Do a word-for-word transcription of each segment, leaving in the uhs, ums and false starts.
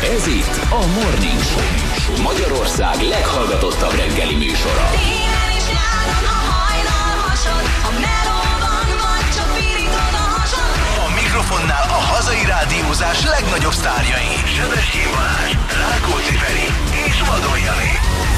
Ez itt a Morning Show, Magyarország leghallgatottabb reggeli műsora. Télen és nyáron a hajnal hasad, a melóban vagy csak pirítod a hasad. A mikrofonnál a hazai rádiózás legnagyobb sztárjai. Sebestyén Balázs, Rákóczi Feri és Vadon Jani.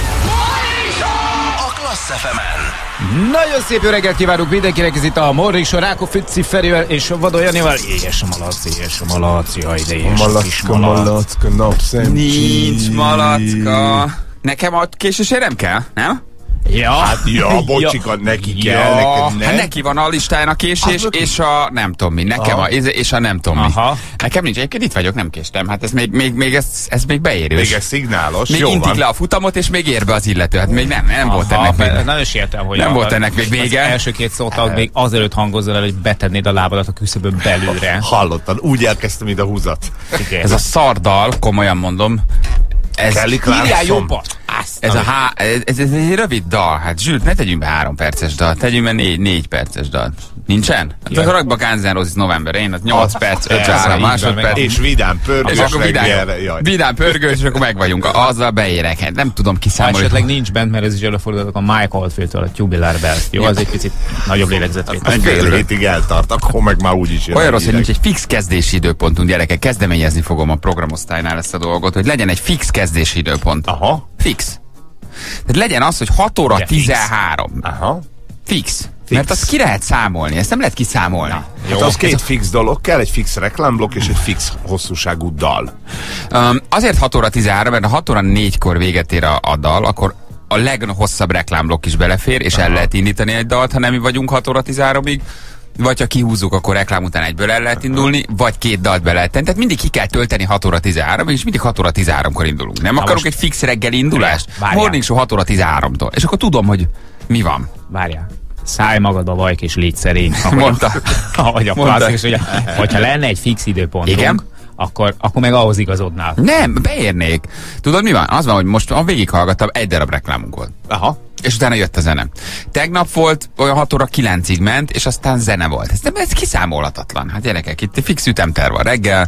Morning Show! A Klassz ef emen. Nagyon szép jó reggelt kívánunk mindenkinek, ez itt a Morning Show Rákóczi Ferivel és Vadon Janival. Éhes a malac, éhes a malac, jaj de éhes a kis malac. Malacka, napszemcsi. Nincs malacka. Nekem a késésére nem kell, nem? Ja, Hát ja, bocsika, neki kell, neked ne. Hát neki van a listáján a késés, és a nem tudom mi. Nekem a, és a nem tudom mi. Aha. Nekem nincs, egyébként itt vagyok, nem késtem. Hát ez még, még, még, ez, ez még beérős. Még ez szignálos, Még jó intik van. le a futamot, és még ér be az illető. Hát még nem, nem volt ennek még. Aha, nagyon sértem, hogy Nem a, volt ennek még vége. Az első két szót még azelőtt hangozzal el, hogy betennéd a lábadat a küszöbön belülre. Hallottad, úgy elkezdtem, mint a húzat. Igen. Ez a szardal, komolyan mondom. Ez, Kelly Írjál Clarkson. jobbat! ez, a há, ez, ez, ez egy rövid dal. Hát Zsült, ne tegyünk be három perces dal, tegyünk be négy, négy perces dal. Nincsen? Hát Ja. akkor rakd be a Guns N' Roses novemberén, az nyolc perc, persze, ötvenhárom így van, másodperc. És vidám És pörgős akkor reggelre, vidám, jaj. vidám pörgős, és akkor meg vagyunk. Azzal beérek. Hát nem tudom Ha kiszámolni. esetleg nincs bent, mert ez is előfordulhatok a Mike Oldfield-től, a Tubular Bells. Jó, az egy picit nagyobb lélegzetvétel. Fél hétig eltart, akkor meg már úgyis jön. Olyan a rossz, hogy hírek. nincs egy fix kezdési időpontunk, gyerekek. Kezdeményezni fogom a programosztálynál ezt a dolgot, hogy legyen egy fix kezdési időpont. Aha, Fix. Tehát legyen az, hogy hat óra De fix. tizenhárom. aha. Fix. Mert azt ki lehet számolni, ezt nem lehet kiszámolni. Hát az két fix dolog kell, egy fix reklámblokk és egy fix hosszúságú dal. Um, azért hat óra tizenhárom, mert ha hat óra négykor véget ér a, a dal, akkor a leghosszabb reklámblokk is belefér, és Aha. el lehet indítani egy dalt, ha nem mi vagyunk hat óra tizenháromig. Vagy ha kihúzzuk, akkor reklám után egyből el lehet indulni, vagy két dalt be lehet tenni. Tehát mindig ki kell tölteni hat óra tizenháromig, és mindig hat óra tizenháromkor indulunk. Nem Na akarunk most- egy fix reggeli indulást? Várjál. Morning Show hat óra tizenháromtól. És akkor tudom, hogy mi van. Várjál. Szállj magadba, Vajk, és légy szerény. Mondta. Ahogy a Mondta. klasszikus, hogy hogyha lenne egy fix időpontunk, Igen? akkor, akkor meg ahhoz igazodnál. Nem, beérnék. Tudod mi van? Az van, hogy most a végighallgattam, egy darab reklámunk volt. Aha. És utána jött a zene. Tegnap volt, olyan hat óra kilencig ment, és aztán zene volt. Ez, ez kiszámolhatatlan. Hát gyerekek, itt fix ütemterv van reggel.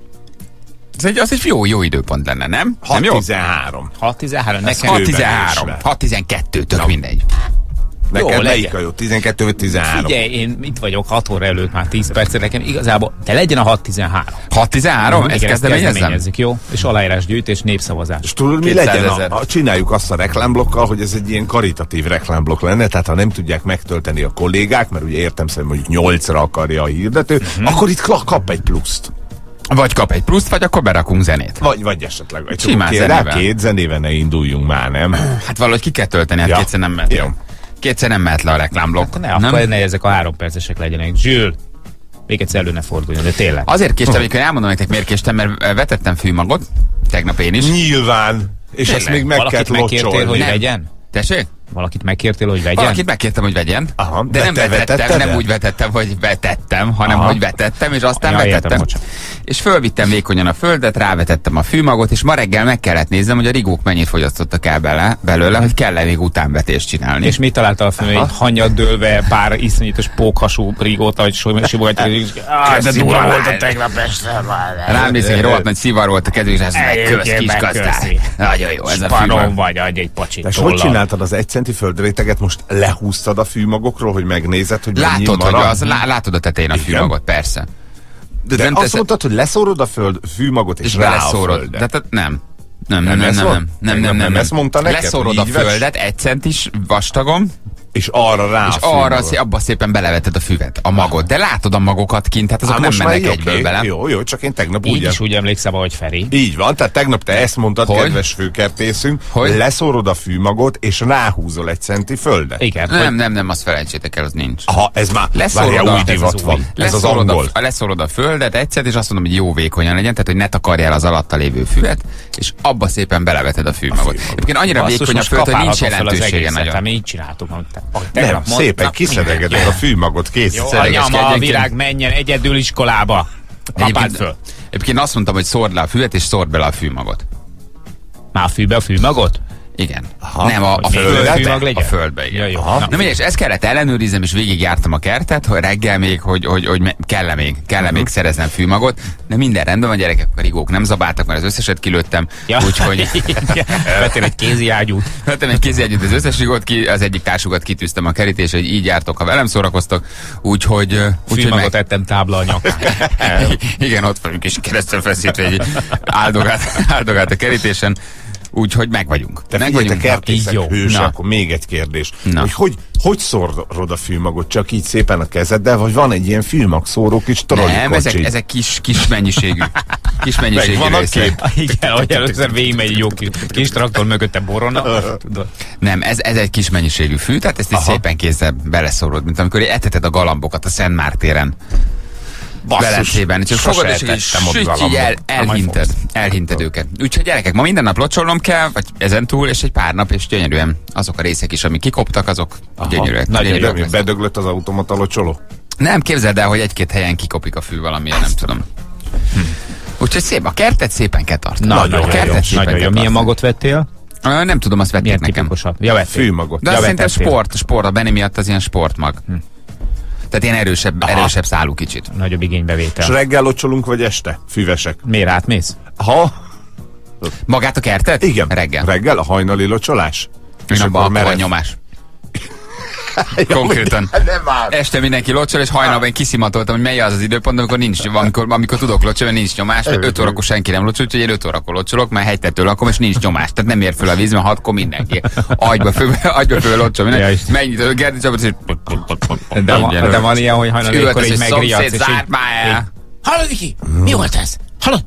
Ez egy, az egy jó, jó időpont lenne, nem? nem jó? hat tizenhárom. hat tizenhárom, nekem hat kőben tizenhárom, vésve. hat tizenkettő, tök mindegy. Neked Jó, melyik legyen. a jó? tizenkettő vagy tizenhárom? Figyelj, én itt vagyok hat óra előtt már tíz percre, nekem igazából, de legyen a hat tizenhárom. hat tizenhárom? Ezt kezdeményezzem? kezdeményezzük, jó? És aláírásgyűjtés, népszavazás. És tudod, mi kétszázezer. legyen? A, a, csináljuk azt a reklámblokkal, hogy ez egy ilyen karitatív reklámblokk lenne, tehát ha nem tudják megtölteni a kollégák, mert ugye értem szerint mondjuk nyolcra akarja a hirdető, uh-huh. akkor itt kla- kap egy pluszt. Vagy kap egy pluszt, vagy akkor berakunk zenét. Vagy, vagy esetleg. Vagy Simán két, zenével. két zenével ne induljunk már, nem? Hát valahogy ki kell tölteni, hát Ja. kétszer nem mehet. Jó. Kétszer nem mehet le a reklámblokk. Hát ne, akkor ne ezek a három percesek legyenek. Zsül, még egyszer elő ne forduljon, de tényleg. Azért késtem, hogy elmondom nektek, miért késtem, mert eh, vetettem fűmagot, tegnap én is. Nyilván. És Tényleg. ezt még meg Valakit kell megkértél, locsolni. hogy Nem. vegyen? Tessék? Valakit megkértél, hogy vegyen? Valakit megkértem, hogy vegyen, Aha, de de nem te vetettem, vetetted nem el? úgy vetettem, hogy vetettem, hanem Aha. hogy vetettem, és aztán Ja, vetettem. értem, bocsánat. És fölvittem vékonyan a földet, rávetettem a fűmagot, és ma reggel meg kellett néznem, hogy a rigók mennyit fogyasztottak el bele, belőle, hogy kell-e még utánvetést csinálni. És mit találtál fel, egy hanyat dőlve, pár iszonyatos pókhasú rigót, ahogy simogatják, és ah, de durva volt a tegnap este. Rám nézek, egy rohadt nagy szivar volt a kezük, és ezt meg kösz, Egyébként kis megköszi. gazdár. Nagyon jó ez a Sparom fűmag. vagy, adj egy pacsit És hogy csináltad az egy centi földréteget, most lehúztad a fűmagokról, hogy megnézed, hogy mennyi Látod, hogy marad? az, lá, látod a tetején a Igen. fűmagot, persze. De, de nem azt teszed- mondtad, hogy leszórod a föld fűmagot, és, és rá a beleszórod. földre. De, tehát nem. Nem, nem, Nem nem, ez nem, volt? nem, nem, Nem, nem, nem nem. ezt mondta neked, Leszórod hogy a így vesz? földet, egy centis vastagon, És arra rá és a fűmagot. arra szé- abba szépen beleveted a füvet, a magot. De látod a magokat kint, hát azok Á, nem most már mennek így egyből oké. bele. Jó, jó, csak én tegnap Így úgy is úgy emlékszem, ahogy Feri. Így van, tehát tegnap te ezt mondtad, Hogy? kedves főkertészünk, Hogy? leszórod a fűmagot, és ráhúzol egy centi földet. Igen. Nem, nem, nem, azt felejtsétek el, az nincs. Aha, ez már Leszórod várjál, a- új ez divat az van. új. Ez az Leszórod angol. a, leszórod a földet egyszer, és azt mondom, hogy jó vékonyan legyen, tehát hogy ne takarjál az alatta lévő füvet, és abba szépen beleveted a fűmagot. Egyébként annyira Basszus, vékony a most föld, hogy nincs kapálhatom fel az jelentősége egészet, nagyon. hát mi így csináltuk. ahogy te- ahogy Nem, tegnap mondtam. szépen kiszedegeted a fűmagot, kész. Jó, Szeregeskedjen anyám, a ki. virág menjen egyedül iskolába. Kapáld Egyébként, föl. egyébként azt mondtam, hogy szórd le a füvet, és szórd bele a fűmagot. Már a fűbe a fűmagot? Igen. Aha. Nem, a, a, Még földbe, fűmag legyen? a földbe, igen. Ja, jó. Aha. Na, Na mindegy, és ezt kellett ellenőriznem, és végigjártam a kertet, hogy reggel még, hogy, hogy, hogy me- kell-e még, kell-e uh-huh. még szereznem fűmagot, de minden rendben van, gyerekek, a rigók nem zabáltak, mert az összeset kilőttem, Ja. úgyhogy... Vettél egy kézi ágyút. Vettem egy kézi együtt az összes rigót, ki, az egyik társukat kitűztem a kerítésre, hogy így jártok, ha velem szórakoztok, úgyhogy... úgyhogy Fűmagot meg... ettem tábla a nyakán. Igen, ott vagyunk, és keresztül feszítve egy áldogált, áldogált a kerítésen. Úgyhogy meg vagyunk. Te meg figyelj, te vagyunk. kertészek jó. hős, Na. akkor még egy kérdés. Na. Hogy, hogy hogy szórod a fűmagot? Csak így szépen a kezeddel, vagy van egy ilyen fűmagszóró kis trollikocsi? Nem, ezek, ezek kis, kis mennyiségű. Kis mennyiségű Megvan a részek. kép? Igen, hogy először végigmegy egy jó kis, kis traktor mögötte borona. Tudod. Nem, ez, ez egy kis mennyiségű fű, tehát ezt így szépen kézzel beleszórod, mint amikor eteted a galambokat a Szent Mártéren. Velencében. Csak sose fogod, és így ettettem ott süt, így galambot. el, Na, majd elhinted, fogsz. elhinted őket. Úgyhogy gyerekek, ma minden nap locsolnom kell, vagy ezen túl, és egy pár nap, és gyönyörűen azok a részek is, amik kikoptak, azok gyönyörűek. Nagyon gyönyörűek De mi, lesznek. bedöglött az automata locsoló? Nem, képzeld el, hogy egy-két helyen kikopik a fű valamilyen, nem tudom. Hm. Úgyhogy szép, a kertet szépen kell tartani. Na, a nagyon jó. kertet szépen Nagyon jó. kell Milyen tartani. magot vettél? Ö, Nem tudom, azt vették Milyen nekem. tipikusat? Ja, vettél. Fűmagot. De Ja, azt szerintem vetettél. sport, sport, a Benni miatt az ilyen sportmag. Hm. Tehát ilyen erősebb, erősebb szálú kicsit. Nagyobb És igénybevétel. reggel locsolunk, vagy este? Füvesek. Miért átmész? Ha? Magát a kertet? Igen. Reggel. Reggel a hajnali locsolás? És abban akkor van merev. nyomás. Konkrétan. Nem már. Este mindenki locsol, és hajnalban én kiszimatoltam, hogy mely az az időpont, amikor nincs, amikor, amikor tudok locsolni, nincs nyomás, mert öt órakor senki nem locsol, úgyhogy én öt órakor locsolok, mert hegytető lakom, és nincs nyomás. Tehát nem ér föl a víz, mert hatkor mindenki. Agyba föl, agyba föl locsol, Ja, mindenki. Isten. Megnyitod a Gerdi csapot, és De, van, de van ilyen, hogy hajnalékkor így megriadsz, és így... zárt már el. Hallod, Viki? Mi volt ez? Hallod?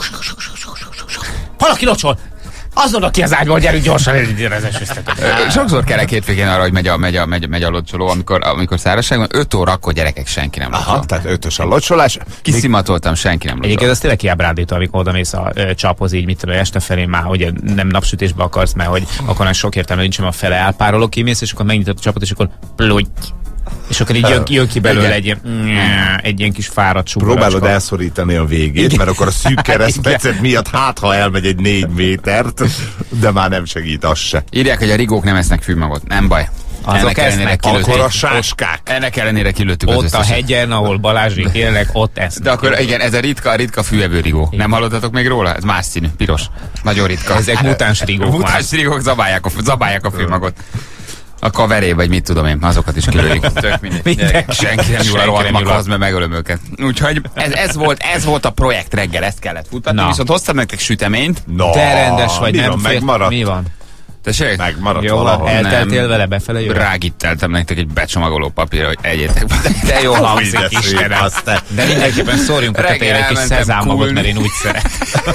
Valaki locsol! Azon, aki az ágyból, gyerünk gyorsan, érezesüztetek. Ö, Sokszor kellek hétvégén arra, hogy megy a, megy a, megy, megy a locsoló, amikor, amikor szárazság van. öt óra, akkor gyerekek senki nem locsol. Aha, tehát ötös a locsolás. Kiszimatoltam, senki nem Egyébként locsol. ez tényleg kiábrándító, amikor odamész a ö, csaphoz, így mit tudom, este felé már, hogy nem napsütésbe akarsz, mert hogy akkor már sok értelme nincs, mert a fele elpárolok, kimész, és akkor megnyitod a csapot, és akkor plutty. És akkor így jön, jön ki belőle egy ilyen, egy ilyen kis fáradt sugaracska. Próbálod elszorítani a végét, mert akkor a szűk keresztmetszet miatt hát, ha elmegy egy négy métert, de már nem segít az se. Írják, hogy a rigók nem esznek fűmagot. Nem baj. Azok Ennek ellenére esznek, kilőttük. Akkor a sáskák. Ennek ellenére kilőttük az Ott a összeset. hegyen, ahol Balázsék élnek, ott esznek. De akkor igen, ez a ritka, ritka fűevő rigó. Nem hallottatok még róla? Ez más színű, piros. Nagyon ritka. Ezek mutáns rigók már. Mutáns rigók zabálják a, zabálják a fűmagot. A kaveré, vagy mit tudom én, azokat is kilőjük. Tök mindegy. Mindenki. Senki nem nyúl a Senki rohadt nem nyúl a- makhoz, mert megölöm őket. Úgyhogy ez, ez, volt, ez volt a projekt reggel, ezt kellett futatni. Na. Viszont hoztam nektek süteményt. No, Te rendes vagy, mi nem? van, fél- megmaradt? Mi van? Tessék? Megmaradt Jó, valahol. elteltél Nem. vele befele jövő? Rágitteltem nektek egy becsomagoló papírra, hogy egyétek be. De jó hangzik, de szép Istenem. az te. De mindenképpen szórjunk a Reggel tetejére egy kis elmentem szezámmagot, kulni. mert én úgy szeretem.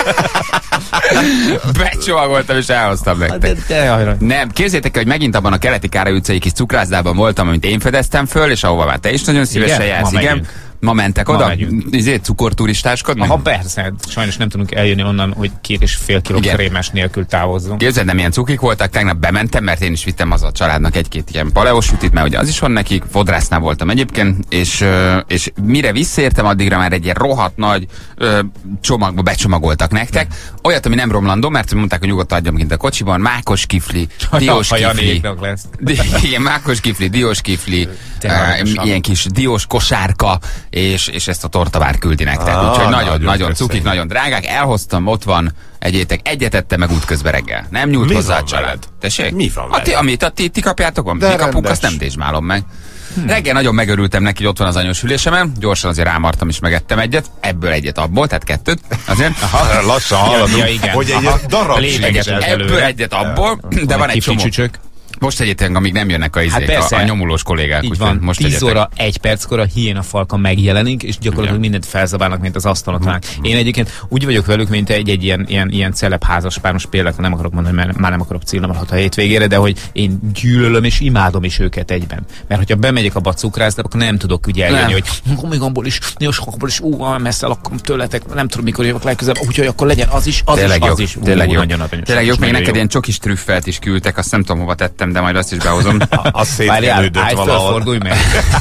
Becsomagoltam és elhoztam nektek. De, de, de, Nem, képzeljétek el, hogy megint abban a keleti Károly utcai kis cukrászdában voltam, amit én fedeztem föl, és ahova már te is nagyon szívesen Igen? jársz. Ma Igen. megyünk. Ma mentek Ma oda? megyünk. Izé, cukorturistáskodni? ha persze, sajnos nem tudunk eljönni onnan, hogy két és fél kiló Igen. krémes nélkül távozzunk. Képzeld, nem ilyen cukik voltak, tegnap bementem, mert én is vittem haza a családnak egy-két ilyen paleósütit, mert ugye az is van nekik, fodrásznál voltam egyébként, és, ö, és mire visszaértem, addigra már egy ilyen rohadt nagy ö, csomagba becsomagoltak nektek. Olyat, ami nem romlandó, mert mondták, hogy nyugodtan adjam kint a kocsiban, mákos kifli, diós Ha kifli. Janéknak lesz. Di- igen, mákos kifli, diós kifli, Tényleg, uh, ilyen kis diós kosárka, és, és ezt a tortavár küldi nektek. Ah, Úgyhogy nagyon, nagyon nagyon köszönjük. cukik, nagyon drágák. Elhoztam, ott van, egyétek, egyet ettem meg útközben reggel. Nem nyújt Mi hozzá van a család. veled? Tessék? Mi van a ti, veled? amit a ti, ti kapjátok, amit De mi kapunk, rendes. azt nem dézsmálom meg. Hm. Reggel nagyon megörültem neki, hogy ott van az anyós hülésemen, gyorsan azért rámartam és megettem egyet, ebből egyet abból, tehát kettőt, azért. Aha, lassan haladunk, Ja, igen. hogy egy Aha. darab Lényeges sincs. ez. Ebből előre. egyet abból, de van egy kifli csomó. csücsök. Most egyébként, amíg nem jönnek a izék, Hát persze. a, a nyomulós kollégák. Így úgyhogy van, most tíz egyetek. óra, egy perckor a hiénafalka megjelenik, és gyakorlatilag mindent felzabálnak, mint az asztalon talán. Én egyébként úgy vagyok velük, mint egy, egy ilyen, ilyen, ilyen celeb házaspáros, például nem akarok mondani, mert már nem akarok cillomolhat a hétvégére, de hogy én gyűlölöm és imádom is őket egyben. Mert hogyha bemegyek abba a cukrászdába, akkor nem tudok ugye eljönni, Nem. hogy "Hú, még abból is, nagyon sok abból is, ú, olyan messze lakom tőletek, nem tudom mikor jövök legközelebb, úgyhogy akkor legyen az is, az Tényleg is, jó, az is. Ú, tényleg jó. nagyon aranyos, Tényleg jó, még nagyon neked jó. ilyen csokis trüffelt is küldtek, azt nem tudom hova tettem, de majd azt is behozom. Az szétkenődött állj föl, valahol. fordulj meg.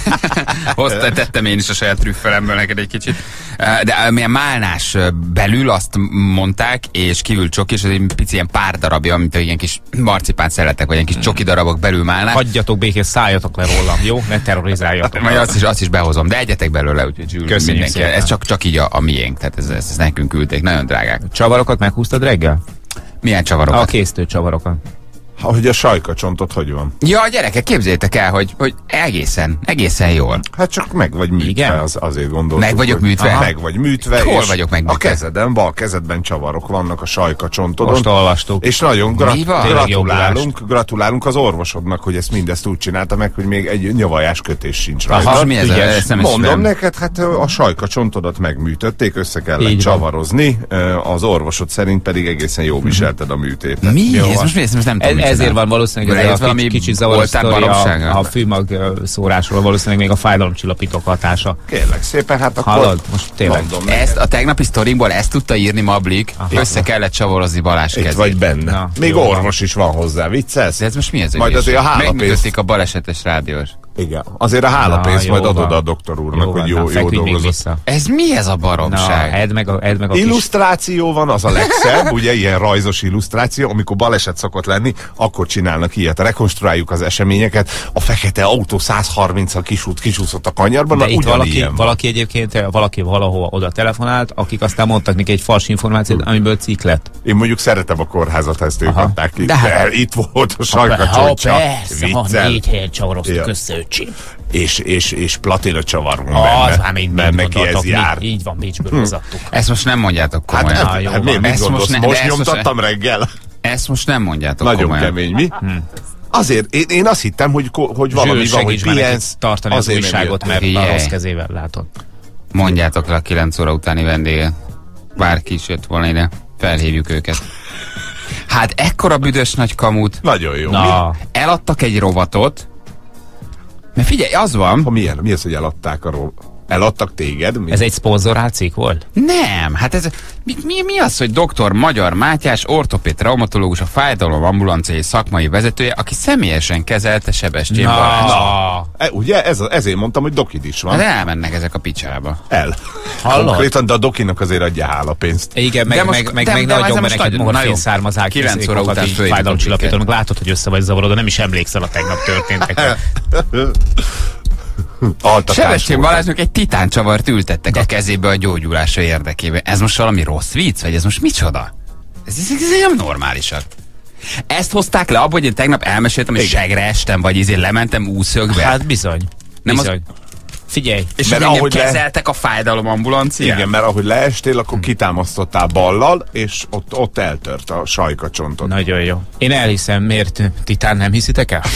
Hozta, tettem én is a saját trüffelemből neked egy kicsit. De milyen málnás belül azt mondták, és kívül csoki, és ez egy pici ilyen pár darabja, mint ilyen kis marcipán szeletek, vagy ilyen kis csoki darabok belül málnák. Hagyjatok békén, szálljatok le rólam, jó? Ne terrorizáljatok. Majd azt is, azt is behozom, de egyetek belőle, úgyhogy Köszönjük mindenki. szépen. Ez csak, csak így a, a miénk, tehát ez, ez, ez nekünk küldték, nagyon drágák. Csavarokat meghúztad reggel? Milyen csavarokat? A készítő csavarokat. Hogy a sajkacsontot hogy van? Ja, gyerekek, képzeljétek el, hogy, hogy egészen, egészen jól. Hát csak meg vagy műtve, Igen? az, azért gondoltuk. Meg vagyok hogy- műtve? Aha. Meg vagy műtve. Hol és vagyok megműtve? A kezeden, bal kezedben csavarok vannak a sajkacsontodon. Most olvastuk. És nagyon gra- Mi van? gratulálunk, gratulálunk az orvosodnak, hogy ezt mindezt úgy csinálta meg, hogy még egy nyavajás kötés sincs rajta. Aha, mi ez? Ügyes. Ezt nem Mondom ismerem. neked, hát a sajkacsontodat megműtötték, össze kellett Így van. csavarozni, az orvosod szerint pedig egészen jól viselted a műtétet. Mi? Jó Ez van. most, mi? Ezt most nem tudom, Ez, mit ezért csinál. van valószínűleg Ez ez a valami kicsit, kicsit zavaros oltár sztori baromság? a, a fűmag ö, szórásról, valószínűleg még a fájdalomcsillapítók hatása. Kérlek szépen, hát akkor Hallod? Most tényleg. mondom neked. Ezt a tegnapi sztorimból ezt tudta írni Mablik, össze kellett csavorozni Balázs Itt kezét. vagy benne. Na, Még jó van. orvos is van hozzá, viccelsz? De ez most mi ez? Majd egész? azért a hálapénzt- Megműtötték a balesetes rádiós. Igen. Azért a hálapénzt Na, majd jó adod van. a doktor úrnak, Jó hogy van, jó, na, jó feküdj még dolgozott. vissza. Ez mi ez a Na, baromság? edd meg a, edd meg a kis... Illusztráció van, az a legszebb, ugye ilyen rajzos illusztráció, amikor baleset szokott lenni, akkor csinálnak ilyet. Rekonstruáljuk az eseményeket. A fekete autó száz harminccal kisút, kisúszott a kanyarban, De na, itt valaki, ugyanilyen van. valaki egyébként, valaki valahova oda telefonált, akik aztán mondtak neki egy fals információt, amiből cikk lett. Én mondjuk szeretem a kórházat, ha ezt ők Aha. adták ki. De De, hát- itt volt a Ha sajkacsontja. persze, ha Viccel. négy helyen csavaroztuk Ja. össze, öcsém. És, és, és platina csavar van Az benne. már mind mert mind neki ez gondoltok, jár. mi- így van, Bécsből hozattuk. Ezt most nem mondjátok Hát, komolyan. hát, jó hát van. miért, mit Ezt gondolsz? most Most, ne- de ezt most nyomtattam reggel. Ezt most nem mondjátok Nagyon komolyan. kemény, mi? Azért, én, én azt hittem, hogy, ko- hogy valami Zsűr, van, hogy segíts már neki pihensz. tartani az azért nem újságot, jöttél. mert a Figyelj. rossz kezével látod. Mondjátok le a kilenc óra utáni vendéget. Bárki is jött volna ide. Felhívjuk őket. Hát ekkora büdös nagy kamut. Nagyon jó. Mi? Na, Eladtak egy rovatot. Mert figyelj, az van. Ha milyen? Mi az, hogy eladták a ro- Eladtak téged? Mi? ez egy szponzorált cikk volt? Nem, hát ez mi, mi, mi az, hogy doktor Magyar Mátyás, ortopéd traumatológus, a fájdalom ambulanciai szakmai vezetője, aki személyesen kezelte Sebestyén Balázs. E, ugye? Ez a, ezért mondtam, hogy dokid is van. Hát elmennek ezek a picsába. El. Hallod? Konkrétan, de a dokinak azért adja hálapénzt. Igen, meg, De most- meg, meg, de- meg de ne ez adjon be most neked nagy- na morfin jó. származák, Kilenc óra után fölhívjuk fájdalomcsillapító, őket. meg látod, hogy össze vagy zavarodva, nem is emlékszel a tegnap történtekre. Altatás Sebestyén volt. Balázsnak egy titáncsavart ültettek a kezébe a gyógyulása érdekében. Ez most valami rossz vicc, vagy ez most micsoda? Ez, ez, ez nem normálisak. Ezt hozták le abba, hogy én tegnap elmeséltem, hogy segre estem, vagy izé lementem úszögbe. Hát bizony. Nem az- bizony. Figyelj, és mert hogy engem ahogy le- kezeltek a fájdalom ambulancián. Igen, mert ahogy leestél, akkor kitámasztottál ballal, és ott, ott eltört a sajkacsontot. nagyon jó. Én elhiszem, miért titán nem hiszitek el?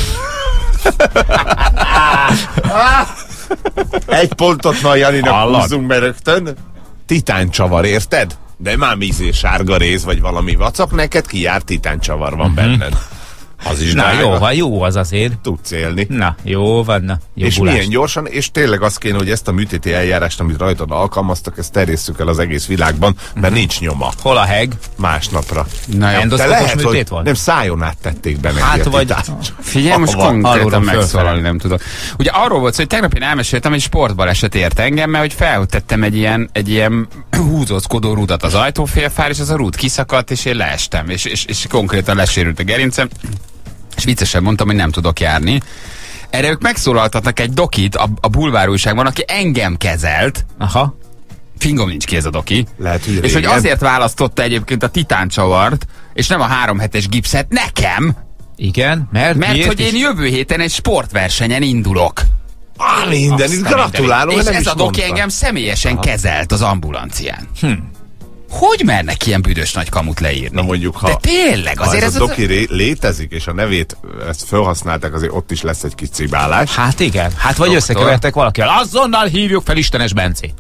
Egy pontot ma Janinak Hallod? húzzunk be rögtön. Titáncsavar, érted? De már mizé sárga rész, vagy valami vacak, neked kijár titáncsavar van benned. Az is Na drága. jó, van, jó az azért. Tudsz élni. Na, jó van, na. Jó És bulás. milyen gyorsan, és tényleg az kéne, hogy ezt a műtéti eljárást, amit rajtad alkalmaztak, ezt terjesszük el az egész világban, mert nincs nyoma Hol a heg? másnapra. Na jó. Endosz- De Szkopos lehet, műtét hogy volt? nem szájon át tették be neki Hát a vagy- titánt. Figyelj, most Ahova? konkrétan Alulról megszólalni fölfele. nem tudok. Ugye arról volt szó, hogy tegnap én elmeséltem, hogy sportbaleset ért engem, mert hogy feltettem egy ilyen, egy ilyen húzózkodó rudat az ajtófélfár, és az a rúd kiszakadt, és én leestem, és, és, és konkrétan lesérült a gerincem, és viccesen mondtam, hogy nem tudok járni. Erre ők megszólaltatnak egy dokit a, a bulvár újságban, aki engem kezelt, Aha. fingom nincs ki ez a doki. Lehet, hogy és hogy régen. azért választotta egyébként a titáncsavart, és nem a három hetes gipszet nekem, Igen, mert, mert miért hogy is? én jövő héten egy sportversenyen indulok. Á, minden, itt gratulálom, És mert nem ez is a doki mondta. engem személyesen kezelt az ambulancián. Hm. Hogy mernek ilyen büdös nagy kamut leírni? Na mondjuk, ha, De tényleg, ha azért ez ez a az... doki ré- létezik, és a nevét ezt felhasználták, azért ott is lesz egy kis cibálás. Hát igen, hát vagy Doktor. összekevertek valakivel. Azonnal hívjuk fel Istenes Bencét.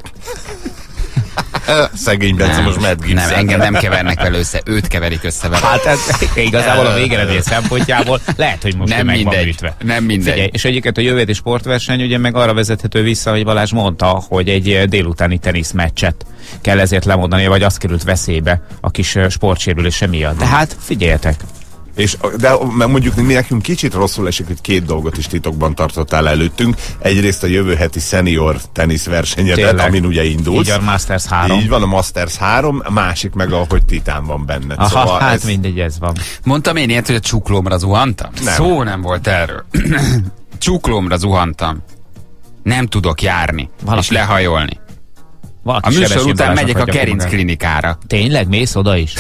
Szegény Bence most nem, medgipszel. nem, engem nem kevernek vele össze, őt keverik össze vele. Hát ez igazából a végeredmény szempontjából lehet, hogy most Nem ő meg van mindegy. műtve. Nem mindegy. Figyelj, és egyébként a jövő héti sportverseny ugye meg arra vezethető vissza, hogy Balázs mondta, hogy egy délutáni teniszmeccset kell ezért lemondani, vagy az került veszélybe a kis sportsérülése miatt. De hát figyeljetek, És, de mondjuk mi nekünk kicsit rosszul esik, hogy két dolgot is titokban tartottál előttünk. Egyrészt a jövő heti senior teniszversenyedet, Tényleg. amin ugye indulsz. Így a Masters három. Így van, a Masters három, a másik meg ahogy Titán van benne. Aha, szóval hát ez... mindegy, ez van. Mondtam én ilyet, hogy a csuklómra zuhantam? Nem. Szó nem volt erről. Csuklómra zuhantam. Nem tudok járni, Valaki- és lehajolni. Valaki A műsor Sebessén után Balázsnak megyek a hagyja Gerinc magát. klinikára. Tényleg? Mész oda is?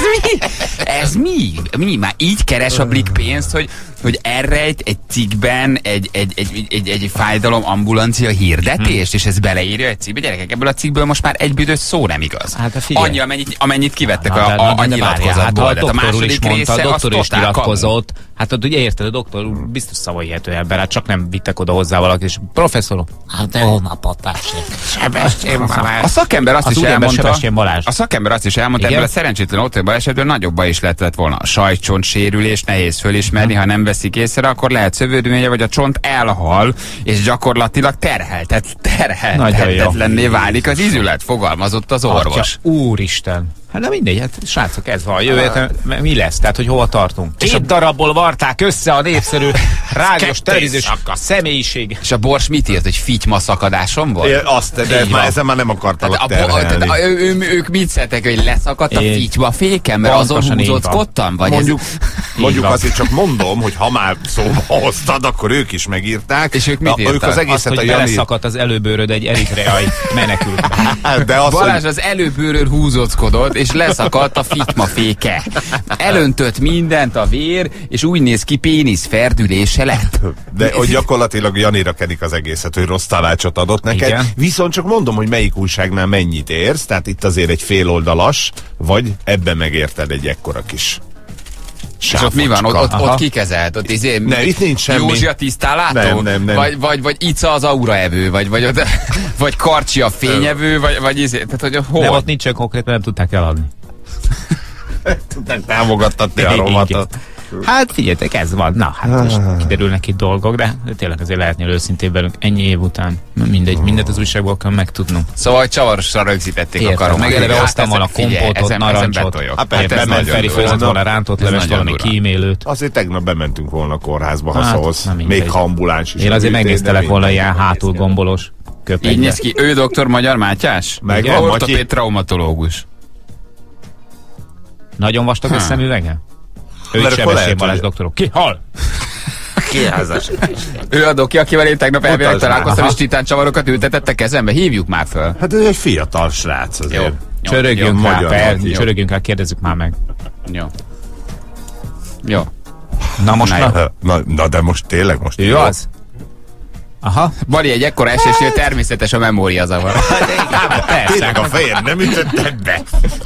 Ez mi? Mi? Már így keres a Blik pénzt, hogy, hogy erre egy, egy cikkben egy, egy, egy, egy, egy fájdalom ambulancia hirdetést, és ez beleírja egy cikkbe. Gyerekek, ebből a cikkből most már egy büdös szó nem igaz. Hát, de figyelj. Annyi, amennyit, amennyit kivettek Na, a, de- a, na, a de várjál, nyilatkozatból. hát, De a a doktor úr is második mondta, a része, az doktor is totál kamu. nyilatkozott. Hát ott ugye érted, a doktor úr biztos szavahihető ember, hát csak nem vittek oda hozzá valaki, és professzor, hát elnapatás. Sebessén Balázs. A szakember azt Az is úriember elmondta, Sebestyén Balázs. a szakember azt is elmondta, Igen? ebből a szerencsétlen autóba esetben nagyobb baj is lehetett volna. A sajtcsont sérülés nehéz fölismerni, ha nem veszik észre, akkor lehet szövődménye, vagy a csont elhal, és gyakorlatilag terheltet, terhelhetetlenné válik az izület, fogalmazott az orvos. Atya, úristen. Hát de mindegy, hát srácok, ez van. Jövő héten mi lesz? Tehát, hogy hova tartunk? Két a... darabból varták össze a népszerű rádiós televíziós személyiség. És a Bors mit írt, hogy fityma szakadásom volt? É, azt, de Így már van. ezen már nem akartalak Hát a, a, terhelni. a, ő, ő, ők mit szeretek, hogy leszakadt a Én- fityma fékem, mert azon Pontosan így van. húzóckodtam? Vagy Mondjuk, mondjuk van. azért csak mondom, hogy ha már szóba hoztad, akkor ők is megírták. És ők mit Na, ők írtak? az Azt, egészet hogy a Jani... beleszakadt az előbőröd egy eritreai menekültbe. De az, Balázs hogy... az előbőrről húzóckodott, és leszakadt a fityma féke. Elöntött mindent a vér, és úgy néz ki, pénisz ferdülése lett. De hogy gyakorlatilag Janira kenik az egészet, hogy rossz tanácsot adott neked. Igen. Viszont csak mondom, hogy melyik újságnál mennyit érsz, tehát itt azért egy fél oldalas, vagy ebben megérted egy ekkora kis És ott mi van? Ott, ott, Aha. ott kikezelt? Ott izé, Ne, itt nincs semmi. Józsi a tisztánlátó? Nem, nem, nem. Vagy, vagy, vagy Ica az auraevő? Vagy, vagy, vagy, vagy Karcsi a fényevő? Vagy, vagy izé, tehát hogy hol? Nem, ott nincsen konkrét, mert nem tudták eladni. támogattatni a rovatot. Hát figyeljetek, ez van. Na, hát most kiderülnek itt dolgok, de tényleg azért lehetnél őszintén velünk ennyi év után. Mindegy, mindent az újságból kell megtudnunk. Szóval, hogy csavarosra rögzítették a Érted, karomat. meg eleve Hát hoztam volna ezen- figyelj, kompotot, ezen- ezen narancsot. betoljok. Hát Hát persze, ez nem Bement nagyon Feri durva. főzött volna rántott Ez levest, nagyon valami durva. kímélőt. Azért tegnap bementünk volna a kórházba, ha Hát, szólsz. na mindegy. Még ha ambuláns is. Én azért elütél, megnéztelek de volna mindegy. ilyen hátulgombolos Így köpenybe. néz ki, ő doktor Magyar Mátyás? Meg Igen, van, ortopéd Matyi. traumatológus. Nagyon vastag a Ha. szemüvege? Ő Mert is akkor Sebestyén lehet, Balázs hogy- doktorok. Ki? Hal? Ő a doki, akivel én tegnap elvileg Mutasd találkoztam, már. és titáncsavarokat ültetette kezembe. Hívjuk már föl. Hát ez egy fiatal srác azért. Jó. Csörögjünk jó, rá, magyar per, Matyi. csörögjünk rá, kérdezzük már meg. Jó. Jó. Na most, Na, na, Na, na de most tényleg most ő jó. az? Aha. Bali, egy ekkora esésnél természetes a memória zavar. Persze. Tényleg a fejed nem ütötted be.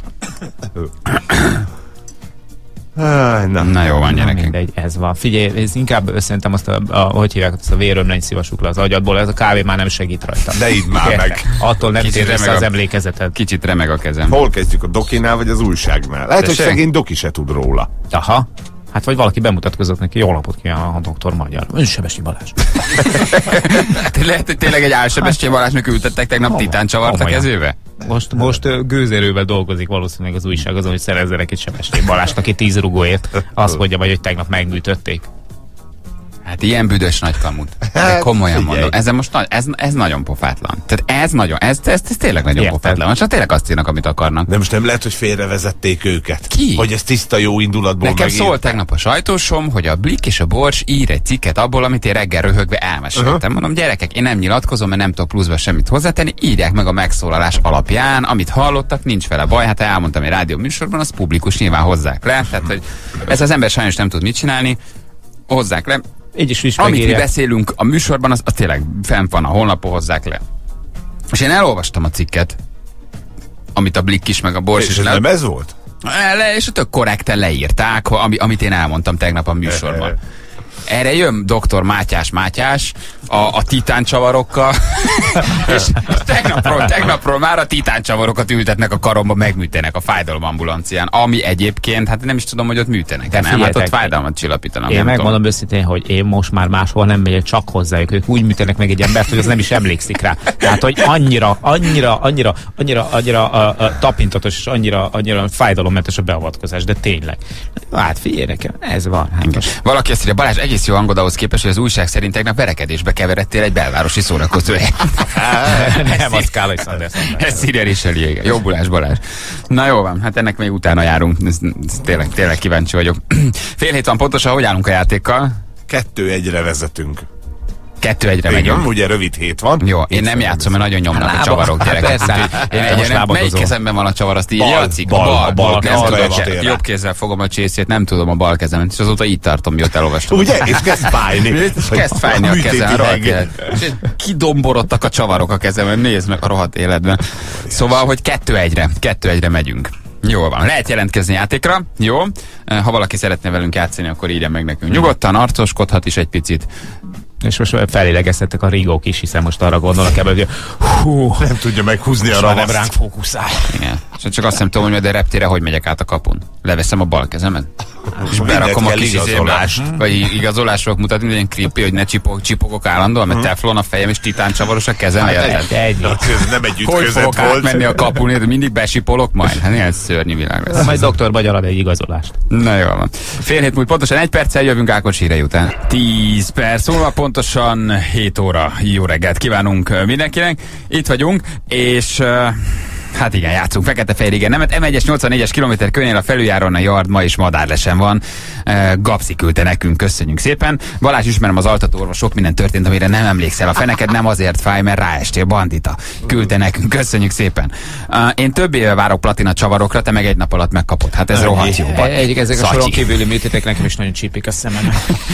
Áj, na. Na jó van, Na, gyerekek. mindegy, ez van. Figyelj, ez inkább szerintem azt a, a hogy hívják, azt a vérömlény szívasuk le az agyadból, ez a kávé már nem segít rajta. Ne idd már Kérlek, meg. attól nem Kicsit tér vissza remeg az a- emlékezeted. Kicsit remeg a kezem. Hol kezdjük, a dokinál vagy az újságnál? Lehet, hogy Tessék? szegény doki se tud róla. Aha. Hát vagy valaki bemutatkozott neki, jó napot kívánok, a doktor Magyar. Ön Sebestyén Balázs. Hát lehet, hogy tényleg egy Álsebestyén Balázsnak ültettek tegnap titáncsavart a Komolyan. kezébe? Most, most ö, gőzerővel dolgozik valószínűleg az újság azon, hogy szerezzenek egy Sebestyén Balázsnak egy tíz rugóért. Azt mondja majd, hogy tegnap megműtötték. Hát ilyen büdös nagy kamut. De Hát, komolyan figyelj. mondom, ez most nagy, ez, ez nagyon pofátlan. Tehát ez nagyon, ez, ez, ez tényleg nagyon Érted. pofátlan. Csak tényleg azt írnak, amit akarnak. De most nem lehet, hogy félrevezették őket. Ki? Hogy ez tiszta jó indulatból Nekem megírták. szólt tegnap a sajtósom, hogy a Blik és a Bors ír egy cikket abból, amit én reggel röhögve elmeséltem. Uh-huh. Mondom, gyerekek, én nem nyilatkozom, mert nem tudok pluszba semmit hozzátenni, írják meg a megszólalás alapján, amit hallottak, nincs vele baj, hát elmondtam egy rádió műsorban, az publikus, nyilván hozzák le. Tehát, hogy ez az ember sajnos nem tud mit csinálni, hozzák le. Így is, is Amit mi megírják. beszélünk a műsorban, az, az tényleg fent van a honlapon, hozzák le. És én elolvastam a cikket, amit a Blik is, meg a Bors És is ez le, nem ez volt? le, és tök korrekten leírták, ami, amit én elmondtam tegnap a műsorban. Erre jön doktor Mátyás Mátyás a, a titáncsavarokkal, és tegnapról, tegnapról már a titáncsavarokat ültetnek a karomba, megműtenek a fájdalomambulancián, ami egyébként, hát nem is tudom, hogy ott műtenek. De nem, hát ott fájdalmat csillapítanak. Én megmondom őszintén, hogy én most már máshol nem megyek, csak hozzájuk. Ők úgy műtenek meg egy embert, hogy az nem is emlékszik rá. Tehát, hogy annyira, annyira, annyira, annyira, annyira a, a tapintatos és annyira, annyira fájdalommentes a beavatkozás, de tényleg. Hát figyelj nekem, ez van. Hát. Valaki azt mondja, Balázs, egész jó hangod ahhoz képest, hogy az újság szerint tegnap verekedésbe keveredtél egy belvárosi szórakozó. Nem, az Kálai Szanders. Ez Szíria Richelieu. Jobbulás, Balázs. Na jó van, hát ennek még utána járunk. Ez, ez tényleg, tényleg kíváncsi vagyok. Fél hét van pontosan, hogy állunk a játékkal? Kettő egyre vezetünk. Kettő egyre Igen, megyünk. ugye rövid hét van. Jó, én nem játszom, mert nagyon nyomnak a csavarok, gyerekek. Én egy melyik kezemben van a csavar, azt így játszik? Bal, bal, bal, nem bal, tudom, bal, jobb kézzel fogom a csészét, nem tudom a bal kezemet, és azóta így tartom, mióta elolvastam. Ugye? És kezd fájni. És kezd fájni a kezem, rohadt élet. És kidomborodtak a csavarok a kezemben, nézd meg a rohadt életben. Szóval, hogy kettő egyre, kettő egyre megyünk. Jól van, lehet jelentkezni játékra, jó? Ha valaki szeretne velünk játszani, akkor írja meg nekünk. Nyugodtan, arcoskodhat is egy picit. És most felélegeztettek a rigók is, hiszen most arra gondolnak ebben, hogy hú, nem tudja meghúzni a nem ravaszt. ránk fókuszál. Igen. És csak azt nem tudom, hogy majd a reptére hogy megyek át a kapun. Leveszem a bal kezemet. És berakom a kis igazolást. Vagy igazolás fogok mutatni, hogy ilyen creepy, hogy ne csipog, csipogok állandóan, mert teflon a fejem és titáncsavaros a kezem. Hát egy. Nem egy Hogy ütközet fogok volt. átmenni a kapun, de mindig besipolok majd? Hát ilyen szörnyű világ lesz. Majd doktor Magyar ad egy igazolást. Na jó van. Fél hét múlt pontosan egy perccel jövünk Ákos hírei után. tíz perc múlva pontosan hét óra. Jó reggelt kívánunk mindenkinek. Itt vagyunk, és... Uh, Hát igen, játszunk fekete-fehér, igen. Nem, em egyes nyolcvannégyes kilométer környél a felüljáron a Yard ma is madárlesen van. E, Gapszi küldte nekünk, köszönjük szépen. Balázs, ismerem az altatóorvos, sok minden történt, amire nem emlékszel. A feneked nem azért fáj, mert ráestél, bandita. Küldte nekünk, köszönjük szépen. E, én több éve várok platina csavarokra, te meg egy nap alatt megkapod. Hát ez rohadt jó. Egyik ezek a Szatyi. soron kívüli műtétek nekem is nagyon csípik a szemem.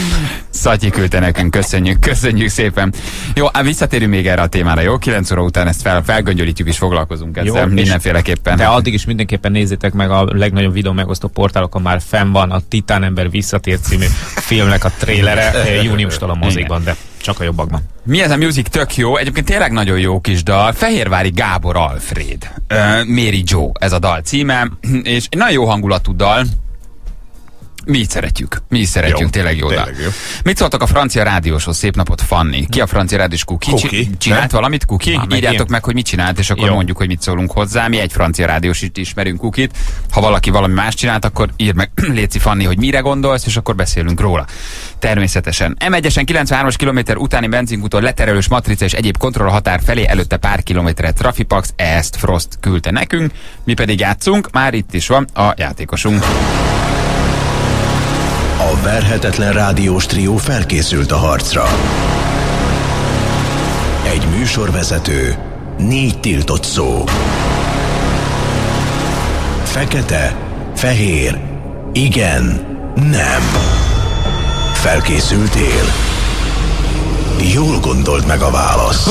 Szatyi küldte nekünk, köszönjük, köszönjük szépen. Jó, hát visszatérünk még erre a témára, jó? kilenc óra után ezt fel, felgöngyölítjük és foglalkozunk ezzel. Jó, mindenféleképpen. De addig is mindenképpen nézzétek meg, a legnagyobb videó megosztó portálokon már fenn van a Titán ember visszatért című filmnek a trélere júniustól a mozikban, de csak a jobbakban. Mi ez a music tök jó, egyébként tényleg nagyon jó kis dal. Fehérvári Gábor Alfred, uh, Mary Joe ez a dal címe, és egy nagyon jó hangulatú dal. Mi így szeretjük. Mi így szeretjük, jó, tényleg jó dal. Mit szóltak a francia rádióshoz? Szép napot, Fanni. Ki a francia rádiós? Kuki? Kuki. Csinált ne? valamit, Kuki? Na, írjátok meg, hogy mit csinált, és akkor jó. mondjuk, hogy mit szólunk hozzá. Mi egy francia rádiós itt ismerünk Kukit. Ha valaki valami más csinált, akkor írd meg, Léci Fanni, hogy mire gondolsz, és akkor beszélünk róla. Természetesen. em egyesen kilencvenhármas kilométer utáni benzinkúton leterelős matrica és egyéb kontrollhatár felé előtte pár kilométerre Trafipax, ezt Frost küldte nekünk. Mi pedig játszunk, már itt is van a játékosunk. A verhetetlen rádiós trió felkészült a harcra. Egy műsorvezető, négy tiltott szó. Fekete, fehér, igen, nem. Felkészültél? Jól gondold meg a választ.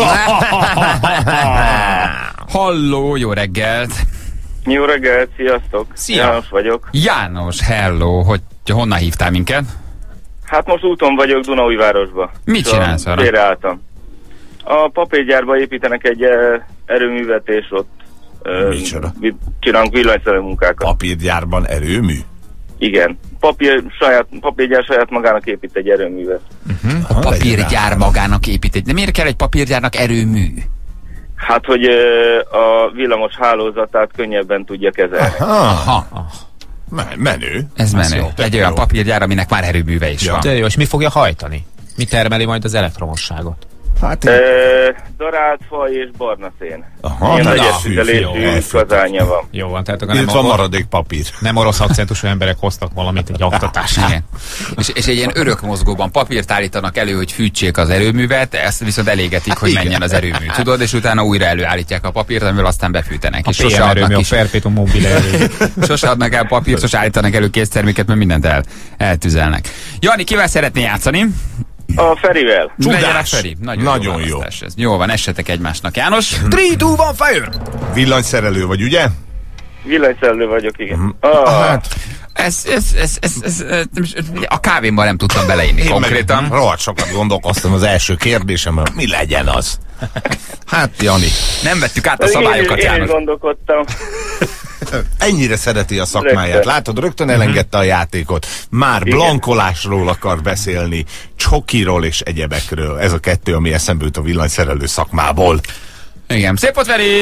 Halló, jó reggelt! Jó reggelt, sziasztok! Szia. János vagyok. János, hello, hogy honnan hívtál minket? Hát most úton vagyok Dunaújvárosba. Mit csinálsz arra? Félreálltam. A papírgyárba építenek egy uh, erőművet, és ott Micsoda? uh, csinálunk villanyszerelő munkákat. Papírgyárban erőmű? Igen. Papír, saját, papírgyár saját magának épít egy erőművet. Uh-huh. A papírgyár magának épít egy... De miért kell egy papírgyárnak erőmű? Hát, hogy uh, a villamos hálózatát könnyebben tudja kezelni. Aha. Aha. Menő. Ez menő. Jó, egy olyan papírgyár, aminek már erőműve is ja. van. De jó, és mi fogja hajtani? Mi termeli majd az elektromosságot? Hát Uh, darált fa és barna szén. Aha, Ilyen na, vegyes fű, üzelésű jó, kazánja van. Jó van, tehát akkor itt nem, van or- maradék papír. nem orosz akcentusú emberek hoztak valamit egy oktatásra. Igen. És, és egy ilyen örök mozgóban papírt állítanak elő, hogy fűtsék az erőművet, ezt viszont elégetik, hogy menjen az erőmű. Tudod, és utána újra előállítják a papírt, amivel aztán befűtenek. A és pé em sose adnak, erőmű, a is, Perpetuum mobile erőmű. sose adnak el papírt, sose állítanak elő készterméket, mert mindent el, eltüzelnek. Jani, kivel szeretné játszani? A Ferivel. Legyen a Feri. Nagyon, Nagyon jó. jó. Ez. Jó van, essetek egymásnak. János? három, kettő, egy, fire! Villanyszerelő vagy, ugye? Villanyszerelő vagyok, igen. Mm. Ah, Hát, Ez, ez, ez, ez, ez, ez, a kávémban nem tudtam beleinni Én konkrétan. meg rohadt sokat gondolkoztam az első kérdésemben, mi legyen az? Hát, Jani. Nem vettük át a Én is- szabályokat, Én is János. gondolkodtam. Ennyire szereti a szakmáját. Rögtön. Látod, rögtön elengedte a játékot. Már Igen. blankolásról akar beszélni, csokiról és egyebekről. Ez a kettő, ami eszembe jut a villanyszerelő szakmából. Igen, szép volt, Feri!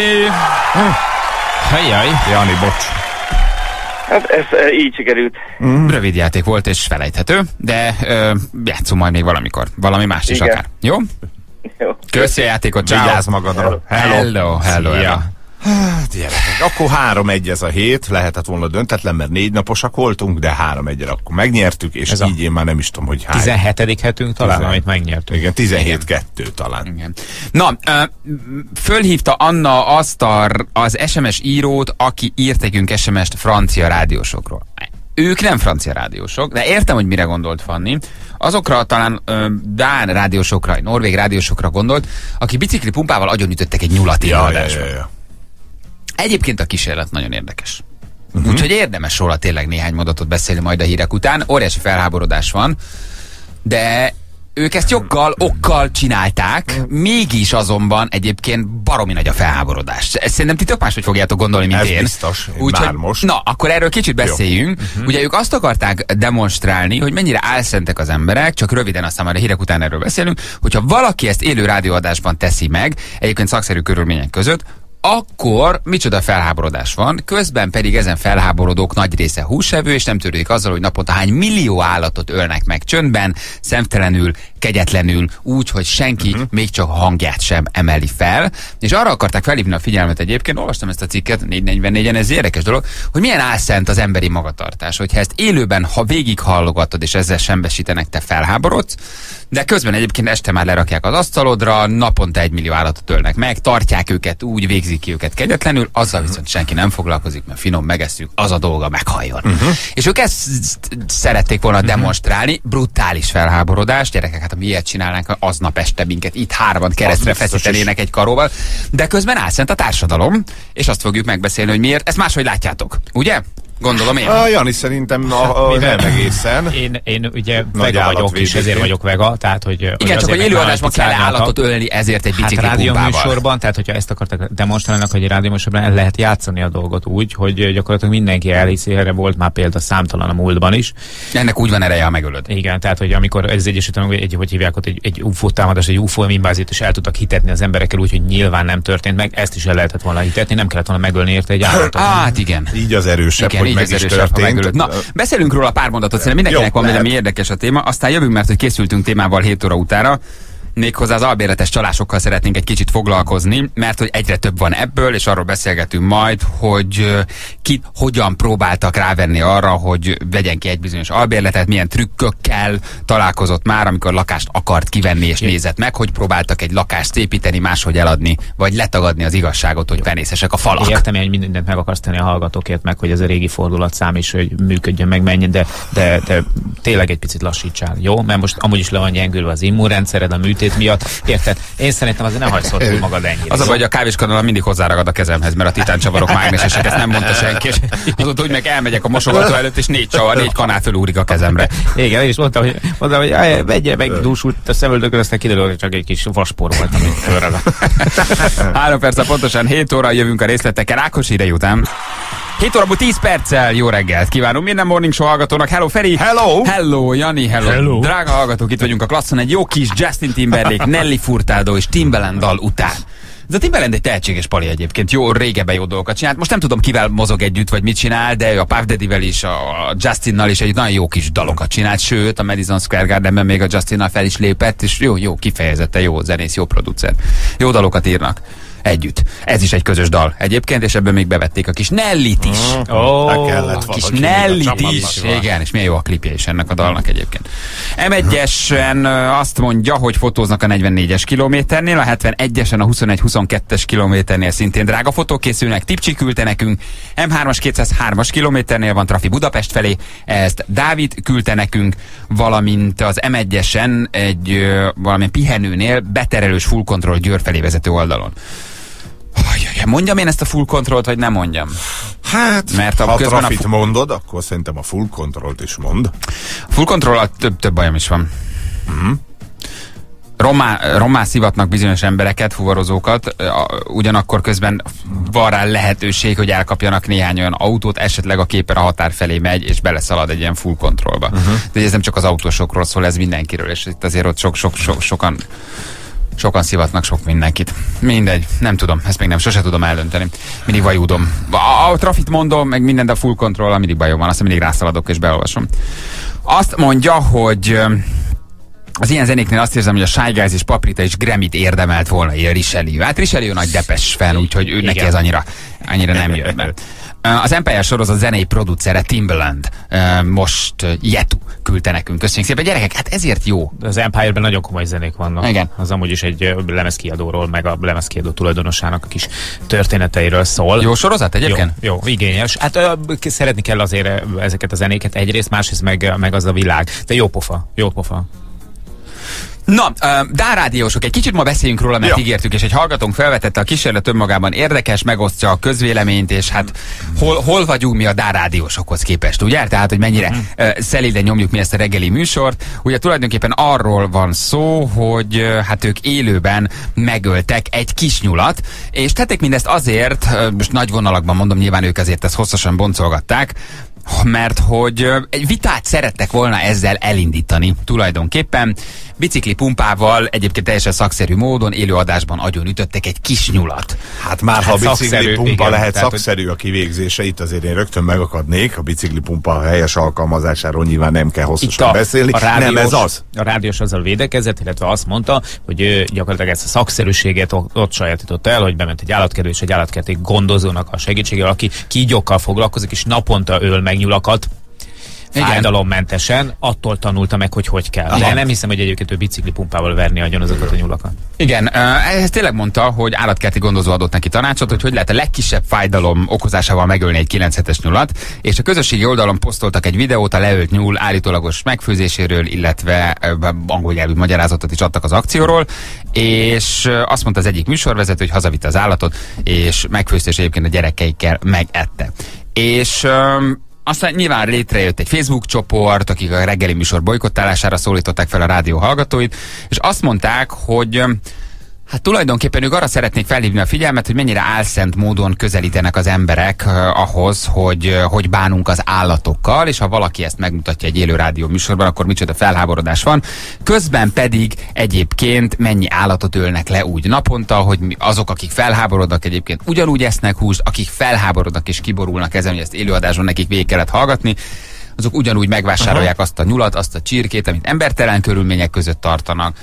Hajjaj. Jani, bocs. Hát ez e, így sikerült. Rövid játék volt és felejthető, de ö, játszunk majd még valamikor. Valami más is Igen. akár. Jó? Jó. Köszi a játékot, ciao. Vigyázz magadra. Hello, hello, hello. hello. Hát, gyerekek, akkor három egy ez a hét, lehetett volna döntetlen, mert négy naposak voltunk, de három egyre akkor megnyertük, és Ez így a én már nem is tudom, hogy hány. tizenhetedik hetünk talán, Tizen- amit megnyertünk. Igen, tizenhét kettő talán. Igen. Na, ö, fölhívta Anna azt a, az es em es írót, aki írt nekünk es em est francia rádiósokról. Ők nem francia rádiósok, de értem, hogy mire gondolt Fanni. Azokra talán ö, dán rádiósokra, norvég rádiósokra gondolt, aki bicikli pumpával agyonütöttek egy nyulat Ja, ja, élőadásban. ja, ja. Egyébként a kísérlet nagyon érdekes. Uh-huh. Úgyhogy érdemes róla tényleg néhány mondatot beszélni majd a hírek után. Óriási felháborodás van, de ők ezt joggal, okkal csinálták, mégis azonban egyébként baromi nagy a felháborodás. Szerintem ti tök máshogy fogjátok gondolni, mint Ez én. biztos, én Úgyhogy, már most. Na, akkor erről kicsit beszéljünk. Uh-huh. Ugye ők azt akarták demonstrálni, hogy mennyire álszentek az emberek, csak röviden, aztán majd a hírek után erről beszélünk, hogyha valaki ezt élő rádióadásban teszi meg, egyébként szakszerű körülmények között, akkor micsoda felháborodás van, közben pedig ezen felháborodók nagy része húsevő, és nem törődik azzal, hogy naponta hány millió állatot ölnek meg csöndben, szemtelenül, kegyetlenül, úgy, hogy senki uh-huh. még csak hangját sem emeli fel. És arra akarták felhívni a figyelmet egyébként, olvastam ezt a cikket, négy negyvennégyen, ez érdekes dolog, hogy milyen álszent az emberi magatartás, hogyha ezt élőben, ha végig hallogatod, és ezzel sembesítenek, te felháborodsz, de közben egyébként este már lerakják az asztalodra, naponta egy millió állatot ölnek meg, tartják őket úgy, végzik ki őket kegyetlenül, azzal viszont senki nem foglalkozik, mert finom megesszük, az a dolga meghalljon. Uh-huh. És ők ezt szerették volna uh-huh. demonstrálni, brutális felháborodás, gyerekek, hát ha mi ilyet csinálnánk, aznap este minket itt hárman keresztre feszítenének egy karóval, de közben álszent a társadalom, és azt fogjuk megbeszélni, hogy miért. Ezt máshogy látjátok, ugye? Gondolom én. A Jani szerintem a, a nem egészen. Én, én ugye Nagy vega vagyok, és állatvédőként. ezért vagyok vega, tehát hogy... hogy Igen, csak hogy azért élőadásban kell megszállnátok. állatot ölni, ezért egy Hát bicikli rádió pumpával. műsorban, tehát hogyha ezt akartak demonstrálni, hogy egy rádió műsorban el lehet játszani a dolgot úgy, hogy gyakorlatilag mindenki elhiszi, erre volt már példa számtalan a múltban is. Ennek úgy van ereje, ha megölöd. Igen, tehát hogy amikor ez Egyesült Államok, egy, hogy hívják ott, egy, egy u f o támadás, egy u f o inváziót is el tudtak hitetni az emberekkel úgy, hogy nyilván nem történt meg, ezt is el lehetett volna hitetni, nem kellett volna megölni érte egy állatot. Hát igen. Így az erősebb, Igen, hogy így meg az is erősebb, ha történt. megölöd. Na, beszélünk róla pár mondatot, szerintem mindenkinek Jó, van lehet. valami érdekes a téma, aztán jövünk, mert hogy készültünk témával hét óra utára. Méghozzá az albérletes csalásokkal szeretnénk egy kicsit foglalkozni, mert hogy egyre több van ebből, és arról beszélgetünk majd, hogy ö, ki hogyan próbáltak rávenni arra, hogy vegyen ki egy bizonyos albérletet, milyen trükkökkel találkozott már, amikor lakást akart kivenni és nézett meg, hogy próbáltak egy lakást építeni, máshogy eladni, vagy letagadni az igazságot, hogy penészesek a falak. Értem, hogy mindent meg akarsz tenni a hallgatókért, meg hogy ez a régi fordulatszám is, hogy működjön meg, menjen, de, de, de tényleg egy picit lassítsál, jó? Mert most amúgy is le van gyengülve az immunrendszered, a műtét miatt. Érted? Én szerintem azért ne hagyd túl magad ennyire. Az a baj, hogy a kávéskanalon mindig hozzárakad a kezemhez, mert a titáncsavarok mágnesesek, ezt nem mondta senki. És azóta úgy meg elmegyek a mosogató előtt, és négy csavar, négy kanál fölúrik a kezemre. Igen, én is mondtam, hogy, mondtam, hogy áj, vegye meg dúsult a szemöldökön, aztán kiderül, hogy csak egy kis vaspor volt, amit fölragadt. Három perc, pontosan hét óra, jövünk a részletekkel Ákos ide után. hét óra tíz perccel jó reggelt kívánunk minden Morning Show hallgatónak. Hello Feri! Hello! Hello Jani! Hello! Hello. Drága hallgatók, itt vagyunk a klasszon egy jó kis Justin Timberlake, Nelly Furtado és Timbaland dal után. Ez a Timbaland egy tehetséges pali egyébként, jó, régebben jó dolgokat csinált. Most nem tudom, kivel mozog együtt, vagy mit csinál, de a Puff Daddyvel is, a Justinnal is egy nagyon jó kis dalokat csinált, sőt, a Madison Square Gardenben még a Justinnal fel is lépett, és jó, jó, kifejezetten jó zenész, jó producer. Jó dalokat írnak együtt. Ez is egy közös dal egyébként, és ebben még bevették a kis Nellyt is. Oh, kellett A kis valaki Nellyt a is. csapatban. Igen, és milyen jó a klipje is ennek a dalnak egyébként. em egyesen azt mondja, hogy fotóznak a negyvennégyes kilométernél, a hetvenegyesen a huszonegy huszonkettes kilométernél szintén drága fotók készülnek, Tipcsi küldte nekünk, em hármas kétszázhármas kilométernél van trafi Budapest felé, ezt Dávid küldte nekünk, valamint az em egyesen egy ö, valamilyen pihenőnél beterelős full control Győr felé vezető oldalon. Ajaj, mondjam én ezt a full controlt, vagy nem mondjam? Hát, Mert a ha a közben a trafit fu- mondod, akkor szerintem a full controlt is mond. Full control több, több bajom is van. Uh-huh. Rommá, rommá szivatnak bizonyos embereket, fuvarozókat, a- ugyanakkor közben van rá lehetőség, hogy elkapjanak néhány olyan autót, esetleg a képer a határ felé megy, és beleszalad egy ilyen full controlba. Uh-huh. De ez nem csak az autósokról szól, ez mindenkiről, és itt azért ott sok, sok, sok, sokan sokan szivatnak sok mindenkit. Mindegy, nem tudom, ezt még nem, sose tudom eldönteni. Mindig vajúdom. A, a trafit mondom, meg minden, de a full control, mindig bajom van, azt mindig rászaladok és beolvasom. Azt mondja, hogy az ilyen zenéknél azt érzem, hogy a Shy Guys és Paprita és Grammy-t érdemelt volna ilyen Richelieu. Hát Richelieu nagy Depes fan, úgyhogy ő neki ez annyira, annyira nem jött be. Az Empire sorozat zenei producere Timbaland most Yetu küldte nekünk. Köszönjük szépen, gyerekek, hát ezért jó. Az Empire-ben nagyon komoly zenék vannak. Igen. Az amúgy is egy lemezkiadóról, meg a lemezkiadó tulajdonosának a kis történeteiről szól. Jó sorozat egyébként? Jó, jó, igényes. Hát ö, szeretni kell azért ezeket a zenéket egyrészt, másrészt meg, meg az a világ. De jó pofa, jó pofa. Na, uh, Dárádiósok, egy kicsit ma beszéljünk róla, mert Ja. ígértük, és egy hallgatónk felvetette, a kísérlet önmagában érdekes, megosztja a közvéleményt, és hát hol, hol vagyunk mi a Dárádiósokhoz képest, ugye? Tehát, hogy mennyire uh, szelíden nyomjuk mi ezt a reggeli műsort. Ugye tulajdonképpen arról van szó, hogy uh, hát ők élőben megöltek egy kisnyulat, és tették mindezt azért, uh, most nagy vonalakban mondom, nyilván ők azért ezt hosszasan boncolgatták, mert hogy ö, egy vitát szerettek volna ezzel elindítani tulajdonképpen. Bicikli pumpával, egyébként teljesen szakszerű módon élőadásban agyonütöttek egy kis nyulat. Hát már, ha Hát a bicikli szakszerű, pumpa igen, lehet tehát, szakszerű a kivégzése, itt azért én rögtön megakadnék. A bicikli pumpa helyes alkalmazásáról nyilván nem kell hosszasan a, beszélni. a rádiós, nem ez az. A rádiós azzal védekezett, illetve azt mondta, hogy ő gyakorlatilag ezt a szakszerűséget ott, ott sajátította el, hogy bement egy állatkertbe, és egy állatkerti gondozónak a segítségével, aki kígyókkal foglalkozik, és naponta öl meg nyulakat. Fájdalommentesen, attól tanulta meg, hogy hogy kell. De nem hiszem, hogy egyébként ő biciklipumpával verni agyon azokat a nyulakat. Igen, ez tényleg mondta, hogy állatkerti gondozó adott neki tanácsot, hogy hogy lehet a legkisebb fájdalom okozásával megölni egy kilenc hetes nyulat, és a közösségi oldalon posztoltak egy videót a leölt nyúl állítólagos megfőzéséről, illetve angol nyelvű magyarázatot is adtak az akcióról, és azt mondta az egyik műsorvezető, hogy hazavitte az állatot, és megfőzte, és egyébként a gyerekeikkel megette. És aztán nyilván létrejött egy Facebook csoport, akik a reggeli műsor bolykottálására szólították fel a rádió hallgatóit, és azt mondták, hogy hát tulajdonképpen ők arra szeretnék felhívni a figyelmet, hogy mennyire álszent módon közelítenek az emberek uh, ahhoz, hogy uh, hogy bánunk az állatokkal, és ha valaki ezt megmutatja egy élő rádió műsorban, akkor micsoda felháborodás van. Közben pedig egyébként mennyi állatot ölnek le úgy naponta, hogy mi, azok, akik felháborodnak, egyébként ugyanúgy esznek húst, akik felháborodnak és kiborulnak ezen, hogy ezt élőadáson nekik végig kellett hallgatni, azok ugyanúgy megvásárolják Aha. azt a nyulat, azt a csirkét, amit embertelen körülmények között tartanak.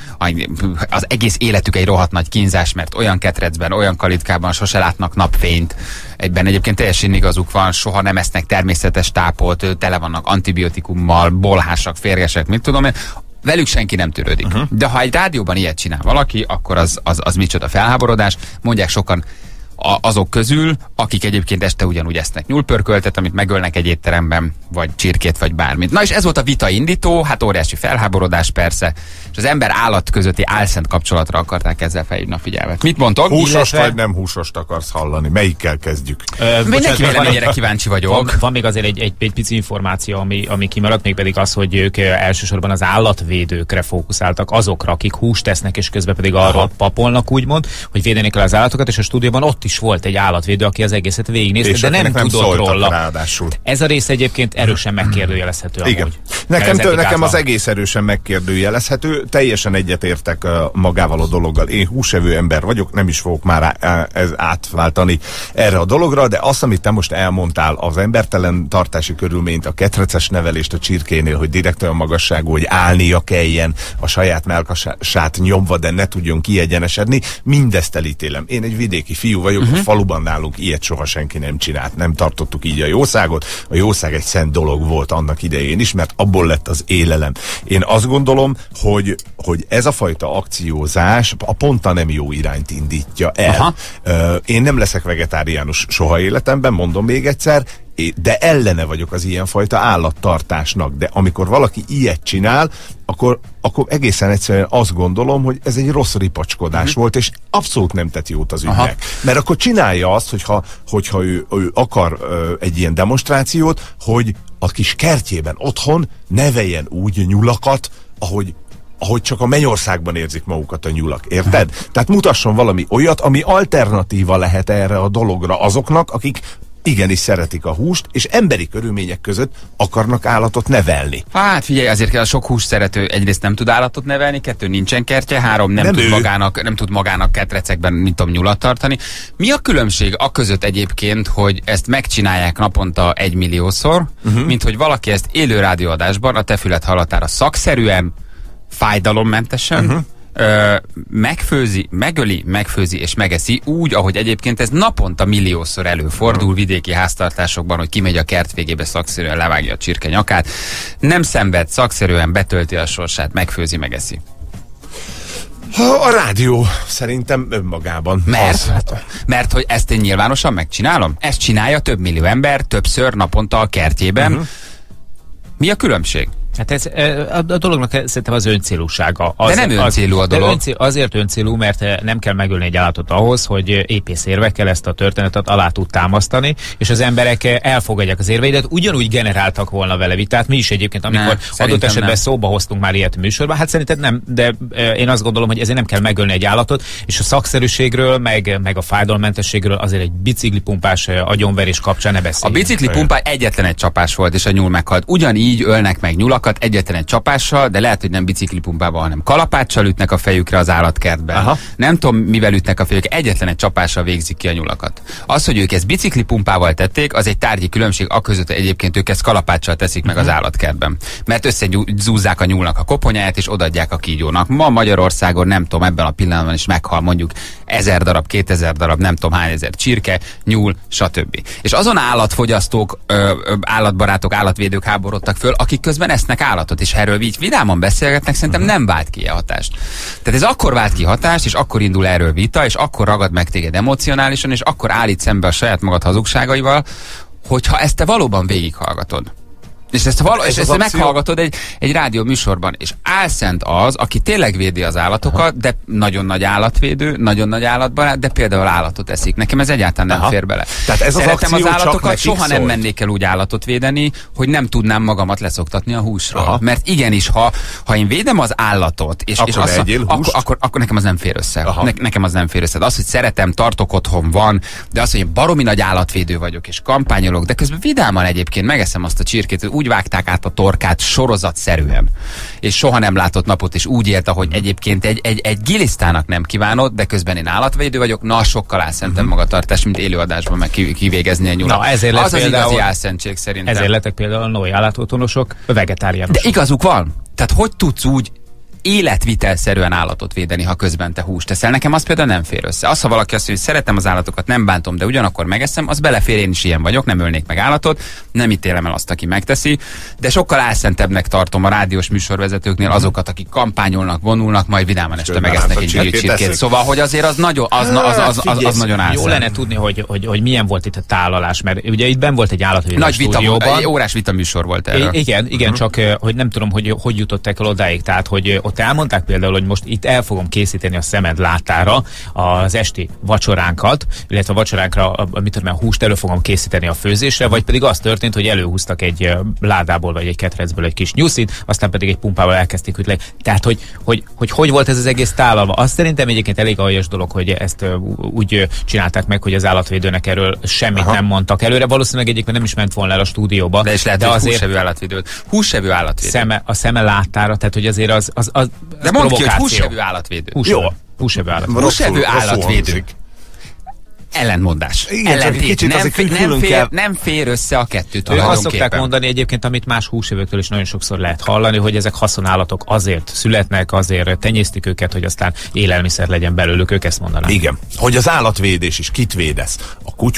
Az egész életük egy rohadt nagy kínzás, mert olyan ketrecben, olyan kalitkában sose látnak napfényt. Egyben egyébként teljesen igazuk van, soha nem esznek természetes tápot, tele vannak antibiotikummal, bolhásak, férgesek, mit tudom én. Velük senki nem törődik. Uh-huh. De ha egy rádióban ilyet csinál valaki, akkor az, az, az micsoda felháborodás. Mondják sokan A, azok közül, akik egyébként este ugyanúgy esznek nyúlpörköltet, amit megölnek egy étteremben, vagy csirkét, vagy bármit. Na és ez volt a vita indító, hát óriási felháborodás persze, és az ember-állat közötti álszent kapcsolatra akarták ezzel felhívni a figyelmet. Mit mondtok? Húsos Illetve... vagy nem húsost akarsz hallani? Melyikkel kezdjük? Ö, Mindenki véleményére kíváncsi vagyok. Van, van még azért egy, egy, egy pici információ, ami, ami kimaradt, még pedig az, hogy ők elsősorban az állatvédőkre fókuszáltak, azokra, akik húst tesznek, és közben pedig arról Aha. papolnak, úgymond, hogy védeni kell az állatokat, és a stúdióban ott is volt egy állatvédő, aki az egészet végignézte, és de nem, nem tudott róla. Ráadásul. Ez a rész egyébként erősen megkérdőjelezhető. Igen. Amúgy. Nekem, tő, nekem az egész erősen megkérdőjelezhető, teljesen egyetértek uh, magával a dologgal. Én húsevő ember vagyok, nem is fogok már á, ez átváltani erre a dologra, de azt, amit te most elmondtál, az embertelen tartási körülményt, a ketreces nevelést a csirkénél, hogy direkt olyan magasságú, hogy állnia kelljen a saját mellkasát nyomva, de ne tudjon kiegyenesedni, mindezt elítélem. Én egy vidéki fiú vagyok, uh-huh. a faluban nálunk ilyet soha senki nem csinált. Nem tartottuk így a jószágot. A jószág egy szent dolog volt annak idején is, mert abból lett az élelem. Én azt gondolom, hogy, hogy ez a fajta akciózás a pont a nem jó irányt indítja el. Aha. Én nem leszek vegetáriánus soha életemben, mondom még egyszer. de ellene vagyok az ilyenfajta állattartásnak. De amikor valaki ilyet csinál, akkor, akkor egészen egyszerűen azt gondolom, hogy ez egy rossz ripacskodás uh-huh. volt, és abszolút nem tett jót az ügynek. Aha. Mert akkor csinálja azt, hogyha, hogyha ő, ő akar ö, egy ilyen demonstrációt, hogy a kis kertjében otthon neveljen úgy nyulakat, ahogy ahogy csak a Mennyországban érzik magukat a nyulak, érted? Tehát mutasson valami olyat, ami alternatíva lehet erre a dologra azoknak, akik igenis szeretik a húst, és emberi körülmények között akarnak állatot nevelni. Hát figyelj, azért kell a sok hús szerető egyrészt nem tud állatot nevelni, kettő nincsen kertje, három nem, nem tud magának, nem tud magának ketrecekben, mint tudom, nyulat tartani. Mi a különbség a között egyébként, hogy ezt megcsinálják naponta egymilliószor, uh-huh. mint hogy valaki ezt élő rádióadásban a te fület hallatára szakszerűen, fájdalommentesen, uh-huh. ö, megfőzi, megöli, megfőzi és megeszi úgy, ahogy egyébként ez naponta milliószor előfordul uh-huh. vidéki háztartásokban, hogy kimegy a kert végébe szakszerűen, levágja a csirke nyakát, nem szenved, szakszerűen betölti a sorsát, megfőzi, megeszi. A rádió szerintem önmagában. Mert, mert hogy ezt én nyilvánosan megcsinálom? Ezt csinálja több millió ember, többször naponta a kertjében. Uh-huh. Mi a különbség? Hát ez, a dolognak szerintem az öncélúsága. Az, de nem öncélú a dolog. Öncél, azért öncélú, mert nem kell megölni egy állatot ahhoz, hogy épész érvekkel ezt a történetet alá tud támasztani, és az emberek elfogadják az érveidet, ugyanúgy generáltak volna vele vitát. Mi is egyébként, amikor ne, adott esetben nem. szóba hoztunk már ilyet műsorban, hát szerinted nem, de én azt gondolom, hogy ezért nem kell megölni egy állatot, és a szakszerűségről, meg, meg a fájdalommentességről azért egy biciklipumpás agyonverés kapcsán ne beszéljünk. A biciklipumpá egyetlen egy csapás volt, és a nyúl meghalt. Ugyanígy ölnek meg nyulakat egyetlen egy csapással, de lehet, hogy nem biciklipumpával, hanem kalapáccsal ütnek a fejükre az állatkertben. Aha. Nem tudom, mivel ütnek a fejükre, egyetlen egy csapással végzik ki a nyulakat. Az, hogy ők ezt biciklipumpával tették, az egy tárgyi különbség, aközött egyébként ők ezt kalapáccsal teszik uh-huh. meg az állatkertben. Mert összezúzzák a nyúlnak a koponyáját, és odaadják a kígyónak. Ma Magyarországon nem tudom, ebben a pillanatban is meghal mondjuk ezer darab, kétezer darab, nem tudom hány ezer csirke, nyúl, stb. És azon állatfogyasztók, ö, ö, állatbarátok, állatvédők háborodtak föl, akik közben esznek állatot, és erről így vidáman beszélgetnek, szerintem nem vált ki a hatást. Tehát ez akkor vált ki hatást, és akkor indul erről vita, és akkor ragad meg téged emocionálisan, és akkor állít szembe a saját magad hazugságaival, hogyha ezt te valóban végighallgatod. És ezt, való, és ezt meghallgatod egy, egy rádió műsorban, és álszent az, aki tényleg védi az állatokat, aha. de nagyon nagy állatvédő, nagyon nagy állatbarát, de például állatot eszik. Nekem ez egyáltalán nem aha. fér bele. Tehát ez Szeretem az, az állatokat, soha szólt. Nem mennék el úgy állatot védeni, hogy nem tudnám magamat leszoktatni a húsról. Aha. Mert igenis, ha, ha én védem az állatot, és, és azt, akkor, akkor, akkor nekem az nem fér össze. Ne, nekem az nem fér össze. De az, hogy szeretem, tartok otthon van, de az, hogy én baromi nagy állatvédő vagyok, és kampányolok, de közben vidáman egyébként megeszem azt a csirkét, úgy vágták át a torkát sorozatszerűen, és soha nem látott napot, és úgy élte, hogy egyébként egy, egy, egy gilisztának nem kívánod, de közben én állatvédő vagyok, na sokkal álszentem uh-huh. magatartás, mint élőadásban meg kivégezni a nyulat. Na, ezért az az igazi álszentség szerintem. Ezért lettek például a Noé állatorvonosok vegetáriánusok. De igazuk van. Tehát hogy tudsz úgy életvitelszerűen állatot védeni, ha közben te húst teszel? Nekem az például nem fér össze. Az, ha valaki azt mondja, hogy szeretem az állatokat, nem bántom, de ugyanakkor megeszem, az belefér, én is ilyen vagyok, nem ölnék meg állatot, nem ítélem el azt, aki megteszi, de sokkal álszentebbnek tartom a rádiós műsorvezetőknél azokat, akik kampányolnak, vonulnak, majd vidáman este megesznek egy csirkét. Szóval, hogy azért az nagyon, az, az, az, az, az, az nagyon álszent. Jó lenne tudni, hogy, hogy, hogy milyen volt itt a tálalás, mert ugye itt benn volt egy állatvédelmi nagy vita, egy órás vita műsor volt erről. I- igen, igen, uh-huh. csak hogy nem tudom, hogy hogy jutottak el odáig, tehát hogy ott elmondták például, hogy most itt el fogom készíteni a szemed látára az esti vacsoránkat, illetve a vacsoránkra, mit tudom, a húst elő fogom készíteni a főzésre, vagy pedig az történt, hogy előhúztak egy ládából, vagy egy ketrecből egy kis nyuszit, aztán pedig egy pumpával elkezdték ütni. Tehát, hogy hogy, hogy hogy volt ez az egész tálalva. Azt szerintem egyébként elég aljas dolog, hogy ezt úgy csinálták meg, hogy az állatvédőnek erről semmit aha. nem mondtak előre. Valószínűleg egyébként nem is ment volna el a stúdióba. De is lehet, de hogy azért húsevő állatvédő. Húsevő állatvédő. Szeme, a szeme látára, tehát hogy azért az, az, az de mondd ki, hogy húsevő állatvédő. Húsevő. Húsevő állatvédő. Húsevő állatvédő. Ellentmondás. Igen, ellentét. Nem, fér, nem, fér, nem fér össze a kettő tulajdonképpen. Azt szokták mondani egyébként, amit más húsevőktől is nagyon sokszor lehet hallani, hogy ezek haszonállatok azért születnek, azért tenyésztik őket, hogy aztán élelmiszer legyen belőlük, ők ezt mondanak. Igen. Hogy az állatvédés is, kit védesz? A kutyust,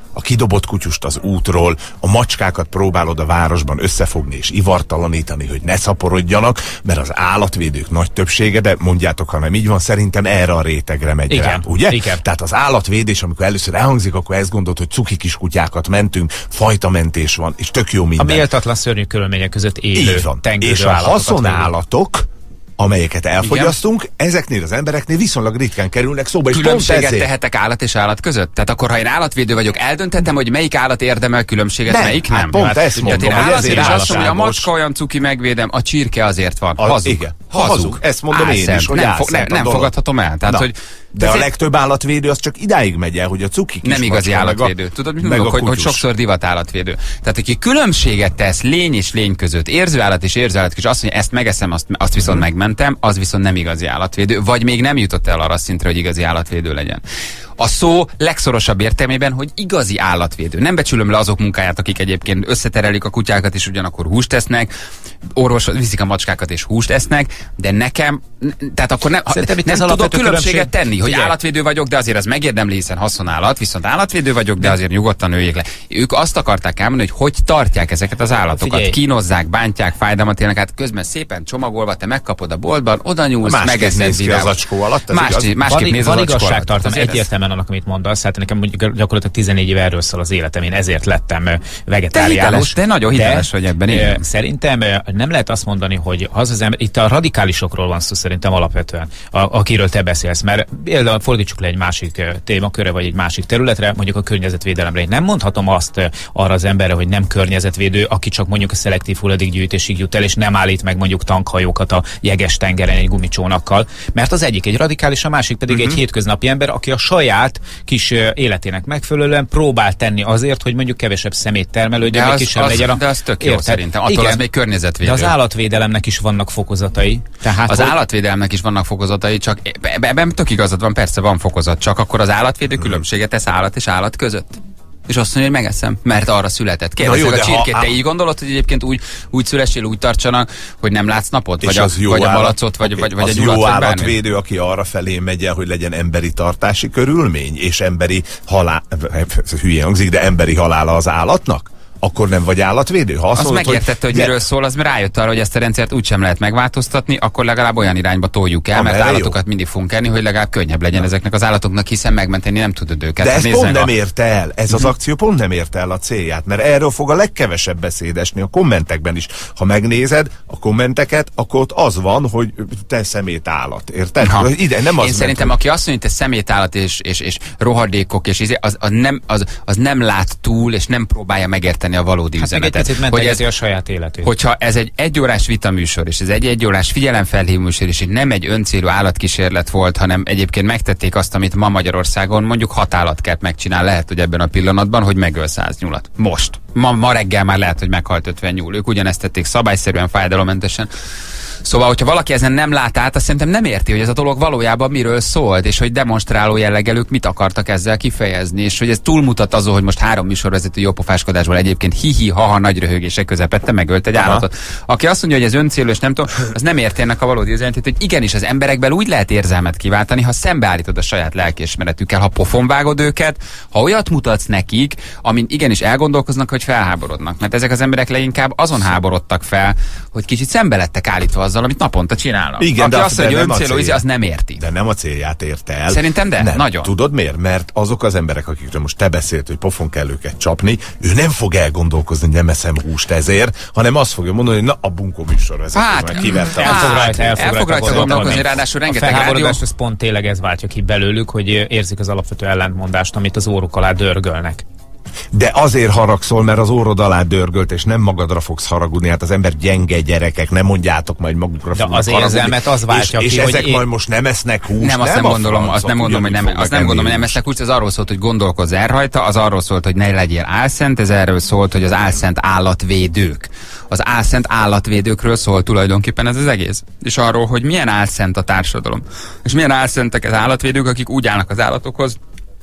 a kidobott kutyust az útról, a macskákat próbálod a városban összefogni és ivartalanítani, hogy ne szaporodjanak, mert az állatvédők nagy többsége, de mondjátok, ha nem így van, szerintem erre a rétegre megy Igen, rá, ugye? igen. Tehát az állatvédés, amikor először elhangzik, akkor ezt gondolt, hogy cuki kis kutyákat mentünk, fajtamentés van, és tök jó A minden. méltatlan szörnyű körülmények között élő, Így van. tengődő És a állatokat haszonállatok, amelyeket elfogyasztunk, igen, ezeknél az embereknél viszonylag ritkán kerülnek szóba, és pont Különbséget ezért. tehetek állat és állat között? Tehát akkor, ha én állatvédő vagyok, eldönthetem, hogy melyik állat érdemel különbséget, Nem, melyik hát nem? pont ezt Hát, mondom, én hogy állatvédő, ezért és azt mondom, hogy a álságos. macska olyan cuki, megvédem, a csirke azért van. A- Hazug. igen. Hazug. Ezt mondom én is, Álszent. hogy nem, fog, nem, álszent a nem dolog. fogadhatom el. Tehát, Na, hogy de a ezért- legtöbb állatvédő az csak idáig megy el, hogy a cuki kis nem igazi macska, meg a- állatvédő. Tudod, mit meg mondok, a hogy, hogy kutyus. sokszor divat állatvédő. Tehát, aki különbséget tesz lény és lény között, érző állat és érző állat, és azt mondja, ezt megeszem, azt, azt viszont Mhm. megmentem, az viszont nem igazi állatvédő, vagy még nem jutott el arra a szintre, hogy igazi állatvédő legyen. A szó legszorosabb értelmében, hogy igazi állatvédő. Nem becsülöm le azok munkáját, akik egyébként összeterelik a kutyákat, és ugyanakkor húst esznek, orvoshoz viszik a macskákat, és húst esznek, de nekem, tehát akkor nem, Szerintem itt nem az tudok alapvető különbséget különbség- tenni, hogy Figyelj. állatvédő vagyok, de azért az megérdemli, hiszen haszonállat, viszont állatvédő vagyok, de azért nyugodtan öljék le. Ők azt akarták elmondani, hogy hogy tartják ezeket az állatokat. Figyelj. Kínozzák, bántják, fájdalmat élnek, hát közben szépen csomagolva, te megkapod a boltban, oda nyúlsz, Másképp megeszed néz ki vidámon. az acskó alatt, ez Más, igaz? másképp Van, néz van az acskó alatt. igazságtartalom Azért ez- egyértelműen annak, amit mondasz. Hát nekem mondjuk gyakorlatilag tizennégy év erről szól az életem, én ezért lettem ö, Te vegetáriánus. hiteles, te nagyon hiteles vagy ebben, ö, igen. Szerintem ö, nem lehet azt mondani, hogy az az ember, itt a radikálisokról van szó szerintem alapvetően, a, akiről te beszélsz, mert például fordítsuk le egy másik ö, témakörre, vagy egy másik területre, mondjuk a környezetvédelemre. Én nem mondhatom azt ö, arra az emberre, hogy nem környezetvédő, aki csak mondjuk a szelektív hulladékgyűjtésig jut el, és nem állít meg mondjuk tankhajókat a jeges tengeren egy gumicsónakkal, mert az egyik egy radikális, a másik pedig Mhm. egy hétköznapi ember, aki a saját kis ö, életének megfelelően próbál tenni azért, hogy mondjuk kevesebb szemét termelődjön, De egy az, kisebb az, legyen a... de az tök jó Érted? szerintem. Attól Igen, az még környezetvédő. de az állatvédelemnek is vannak fokozatai. Tehát Az hogy- állatvédelemnek is vannak fokozatai, csak e- ebben tök igazad van, persze van fokozat, csak akkor az állatvédő különbséget tesz állat és állat között. És azt mondja, hogy megeszem, mert arra született. Kérdezzük jó, a de csirkét, ha- te így gondolod, hogy egyébként úgy, úgy szülessél, úgy tartsanak, hogy nem látsz napot? Vagy És a, az jó vagy a állat- malacot, vagy, oké, vagy, vagy az egy jó ulat, vagy bármi? állatvédő, aki arra felé megy el, hogy legyen emberi tartási körülmény, és emberi halál, hülyén hangzik, de emberi halála az állatnak? Akkor nem vagy állatvédő? Ha azt Az mondod, megértette, hogy de- miről szól, az rájött arra, hogy ezt a rendszert úgysem lehet megváltoztatni, akkor legalább olyan irányba toljuk el, mert Amerre jó. állatokat mindig fogunk enni, hogy legalább könnyebb legyen ezeknek az állatoknak, hiszen megmenteni nem tudod őket. De ez Nézd pont meg nem a- érte el, ez az akció pont nem érte el a célját, mert erről fog a legkevesebb beszéd esni a kommentekben is. Ha megnézed a kommenteket, akkor ott az van, hogy te szemét állat, érted? Ha. Ide nem az Én ment, szerintem, hogy- aki azt mondja, hogy te szemétállat és, és, és rohadékok, és izé, az, az, nem, az, az nem lát túl, és nem próbálja megérteni a valódi Hát meg egy üzenetet. picit Hogy mentegeti ez, a saját életét. hogyha ez egy egyórás vitaműsor, és ez egy egyórás figyelemfelhívó műsor, és így nem egy öncélú állatkísérlet volt, hanem egyébként megtették azt, amit ma Magyarországon mondjuk hat állatkert megcsinál, lehet, hogy ebben a pillanatban, hogy megöl száz nyulat. Most. Ma, ma reggel már lehet, hogy meghalt ötven nyúl. Ők ugyanezt tették szabályszerűen, fájdalommentesen. Szóval, hogyha valaki ezen nem lát át, azt szerintem nem érti, hogy ez a dolog valójában miről szólt, és hogy demonstráló jelleggel ők mit akartak ezzel kifejezni, és hogy ez túlmutat azon, hogy most három műsorvezető jópofáskodásból egyébként hihi, haha, nagy röhögése közepette megölt egy Aha. állatot. Aki azt mondja, hogy ez öncélú, és nem tudom, az nem érti ennek a valódi üzenetét, hogy igenis az emberekben úgy lehet érzelmet kiváltani, ha szembeállítod a saját lelkiismeretükkel, ha pofonvágod őket, ha olyat mutatsz nekik, amin igenis elgondolkoznak, hogy felháborodnak. Mert ezek az emberek leginkább azon háborodtak fel, hogy kicsit szembe lettek állítva azzal, amit naponta csinálnak. Igen, Aki de azt de mondja, hogy nem a öncélú, célja. az nem érti. De nem a célját érte el. Szerintem de, nem. nagyon. Tudod miért? Mert azok az emberek, akikről most te beszélt, hogy pofon kell őket csapni, ő nem fog elgondolkozni, hogy nem eszem húst ezért, hanem azt fogja mondani, hogy na a bunkó műsorvezető, Hát, meg kiverte. El fog Hát, rajta, el fog el fog rajta rajta gondolkozni, gondolkodni. ráadásul A rengeteg rádió. felháborodást, ez pont tényleg ez váltja ki belőlük, hogy érzik az alapvető ellentmondást, amit az óruk alá dörgölnek. De azért haragszol, mert az órod alá dörgölt, és nem magadra fogsz haragudni. Hát az ember gyenge gyerekek, nem mondjátok majd magukra De fognak az haragudni. érzelmet az váltja és, ki, és hogy ezek én- majd most nem esznek húst. Nem, azt nem, a gondolom, azt francok nem gondolom, hogy nem, ugyanúgy azt nem fognak gondolom, hogy nem enni esznek úgy, ez arról szólt, hogy gondolkozz el rajta, az arról szólt, hogy ne legyél álszent, ez erről szólt, hogy az álszent állatvédők. Az álszent állatvédőkről szól tulajdonképpen ez az egész. És arról, hogy milyen álszent a társadalom. És milyen álszentek az állatvédők, akik úgy állnak az állatokhoz,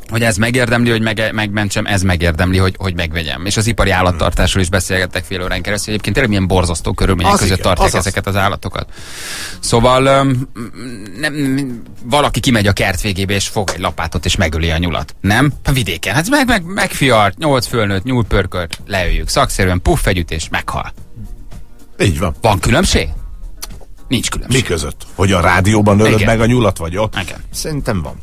hogy ez megérdemli, hogy meg, megmentsem, ez megérdemli, hogy, hogy megvegyem. És az ipari állattartásról is beszélgettek fél órán keresztül. Egyébként tényleg milyen borzasztó körülmények az között igen, tartják az ezeket az. az állatokat. Szóval nem, valaki kimegy a kert végébe, és fog egy lapátot, és megöli a nyulat. Nem? A vidéken. Hát meg, meg, megfiart, nyolc fölnőtt, nyúlpörkölt, leöljük. Szakszerűen puff együtt, és meghal. Így van. Van különbség? Nincs különbség. Mi között? Hogy a rádióban ölöd meg a nyulat, vagy ott? Igen. Szerintem van.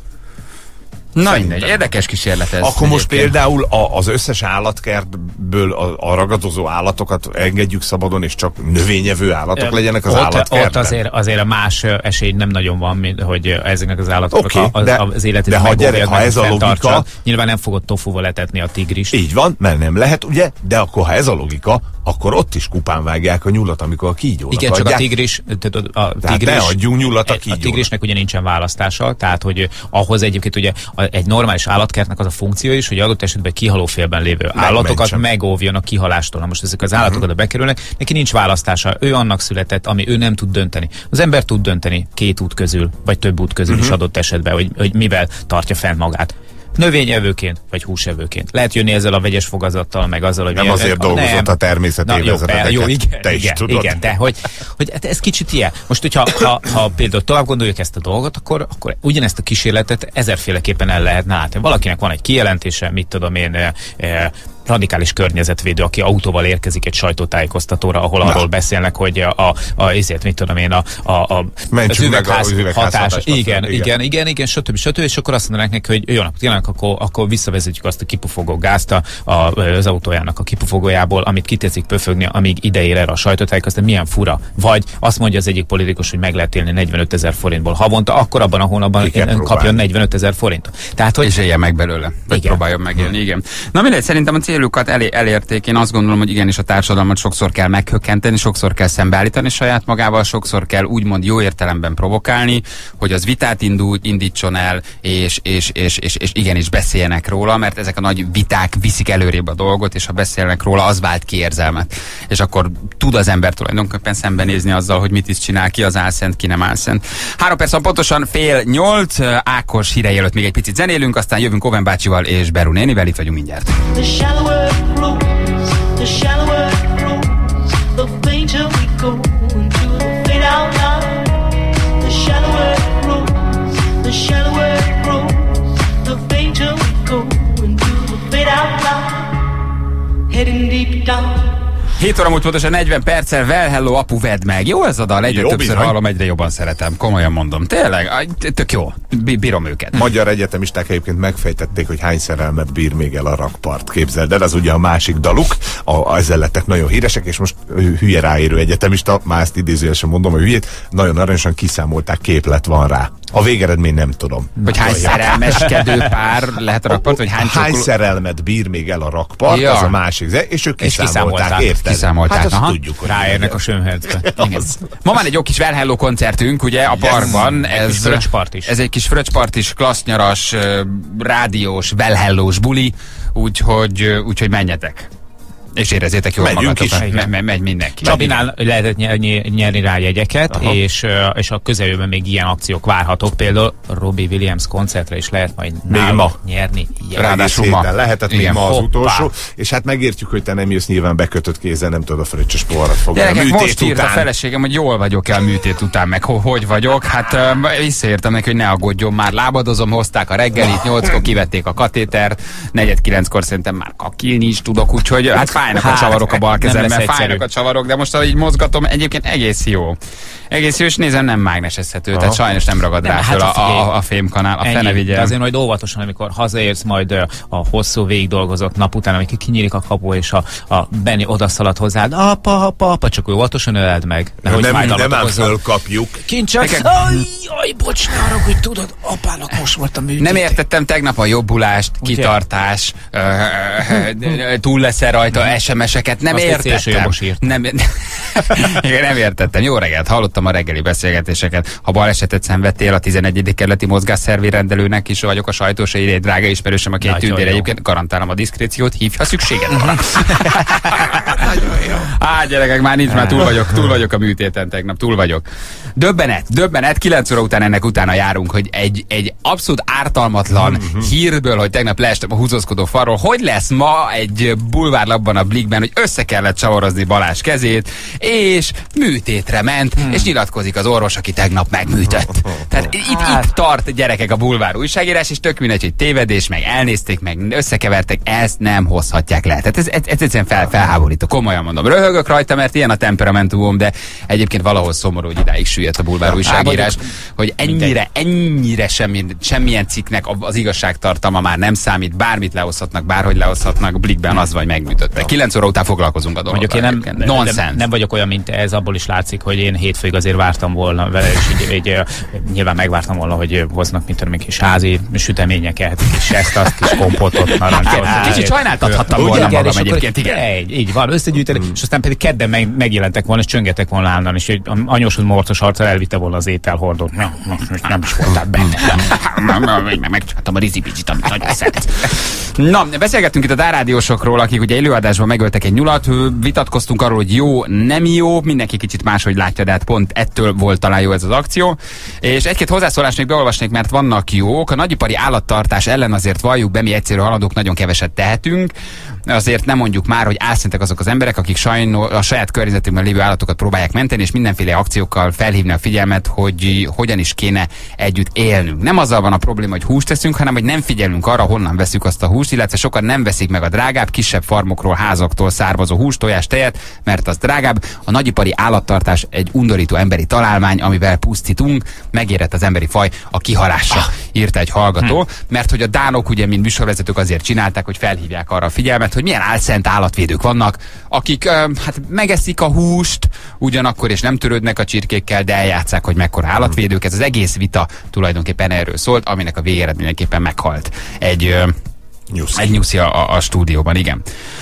Na mindegy, érdekes kísérlet ez. Akkor most például a, az összes állatkertből a, a ragadozó állatokat engedjük szabadon, és csak növényevő állatok legyenek az ott, állatkertben? Ott azért, azért a más esély nem nagyon van, mint, hogy ezeknek az állatoknak okay, az, de, az életét de ha, gyere, ha ez a logika... Nyilván nem fogod tofuval etetni a tigris. Így van, mert nem lehet, ugye? De akkor, ha ez a logika, akkor ott is kupán vágják a nyulat, amikor a kígyónak igen, adják. csak a tigris... A tigris ne adjunk nyulat a kígyónak. A tigrisnek ugye nincsen választása, tehát hogy ahhoz egyébként ugye egy normális állatkertnek az a funkció is, hogy adott esetben kihaló félben lévő állatokat megóvjon a kihalástól. Na most ezek az állatok oda bekerülnek, neki nincs választása. Ő annak született, ami ő nem tud dönteni. Az ember tud dönteni két út közül, vagy több út közül uh-huh. is adott esetben, hogy, hogy mivel tartja fent magát. Növényevőként, vagy húsevőként. Lehet jönni ezzel a vegyes fogazattal, meg azzal, hogy... Nem milyen, azért dolgozott nem. a természetévezeteket. Jó, igen, te is igen, tudod. Igen, de hogy, hogy ez kicsit ilyen. Most, hogyha ha, ha például tovább gondoljuk ezt a dolgot, akkor, akkor ugyanezt a kísérletet ezerféleképpen el lehetne látni. Valakinek van egy kijelentése, mit tudom én, e, e, radikális környezetvédő, aki autóval érkezik egy sajtótájékoztatóra, ahol Na. arról beszélnek, hogy a, a, a ezért, mit tudom én, a, a, a az üvegház, üvegház hatás, hatás igen, igen, igen, igen, igen, stb. stb. És akkor azt mondanak neki, hogy jó napot kívánok, akkor, akkor visszavezetjük azt a kipufogó gázt a, a, az autójának a kipufogójából, amit kiteszik pöfögni, amíg ide ér erre a sajtótájékoztató, milyen fura. Vagy azt mondja az egyik politikus, hogy meg lehet élni negyvenötezer forintból havonta, akkor abban a hónapban kapjon negyvenötezer forintot. Tehát, hogy... És élje meg belőle, vagy próbáljon megélni, igen. Na mindegy, szerintem a célukat elé, elérték. Én azt gondolom, hogy igenis a társadalmat sokszor kell meghökkenteni, sokszor kell szembeállítani saját magával, sokszor kell úgymond jó értelemben provokálni, hogy az vitát indul, indítson el, és, és, és, és, és igenis beszéljenek róla, mert ezek a nagy viták viszik előrébb a dolgot, és ha beszélnek róla, az vált ki érzelmet. És akkor tud az ember tulajdonképpen szembenézni azzal, hogy mit is csinál, ki az álszent, ki nem álszent. Három perc van pontosan, fél nyolc, Ákos hírei előtt még egy picit zenélünk, aztán jövünk Oven bácsival és Beru nénivel, itt vagyunk mindjárt. The shallower it grows, the fainter we go into the fade out line. The shallower it grows, the shallower it grows, the fainter we go into the fade out line. Heading deep down. hét óra múlt pontosan negyven perccel, well hello apu, vedd meg. Jó ez a dal, egyre jó, többször bizony. Hallom, egyre jobban szeretem. Komolyan mondom. Tényleg, tök jó. Bírom őket. Magyar egyetemisták egyébként megfejtették, hogy hány szerelmet bír még el a rakpart. Képzeld el, az ugye a másik daluk. A, ezzel lettek nagyon híresek, és most hülye ráérő egyetemista, már ezt idézőjelesen mondom a hülyét, nagyon aranyosan kiszámolták, képlet van rá. A végeredmény nem tudom. Hogy hány szerelmeskedő pár lehet a rakpart, vagy hány, hány szerelmet bír még el a rakpart, ja. Az a másik. És ők kiszámolták, érted? Kiszámolták. Hát azt aha. tudjuk, hogy ráérnek a Sönhedzbe. Ma van egy jó kis Well Hello koncertünk, ugye, a parkban. Ez, ez, fröccspartis. ez egy kis fröccspartis, klassznyaras, rádiós, Well Hello-s buli, úgyhogy, úgyhogy menjetek. És érezzétek jól magatokat. Me, me, megy mindenki. Csabinál lehetett nyerni, nyerni rá jegyeket, és, és a közeljövőben még ilyen akciók várhatók. Például Robbie Williams koncertre is lehet majd még ma nyerni jegyeket. Ráadásul ma. Lehetett igen, még ma az hoppá. utolsó. És hát megértjük, hogy te nem jössz nyilván bekötött kézzel, nem tudod a fröccsös poharat fogni. Gyerekek, most írt a feleségem, hogy jól vagyok el műtét után, meg ho hogy vagyok. Hát uh, visszaértem neki, hogy ne aggódjon, már lábadozom, hozták a reggelit, nyolckor kivették a katétert, negyed kilenckor szerintem már kakilni is tudok, úgyhogy hát fájnak a csavarok a bal kezemben, fájnak a csavarok, de most ahogy így mozgatom, egyébként egész jó. Egész jó, és nézem, nem mágnesezhető, aha. Tehát sajnos nem ragad rá föl hát a, a, a fémkanál, a fene vigye. De azért majd óvatosan, amikor hazaérsz majd a hosszú végig dolgozott nap után, amikor kinyílik a kapu, és a, a Benni odaszalad hozzád, apa, apa, apa, csak óvatosan öleld meg. Nem, nem, nem ám fölkapjuk. Kint csak, jaj, bocs, ne arra, hogy tudod, apának most volt a műtét. Nem értettem tegnap a jobbulást, kitartás, túl lesz-e rajta, es em es-eket, nem Azt egy értettem. szélsőjobbos írt. Nem, igen, nem értettem. Jó reggelt, hallottam a reggeli beszélgetéseket. Ha balesetet szenvedtél, a tizenegyedik kerületi mozgásszervi rendelőnek is vagyok a sajtós, egy drága ismerősöm, aki egy tündér, egyébként garantálom a diszkréciót, hívj, ha szükséged van. Á, gyerekek, már nincs, már túl vagyok, túl vagyok a műtéten tegnap, túl vagyok. Döbbenet, döbbenet, kilenc óra után ennek utána járunk, hogy egy, egy abszolút ártalmatlan mm-hmm. hírből, hogy tegnap leestem a húzózkodó falról, hogy lesz ma egy bulvárlapban a Blikben, hogy össze kellett csavorozni Balázs kezét, és műtétre ment, hmm. és nyilatkozik az orvos, aki tegnap megműtött. Tehát itt, itt tart, gyerekek, a bulvár újságírás, és tök mindegy, hogy tévedés, meg elnézték, meg összekevertek, ezt nem hozhatják le. Tehát ez, ez, ez egyszerűen fel, felháborító. Komolyan mondom. Röhögök rajta, mert ilyen a temperamentumom, de egyébként valahol szomorú, hogy idáig süllyedt a bulvár újságírás, hogy ennyire, ennyire semmi, semmilyen cikknek az igazságtartalma már nem számít, bármit lehozhatnak, bárhogy lehozhatnak, Blikben az vagy megműtötte. kilenc óra után foglalkozunk a dolgokkal. Mondjuk én nem, nem, nem vagyok olyan, mint ez, abból is látszik, hogy én hétfőig azért vártam volna vele, és így, így nyilván megvártam volna, hogy hoznak, mint tudom, egy kis házi süteményeket, kis ezt, azt, kis kompotot, narancsot. Kicsit sajnáltathattam volna magam egyébként, igen. Egy, így van, összegyűjteni, mm. és aztán pedig kedden meg, megjelentek volna, és csöngetek volna állandóan, és anyósod morcos arccal elvitte volna az ételhordót. Nem is voltál benne. Megcsináltam a rizibicsit, amit nagyon szeret. Na, beszélgettünk itt a dárádiósokról, akik ugye előadásban megöltek egy nyulat, vitatkoztunk arról, hogy jó, nem jó, mindenki kicsit máshogy látja, de hát pont ettől volt talán jó ez az akció. És egy-két hozzászólást még beolvasnék, mert vannak jók. A nagyipari állattartás ellen azért valljuk be, mi egyszerű haladók nagyon keveset tehetünk. Azért nem mondjuk már, hogy álszentek azok az emberek, akik sajnos a saját környezetükben lévő állatokat próbálják menteni, és mindenféle akciókkal felhívni a figyelmet, hogy hogyan is kéne együtt élnünk. Nem azzal van a probléma, hogy húst teszünk, hanem hogy nem figyelünk arra, honnan veszük azt a húst, illetve sokan nem veszik meg a drágább, kisebb farmokról, házaktól származó húst, tojás, tejet, mert az drágább. A nagyipari állattartás egy undorító emberi találmány, amivel pusztítunk, megérett az emberi faj a kihalásra, ah. írta egy hallgató, hm. mert hogy a dánok ugye, mint műsorvezetők azért csinálták, hogy felhívják arra a figyelmet, hogy milyen álszent állatvédők vannak, akik uh, hát megeszik a húst, ugyanakkor és nem törődnek a csirkékkel, de eljátszák, hogy mekkora állatvédők. Ez az egész vita tulajdonképpen erről szólt, aminek a végeredményeképpen meghalt egy, uh, nyuszi. egy nyuszi a, a, a stúdióban, igen.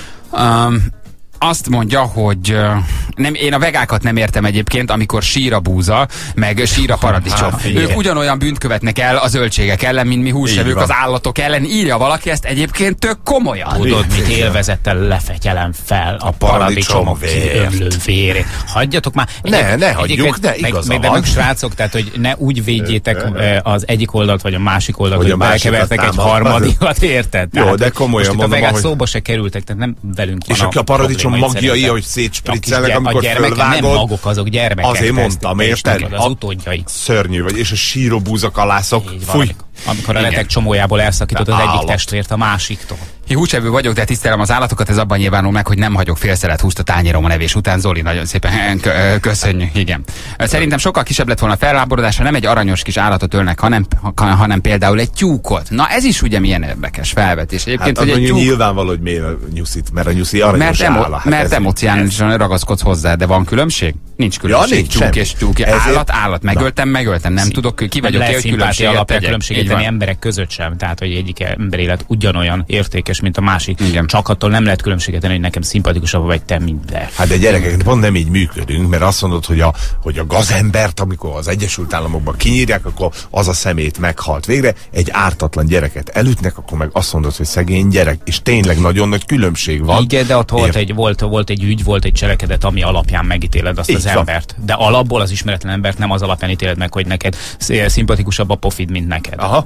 Um, Azt mondja, hogy uh, nem, én a vegákat nem értem egyébként, amikor sír a búza, meg sír a paradicsom. Hát, ők ugyanolyan bűnt követnek el a zöldségek ellen, mint mi húsevők az állatok ellen. Írja valaki ezt egyébként tök komolyan. Tudod, mit élvezettel lefetyelem fel a, a paradicsomok kiömlő vérét. Hagyjatok már. Ne, ne hagyjuk, de igaza meg, van. Meg srácok, tehát, hogy ne úgy védjétek az egyik oldalt, vagy a másik oldalt, hogy, hogy belekevertek egy harmadikat, érted? Jó, tehát, de komolyan mondom, a vegák hogy... szóba se kerültek, tehát nem velünk van. És aki a paradicsom magjai, hogy szétspriccelnek, amikor fölvágod. Nem maguk, azok gyermekek. Azért mondtam, érted? Az utódjaik. Szörnyű vagy, és a síró búzakalászok. Fúj! Amikor a retek csomójából elszakított az egyik testvért a másiktól. Én húsevő vagyok, de tisztelem az állatokat, ez abban nyilvánul meg, hogy nem hagyok fél szelet húst a tányérom a nevés után. Zoli, nagyon szépen köszönjük, igen. Szerintem sokkal kisebb lett volna a felháborodás, ha nem egy aranyos kis állatot ölnek, hanem, hanem például egy tyúkot. Na ez is ugye milyen érdekes felvetés. Egyébként, hát, hogy egy tyúk... nyilvánvaló, hogy miért a nyuszit, mert a nyuszi aranyos mert emo- állat. Mert ez emocionálisan ez... ragaszkodsz hozzá, de van különbség? Nincs különbség. Ja, nincs, tyúk semmi. És tyúk. Ezért... Állat, állat. Megöltem, megöltem. Nem tudok, ki vagyok ki, hogy különbséget tegyek. Különbséget tenni emberek között sem. Tehát, hogy egyik emberélet ugyanolyan értékes, mint a másik. Igen. Csak attól nem lehet különbséget tenni, hogy nekem szimpatikusabb vagy te, mint de. Hát de gyerekek, pont nem így működünk, mert azt mondod, hogy a, hogy a gazembert, amikor az Egyesült Államokban kinyírják, akkor az a szemét meghalt végre, egy ártatlan gyereket elütnek, akkor meg azt mondod, hogy szegény gyerek, és tényleg nagyon nagy különbség van. Igen, de ott volt egy, volt, volt egy ügy, volt egy cselekedet, ami alapján megítéled azt így az van. Embert. De alapból az ismeretlen embert nem az alapján ítéled meg, hogy neked szimpatikusabb a pofid, mint neked. Aha.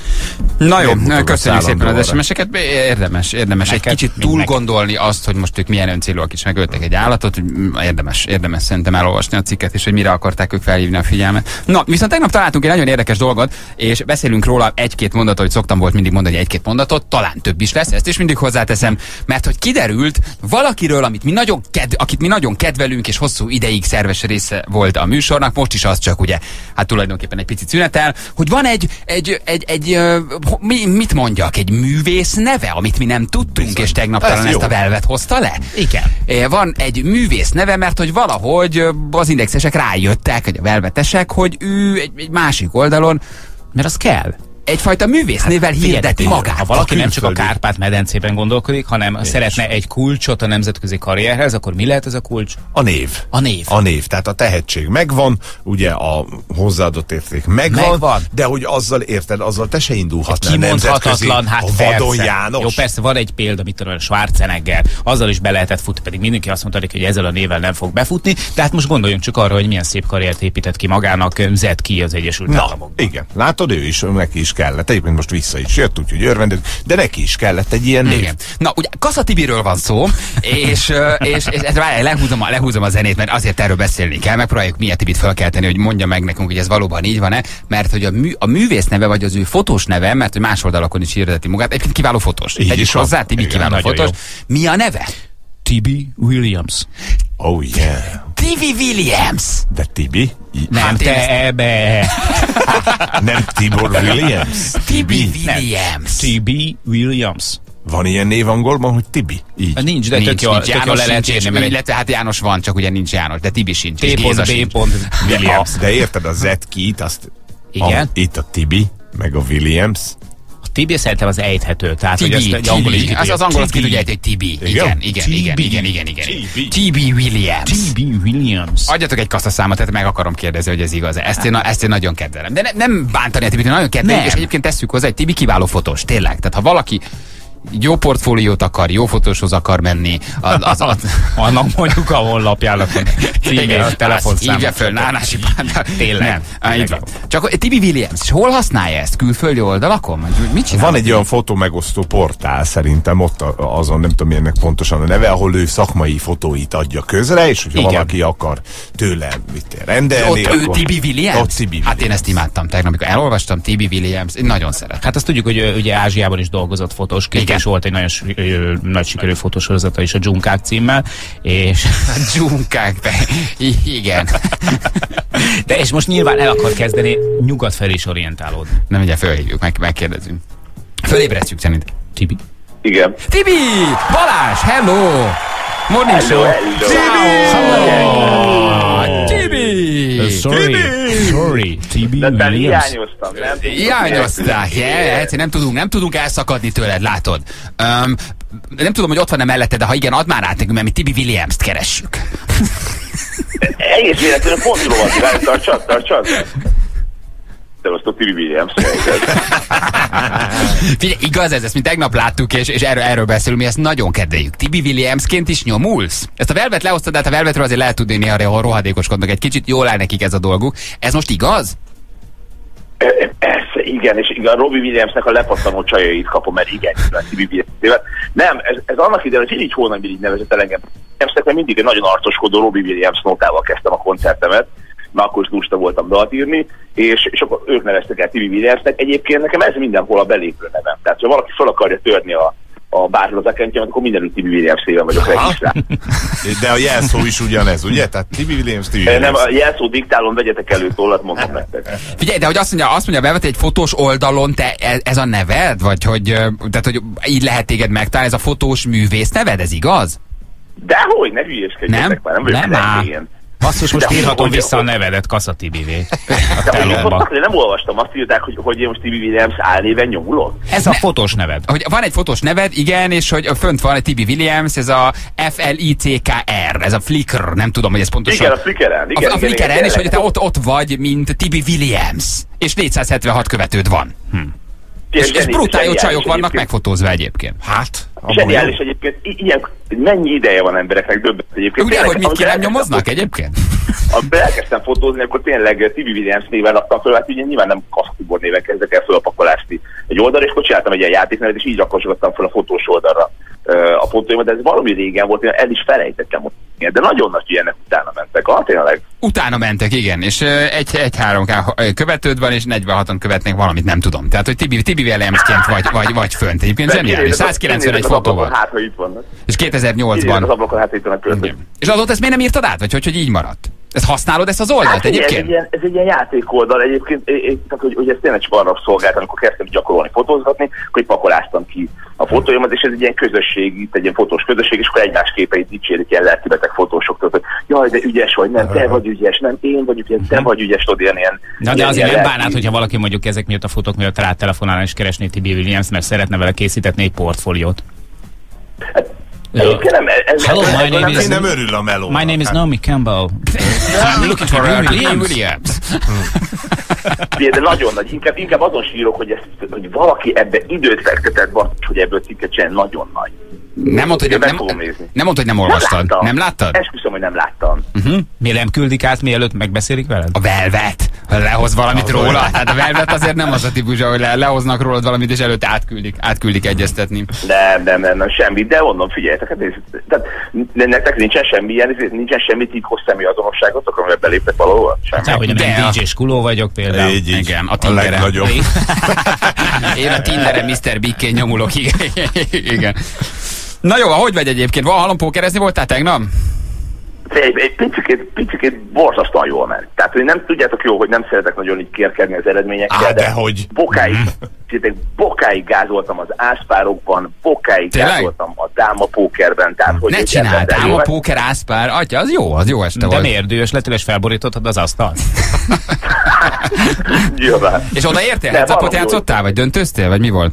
Na jó, köszönjük szépen az es em es-eket. Érdemes, érdemes egy kicsit túl gondolni azt, hogy most ők milyen öncélúak is megöltek egy állatot, hogy érdemes, érdemes szerintem elolvasni a cikket, és hogy mire akarták ők felhívni a figyelmet. Na, viszont tegnap találtunk egy nagyon érdekes dolgot, és beszélünk róla egy-két mondatot, hogy szoktam volt mindig mondani egy-két mondatot, talán több is lesz, ezt is mindig hozzáteszem, mert hogy kiderült valakiről, amit mi nagyon ked, akit mi nagyon kedvelünk, és hosszú ideig szerves része volt a műsornak, most is az csak ugye, hát tulajdonképpen egy picit szünetel, hogy van egy, egy, egy, egy, egy mi, mit mondjak, egy művész neve, amit mi nem tudtunk, bizony. És tegnap talán ezt a Velvet hozta le. Igen. Van egy művész neve, mert hogy valahogy az indexesek rájöttek, hogy a velvetesek, hogy ő egy, egy másik oldalon, mert az kell. egyfajta művésznével hirdeti magát. Ha valaki nem csak a külföldi. Kárpát-medencében gondolkodik, hanem Nincs. szeretne egy kulcsot a nemzetközi karrierhez, akkor mi lehet ez a kulcs? A név. A név. A név. Tehát a tehetség megvan, ugye a hozzáadott érték megvan, Megvan. de hogy azzal érted, azzal te se indulhatnál Kimondhatatlan, hát a Vadon persze. János. Jó, persze, van egy példa, mit tudom, a Schwarzenegger, azzal is be lehetett futni, pedig mindenki azt mondta, hogy ezzel a névvel nem fog befutni, tehát most gondoljunk csak arra, hogy milyen szép karriert épített ki magának Zed Key az Egyesült Na, Államokban. igen. Látod, ő is, neki is kellett. Egyébként most vissza is jött, úgyhogy örvendünk, de neki is kellett egy ilyen név. Igen. Na, ugye Kassa Tibiről van szó, és, és, és, és várjál, lehúzom, a, lehúzom a zenét, mert azért erről beszélni kell, megpróbáljuk Miatt Tibit felkelteni, hogy mondja meg nekünk, hogy ez valóban így van-e, mert hogy a, mű, a művész neve, vagy az ő fotós neve, mert hogy más oldalakon is hirdeti magát, egyébként kiváló fotós. Így Tegyük is van. hozzá, Tibi Igen, kiváló nagyon fotós. Mi a neve? Tibi Williams. Oh yeah. Tibi Williams. De Tibi? I- Nem, Hát én te ezt- ebbe. Nem Tibor Williams? Tibi Williams. Tibi Williams. Van ilyen név angolban, hogy Tibi? Így. Nincs, de Nincs, tök jól, nincs, tök jól János le lehet sincs, és, írni, mert egy illetve hát János van, csak ugye nincs János, de Tibi sincs. és Géza T.B. sincs. Williams. De érted, a Zed Key-t, azt Igen. A, itt a Tibi, meg a Williams. A Tibi szerintem az ejthető, tehát hogy Tibi, ezt egy angol is ki Tibi. Az tudja. az angol azt ki Tibi. tudja ejteni, hogy Tibi. Igen? Igen, igen, igen, Tibi. igen, igen, igen. Tibi. Tibi Williams. Tibi Williams. Adjatok egy kasszaszámot, tehát meg akarom kérdezni, hogy ez igaz. Ezt én, ezt én nagyon kedvelem. De ne, nem bántani a Tibit, én nagyon kedvelem, Nem. és egyébként tesszük hozzá, egy Tibi kiváló fotós, tényleg. Tehát ha valaki jó portfóliót akar, jó fotóshoz akar menni, az, az, az Annak mondjuk a honlapjának a címét, a telefonszámot. hívja föl, Nánási Pándor. Tényleg. Nem, á, így Tényleg. van. Csak Tibi Williams, és hol használja ezt? Külföldi oldalakon? Vagy mit csinál? Van egy olyan fotómegosztó portál, szerintem ott a- azon, nem tudom milyennek pontosan a neve, ahol ő szakmai fotóit adja közre, és hogyha Igen. valaki akar tőle mit rendelni, Ott ő akkor... Tibi Williams? Ott Tibi Hát én ezt imádtam tegnap, amikor elolvastam, Tibi Williams, én nagyon szeretem. Hát azt tudjuk, hogy ő ugye Ázsiában is dolgozott fotósként, Igen. és volt egy nagyon si- ö, nagy sikerű fotósorozata is a Junkák címmel, és Dzsunkák, de I- igen. de és most nyilván el akar kezdeni nyugat felé is orientálódni. Nem, ugye fölhívjuk, meg, megkérdezünk. Fölébresztjük szerint. Tibi. Igen. Tibi! Balázs, hello! Morning show! Ciao! Tibi! Uh, sorry, sorry, Tibi De te Williams. hiányoztam, nem? Hiányozták, yeah, nem tudunk, nem tudunk elszakadni tőled, látod. Um, nem tudom, hogy ott van-e mellette, de ha igen, add már át nekünk, mert mi Tibi Williams-t keressük. Egész véletlenül pont rohadt, várj, tartsad, tartsad. Szevasztok, Tibi Williams. Figyelj, igaz ez, ezt mi tegnap láttuk, és, és erről, erről beszélünk, mi ezt nagyon kedveljük. Tibi Williamsként is nyomulsz? Ezt a Velvet lehoztad, de hát a Velvetről azért lehet tudni néha, hogy rohadékoskodnak egy kicsit, jól áll nekik ez a dolguk. Ez most igaz? Persze, igen, és igen, Robbie Williamsnek a lepattanó csajait kapom, mert igen, igen, Tibi Williams. Nem, ez, ez annak idején, hogy így hónapban így nevezett el engem. Williamsnek, mert mindig egy nagyon arcoskodó Robbie Williams nótával kezdtem a koncertemet, mert akkor is lusta voltam dalt írni, és, és akkor ők neveztek el Tibi Williamsnek. Egyébként nekem ez mindenhol a belépő nevem. Tehát, ha valaki fel akarja törni a, a bárhozakentjemet, akkor mindenütt Tibi Williams néven vagyok regisztrálva. De a jelszó is ugyanez, ugye? Tehát Tibi Williams, Tibi Williams. Nem, a jelszó diktálon vegyetek elő tollat, mondom nektek. Figyelj, de hogy azt mondja, azt mondja Velvet, egy fotós oldalon te e- ez a neved? Vagy hogy, ö, tehát, hogy így lehet téged megtalálni, ez a fotós művész neved, ez igaz? Dehogy, ne hülyéskedjetek Nem? már, nem vagyok Nem áll. ilyen. Basszus, most De írhatom hogy- vissza a nevedet, Kassa Tibivé. A De hogy telomba. most nem olvastam, azt írták, hogy, hogy én most Tibi Williams álnéven nyomulok. Ez a fotós neved. Hogy van egy fotós neved, igen, és hogy fönt van egy Tibi Williams, ez a F L I C K R, ez a Flickr, nem tudom, hogy ez pontosan. Igen, a Flickeren. Igen, a, a igen, Flickren, igen, és hogy te tényleg. ott, ott vagy, mint Tibi Williams, és négyszázhetvenhat követőd van. Hm. És, és Zseni- brutál jó zseniális csajok vannak egyébként. megfotózva egyébként. Hát, Zseniális egyébként, I- ilyen, mennyi ideje van embereknek döbbent egyébként. Ugye, Tényleg, hogy mit amikor ki nem elkezdtem nyomoznak fot- egyébként? Amikor elkezdtem fotózni, akkor tényleg Tibi Williams néven raktam föl, hát ugye nyilván nem Kassa Tibor néven kezdek el fölpakolásni egy oldalra, és akkor csináltam egy ilyen játéknevet, és így rakosogattam föl a fotós oldalra ö, a fotóimat, de ez valami régen volt, én el is felejtettem, hogy igen, de nagyon nagy ilyenek utána mentek, ah, tényleg. Utána mentek, igen, és ö, egy, egy három K követőd van, és negyvenhatan követnék valamit, nem tudom. Tehát, hogy Tibi, Tibi Williamsként vagy, vagy, vagy fönt. Egyébként zseniális, százkilencvenegy fotó van. Hát, ha itt vannak. És Kinézek az kétezer-nyolcban. ablakon, hát itt vannak között. Igen. És azóta ezt miért nem írtad át? Vagy hogy, hogy így maradt? Ezt használod, ezt az oldalt Hát igen, egyébként? Ez egy, ilyen, ez egy ilyen játékoldal egyébként, é, é, tehát hogy, hogy ez tényleg csak arra szolgált, amikor kezdtem gyakorolni, fotózgatni, hogy pakoláztam ki a fotóimat, és ez egy ilyen közösség, itt egy ilyen fotós közösség, és akkor egymás képeit dicsérik ilyen lelkibeteg fotósok, tehát hogy jaj, de ügyes vagy, nem, te vagy ügyes, nem, én vagyok ügyes, te vagy ügyes, tudod, ilyen, ilyen... Na de azért nem bánnád, hogyha valaki mondjuk ezek miatt a fotók miatt rá telefonálna és keresné Tibi Williams, mert szeretne vele készítetni egy portfóliót. Hát, egyébként nem, ez, Hello, ez, my ez, name ez, is- Nem örül a melónak. My name is Naomi Campbell. I'm looking for Tibi Williams. Williams. de nagyon nagy, inkább, inkább azon sírok, hogy, ezt, hogy valaki ebbe időt fektetett, basszus, hogy ebből cikket csinálni, nagyon nagy. Nem mondta, hogy Én nem, meg fogom nem, nézni. nem, mondta, hogy nem olvastad. láttam. Nem láttad? Esküszöm, hogy nem láttam. Uh-huh. Miért nem küldik át, mielőtt megbeszélik veled? A Velvet. Lehoz valamit róla. Hát a Velvet azért nem az a típus, hogy le, lehoznak rólad valamit, és előtte átküldik, átküldik egyeztetni. Nem, nem, nem, nem, semmi, de mondom, figyeljetek, hát ez, tehát nektek nincsen semmi ilyen, nincsen semmi titkos személyazonosságotok, amivel beléptek valahol? Semmi. Hát, hogy nem De én a- dé dzsé Skuló vagyok például. Így, így. Igen, a a Tinderen. legnagyobb. Én a Tinderen miszter Bikkén nyomulok, igen. igen. Na jó, hogy vagy egyébként? Van hallom pókerezni voltál tegnap? Egy, egy picikét, picikét borzasztóan jól ment. Tehát, hogy nem tudjátok jó, hogy nem szeretek nagyon így kérkedni az eredményekkel, Á, de dehogy. bokáig, mm. bokáig gázoltam az ászpárokban, bokáig Tényleg? gázoltam a dáma pókerben. Tehát, hogy Ne egy csináld, ebben ám jó a ment. póker ászpár, atya, az jó, az jó este De volt. miért dühös lettél és felborítottad az asztalt? Nyilván. És oda értél? Nem, Hetzapot valami játszottál, vagy döntöztél, vagy mi volt?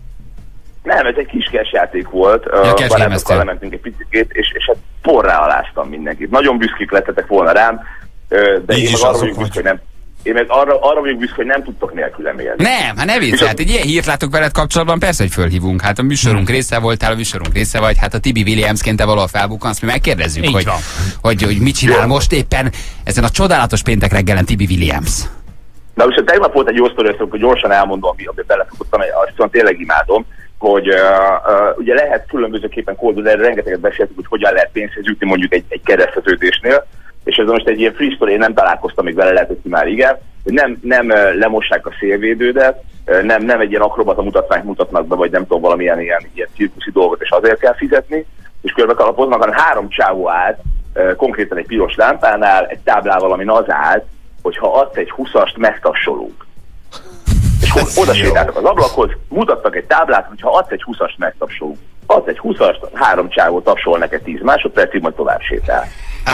Nem, ez egy kis játék volt. Ja, Ja, cash barátokkal lementünk egy picikét, és, és hát porrá aláztam mindenkit. Nagyon büszkék lettetek volna rám, ö, de Így én is meg arra azok vagyok büszke, hogy nem, én meg arra, arra vagyok büszke, hogy nem tudtok nélkülem élni. Nem, hát ne vicc, És a- hát egy ilyen hírt látok veled kapcsolatban, persze, hogy fölhívunk. Hát a műsorunk része voltál, a műsorunk része vagy, hát a Tibi Williamsként te valahol felbukkansz, mi megkérdezzük, Így hogy, van. hogy, hogy mit csinál most éppen ezen a csodálatos péntek reggelen Tibi Williams. Na most tegnap volt egy jó sztori, ezt akkor gyorsan elmondom, ami, ami belefutottam, azt viszont tényleg imádom, hogy uh, uh, ugye lehet különbözőképpen kódozni, erre rengeteget beszéltük, hogy hogyan lehet pénzhez jutni mondjuk egy, egy kereszteződésnél, és ez most egy ilyen free story, én nem találkoztam még vele, lehet, hogy ti már igen, hogy nem, nem uh, lemossák a szélvédődet, uh, nem, nem egy ilyen akrobata mutatványt mutatnak be, vagy nem tudom, valamilyen ilyen, ilyen cirkuszi dolgot, és azért kell fizetni, és körbe kalapoznak, hanem három csávó állt, uh, konkrétan egy piros lámpánál, egy táblával, amin az állt, hogy ha adsz egy huszast, megtapsolunk. És oda sétáltak az ablakhoz, mutattak egy táblát, hogy ha adsz egy huszast, megtapsolunk. Adsz egy huszast, három csávó tapsol neked tíz másodpercig, majd tovább sétál.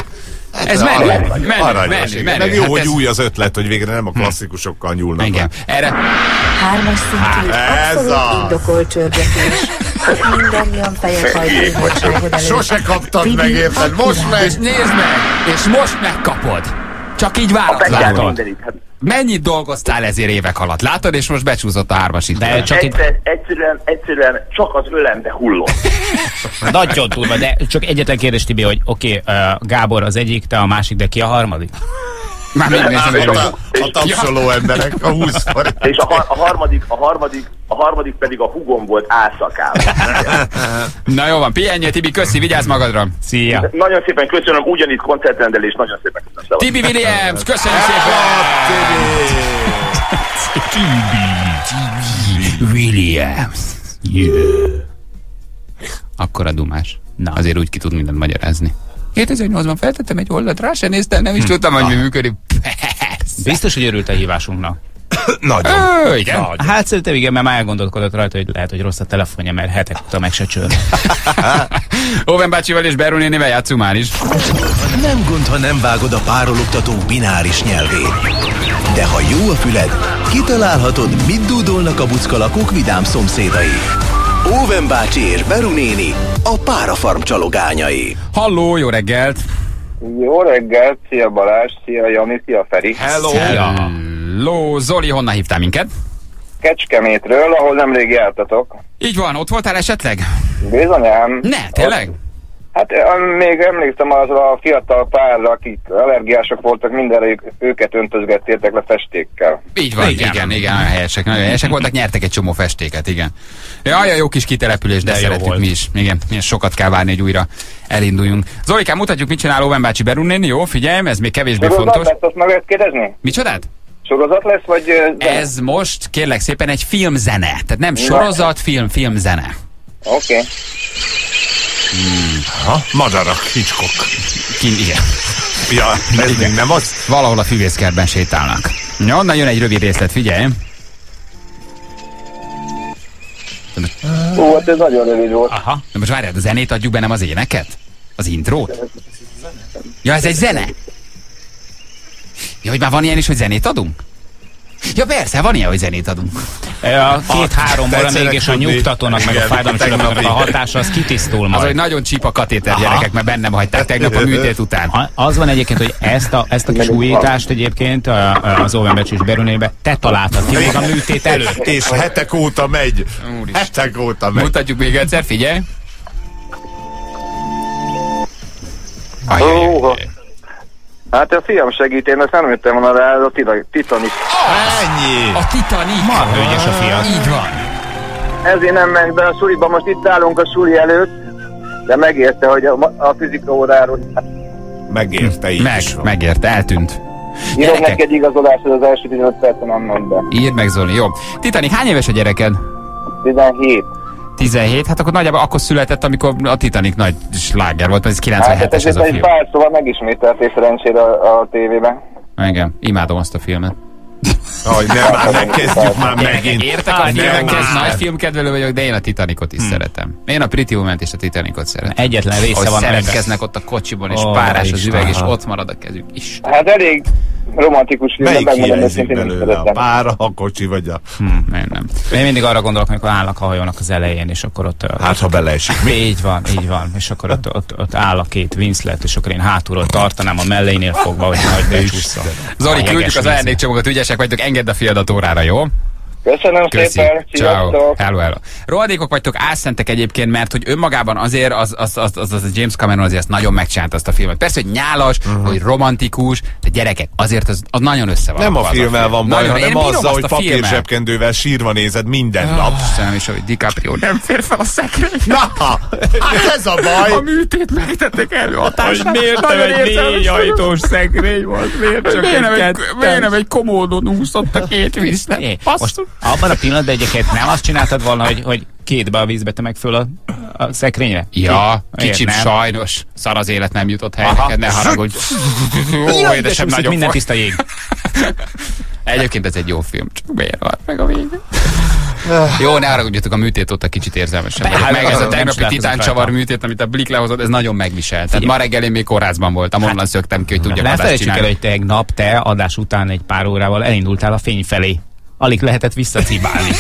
Ez menő, Aranyos, menő, aranyos, menő, igen. menő. Meg jó, Hát hogy ez- új az ötlet, hogy végre nem a klasszikusokkal nyúlnak. Igen, erre Hármas szintű, ez abszolút az. indokolt csörgetés. Mindannyian fejet hajtó igazságod előtt. Sose kaptad Tibi, meg, érted? Most meg! és nézd meg, és most megkapod. Csak így Begyár váratlanul. mindenit. Hát Mennyit dolgoztál ezért évek alatt? Látod, és most becsúszott a hármas itt. De csak itt egyszer, egyszerűen, egyszerűen csak az ölembe hullott. nagyon durva, de csak egyetlen kérdés, Tibi, hogy oké, okay, uh, Gábor az egyik, te a másik, de ki a harmadik? Már még nézem, Hát, hogy a, a tapsoló emberek, a húsz forint. És a, har- a, harmadik, a, harmadik, a harmadik pedig a hugom volt álszakában. Na jó van, pihenjél, Tibi, köszi, vigyázz magadra. Szia! Nagyon szépen köszönöm, ugyanitt koncertrendelés, nagyon szépen köszönöm. Tibi Williams, köszönjük szépen! Tibi Williams. Yeah. Akkor a dumás. Na. Azért úgy ki tud mindent magyarázni. kétezer-nyolcban feltettem egy oldalt, rá sem néztem, nem is tudtam, hogy mi működik. Persze. Biztos, hogy örült a hívásunknak. Nagyon. Ö, igen. Hát szerintem igen, mert már elgondolkodott rajta, hogy lehet, hogy rossz a telefonja, mert hetek óta meg se csörd. Óven bácsival és Beru nénivel játszunk már is. Nem gond, ha nem vágod a párologtató bináris nyelvét. De ha jó a füled, kitalálhatod, mit dúdolnak a buckalakók vidám szomszédai. Óven bácsi és Beru néni, a párafarm csalogányai. Halló, jó reggelt! Jó reggelt, szia Balázs, szia Jani, szia Feri. Hello! Hello, Zoli, honnan hívtál minket? Kecskemétről, ahol nemrég jártatok. Így van, ott voltál esetleg? Bizonyám. Ne, tényleg? Ott, hát ö, még emlékszem azra a fiatal párra, akik allergiások voltak, mindenre ők, őket öntözgettétek le festékkel. Így van, igen, igen, igen, nagyon helyesek, nagyon helyesek voltak, nyertek egy csomó festéket, igen. Jaj, jó kis kitelepülés, de, De jó szeretjük volt. mi is. Igen, milyen sokat kell várni, hogy újra elinduljunk. Zolikám, mutatjuk, mit csinál Óven bácsi Beru néni, jó? Figyelj, ez még kevésbé Sorozat fontos. lesz, azt meg lehet kérdezni? Micsodát? Sorozat lesz, vagy... ö, zene? Ez most, kérlek szépen, egy filmzene. Tehát nem sorozat, film, filmzene. Oké. Okay. Ha? Madarak, Hitchcock. Kint, igen. Ja, ez még nem az? Valahol a füvészkertben sétálnak. Ja, onnan jön egy rövid részlet, figyelj. Ó, hát ez nagyon rövid volt. Aha. Na most várjál, a zenét adjuk be, nem az éneket? Az intrót? Ja, ez egy zene? Ja, hogy már van ilyen is, hogy zenét adunk? Ja persze, van ilyen, hogy zenét adunk. A két-három óra mégis a nyugtatónak, meg a fájdalomcsillapítónak a hatása, az kitisztul majd. Az, hogy nagyon csíp a katéter gyerekek, mert bennem hagyták tegnap a műtét után. A, az van egyébként, hogy ezt a, ezt a kis újítást egyébként a, az Óvenbecs és Berőnébe te találtad ki még a műtét előtt. És hetek óta megy. Hetek óta megy. Mutatjuk még egyszer, figyelj. Ó, hát a fiam segít, én ezt nem jöttem volna rá, ez a Titanic. Ennyi! A Titanic! Már hölgyes a fia. Így van. Ezért nem meg be a suliba, most itt állunk a suli előtt, de megérte, hogy a, a fizika óráról... Megérte így Meg, is van. megérte, eltűnt. Írom neki egy igazolást, hogy az első tizenöt percen nem ment be. Írd meg, Zoli, jó. Titanic, hány éves a gyereked? tizenhét. tizenhét, hát akkor nagyjából akkor született, amikor a Titanic nagy sláger volt, mert ez kilencvenhetes hát, ez a egy film. pár szóval megismételték szerencsére a, a tévében. Igen, imádom azt a filmet. Ahogy nem, már megkezdjük már megint. Értek a filmekhez, nagy filmkedvelő vagyok, de én a Titanicot is hmm. szeretem. Én a Pretty Woman-t és a Titanicot szeretem. Egyetlen része hogy van. szeretkeznek ott a kocsiban, és oh, párás az üveg, és aha. ott marad a kezük. Isten. Hát elég romantikus film. Melyik hiányzik belőle? A pára, a kocsi vagy a... Hmm, nem, nem. Én mindig arra gondolok, amikor állnak a hajónak az elején, és akkor ott... Hát, ha beleesik. Így van, így van. És akkor ott, ott, ott áll a két Winslet, és akkor én hátulról tartanám a melleinél fogva, hogy majd becsúszson. Zoli, küldjük az ajándékcsomagot, ügyesek vagytok, engedd a fiadat órára, jó? Köszönöm Köszi. szépen, Ciao. Hello, hello. Rohadékok vagytok, álszentek egyébként, mert hogy önmagában azért az, az, az, az, az a James Cameron azért azt nagyon megcsinálta azt a filmet. Persze, hogy nyálas, uh-huh. hogy romantikus, de gyerekek, azért az, az nagyon össze van. Nem a filmmel van baj, hanem azzal, hogy papírzsebkendővel sírva nézed minden oh, nap. Istenem, és hogy DiCaprio nem fér fel a szekrény. Na, hát ez a baj. A műtét megtettek előadást. Miért nem egy négy ajtós szekrény volt? Miért csak miért egy nem, miért nem egy komódon úszott a két víznek? Most abban a pillanatban egyébként nem azt csináltad volna, hogy, hogy kétbe a vízbe te meg föl a, a szekrényre? Ja, kicsit nem? Sajnos. Szar az élet, nem jutott helyre, ne haragudj. Ó, édesem, nagyon minden tiszta jég. Egyébként ez egy jó film, csak miért van meg a vége? Jó, ne haragudjatok, a műtét ott a kicsit érzelmesebb. Hát, meg ez a tegnapi nem titáncsavar műtét, amit a Blik lehozott, ez nagyon megviselt. Tehát ma reggel én még kórházban voltam, onnan szöktem ki, hogy tudjak Ne adást felejtsük el, csinálni. hogy tegnap te adás után egy pár órával elindultál a fény felé. Alig lehetett visszacibálni.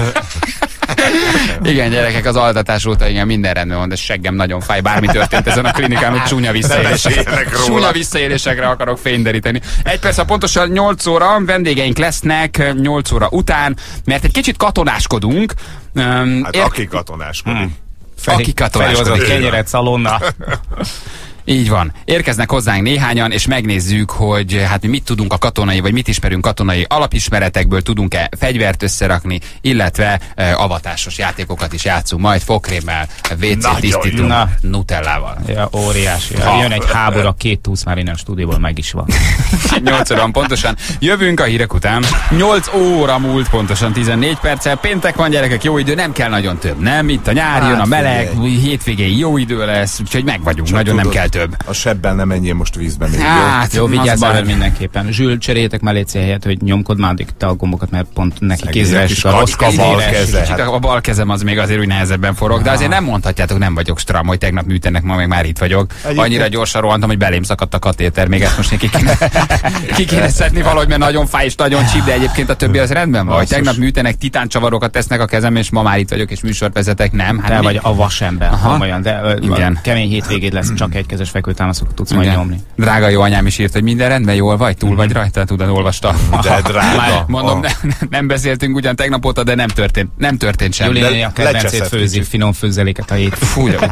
Igen, gyerekek, az altatás óta igen, minden rendben van, de seggem nagyon fáj, bármi történt ezen a klinikán, hogy csúnya visszaélésekre, csúnya visszaélésekre akarok fényderíteni. Egy perc, a pontosan nyolc óra, vendégeink lesznek nyolc óra után, mert egy kicsit katonáskodunk. Um, hát ér... aki katonáskodik. Hmm. Feli, aki katonáskodik. Felhozott kenyeret szalonna. Így van. Érkeznek hozzánk néhányan, és megnézzük, hogy hát mi mit tudunk a katonai, vagy mit ismerünk katonai alapismeretekből, tudunk-e fegyvert összerakni, illetve e, avatásos játékokat is játszunk, majd fogkrémmel, vé cé tisztítunk, nutellával. Ja, óriási. Ha. Jön egy háború, a két túsz már innen a stúdióból meg is van. nyolc óra pontosan. Jövünk a hírek után. nyolc óra múlt pontosan tizennégy perccel. Péntek van, gyerekek, jó idő, nem kell nagyon több, nem? Itt a nyár jön, a meleg, hétvégén jó idő lesz, úgyhogy meg vagyunk, csak nagyon tudod, nem kell több. A sebben nem menjél most vízbe még, hát, jó? Jó, vigyázzál vele mindenképpen. Zsül, cseréljetek már légy helyet, hogy nyomkod már addig te a gombokat, mert pont neki kézre esik a rossz a bal keze. Hát. A bal kezem az még azért úgy nehezebben forog, de azért nem mondhatjátok, nem vagyok stram, hogy tegnap műtenek, ma meg már itt vagyok. Annyira gyorsan rohantam, hogy belém szakadt a katéter, még ezt most neki kéne, ki kéne szedni valahogy, mert nagyon fáj és nagyon csíp, de egyébként a többi az rendben van. Hogy tegnap műtenek, titáncsavarokat tesznek a kezem, és ma már itt vagyok, és műsort vezetek, nem? Hát te vagy a vasember, komolyan, de igen. Kemény hétvégéd lesz, csak egykezes fekvőtámaszok tudsz majd nyomni. Drága jó anyám is írt, hogy minden rendben, jól vagy, túl vagy rajta, tudod, olvasta. De drága. Mondom, ne, nem beszéltünk ugyan tegnap óta, de nem történt, nem történt semmi. Júli a kedvencét főzi, finom főzeléket a hét. Fú, de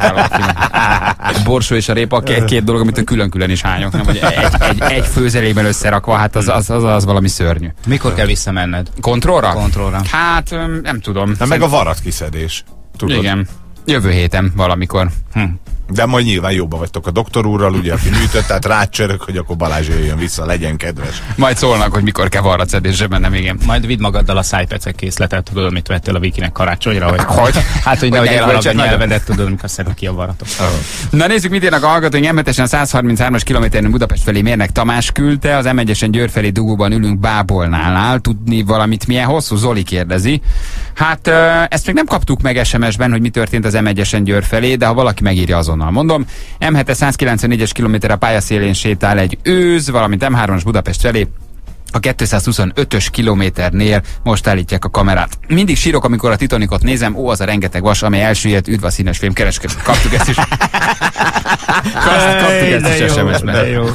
a borsó és a répa két dolog, amit külön-külön is hányok, nem, hogy egy, egy, egy főzelékben összerakva, hát az, az, az, az valami szörnyű. Mikor kell visszamenned? Kontrollra? Kontrollra. Hát, nem tudom. Na meg a varatkiszedés. Tudod? Igen. Jövő héten valamikor. Hm. De majd nyilván jobban vagytok a doktor úrral, ugye, aki műtött, tehát rácsörök, hogy akkor Balázs jöjjön vissza, legyen kedves. Majd szólnak, hogy mikor kell varratszedésre bennem, igen. Majd vidd magaddal a szájpecek készletet, tudod, amit vettél a Vikinek karácsonyra, vagy hogy? Hát, hogy nehogy elharagd a nyelvedet, tudod, amikor szedek ki a varatot. Oh. Na nézzük, mit írnak a hallgatóink. em hetesen száz harminchárom kilométeren Budapest felé Mérnek Tamás küldte, az em egyesen Győr felé dugóban ülünk Bábolnál. Tudni valamit milyen hosszú? Zoli kérdezi. Hát ezt még nem kaptuk meg es em es-ben, hogy mi történt az em egyesen Győr felé, de ha valaki megírja, azonnal azonnal mondom. em hetes százkilencvennégyes kilométer a pályaszélén sétál egy őz, valamint em hármas Budapest felé. A kétszázhuszonötös kilométernél most állítják a kamerát. Mindig sírok, amikor a Titanicot nézem, ó, az a rengeteg vas, amely elsüllyedt, üdv a színes film kereskedő. Kaptuk ezt is. Kaptuk ezt is es em es-ben.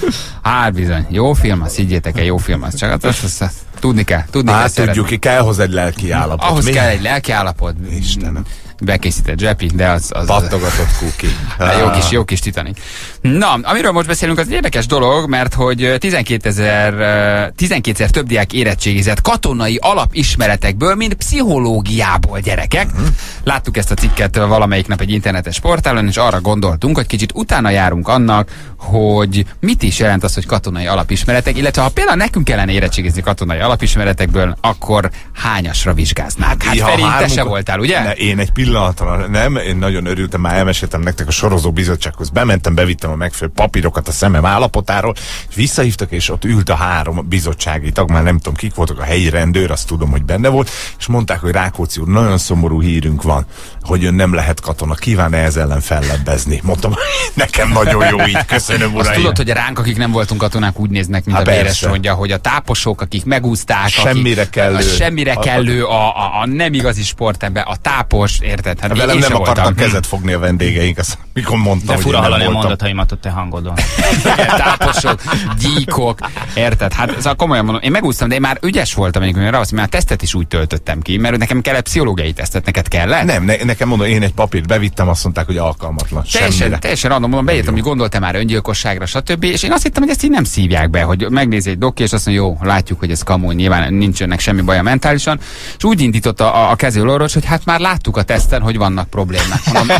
Hát bizony, jó film, azt higgyétek el, jó film, az csak azt, azt, azt, azt tudni kell, tudni hát, kell tudjuk, szeretni. kell hozzá egy lelki állapot. Ahhoz Mi? kell egy lelki állapot. Istenem. Bekészített zsepi, de az... az pattogatott kuki. Hát jó kis, jó kis Titanic. Na, amiről most beszélünk, az egy érdekes dolog, mert hogy tizenkétezer, tizenkétszer több diák érettségizett katonai alapismeretekből, mint pszichológiából, gyerekek. Uh-huh. Láttuk ezt a cikket valamelyik nap egy internetes portálon, és arra gondoltunk, hogy kicsit utána járunk annak, hogy mit is jelent az, hogy katonai alapismeretek, illetve ha például nekünk kellene érettségizni katonai alapismeretekből, akkor hányasra vizsgáznánk? Hát Feri, te se voltál, ugye? Ne, én egy pillanatra nem, én nagyon örültem, már elmeséltem nektek a sorozó bizottsághoz, bementem, bevittem a megfelelő papírokat a szemem állapotáról, és visszahívtak, és ott ült a három bizottsági tag, már nem tudom kik voltak, a helyi rendőr, azt tudom, hogy benne volt, és mondták, hogy Rákóczi úr, nagyon szomorú hírünk van, hogy ön nem lehet katona, kíván-e ez ellen fellebbezni? Mondtam, nekem nagyon jó így, köszönöm, uraim. Azt tudod, hogy ránk, akik nem voltunk katonák, úgy néznek, mint Há, a véres mondja, hogy a táposok, akik megúzták, semmire akik, kellő, a semmire kellő, a, a, a nem igazi sportember, a tápos, érted? Hát velem nem akartak voltam. kezet fogni a vendégeink, azt mikor mondtam, de hogy fura én nem hallani a voltam. mondataimat a te hangodon. Táposok, gyíkok, érted? Hát szóval komolyan mondom, én megúsztam, de én már ügyes voltam, amikor rá, már tesztet is úgy töltöttem ki, mert nekem kellett pszichológiai tesztet, neked kellett? Nem, ne, nekem mondom, én egy papírt bevittem, azt mondták, hogy alkalmatlan. Teljesen, Semmire. teljesen random, mondom, beírtam, hogy gondoltam már öngyilkosságra, stb. És én azt hittem, hogy ezt így nem szívják be, hogy megnézi egy doki, és azt mondja, jó, látjuk, hogy ez kamu, nyilván nincsenek semmi baja mentálisan. És úgy indította a, a kezéről orvos, hogy hát már láttuk a teszten, hogy vannak problémák. Mondom,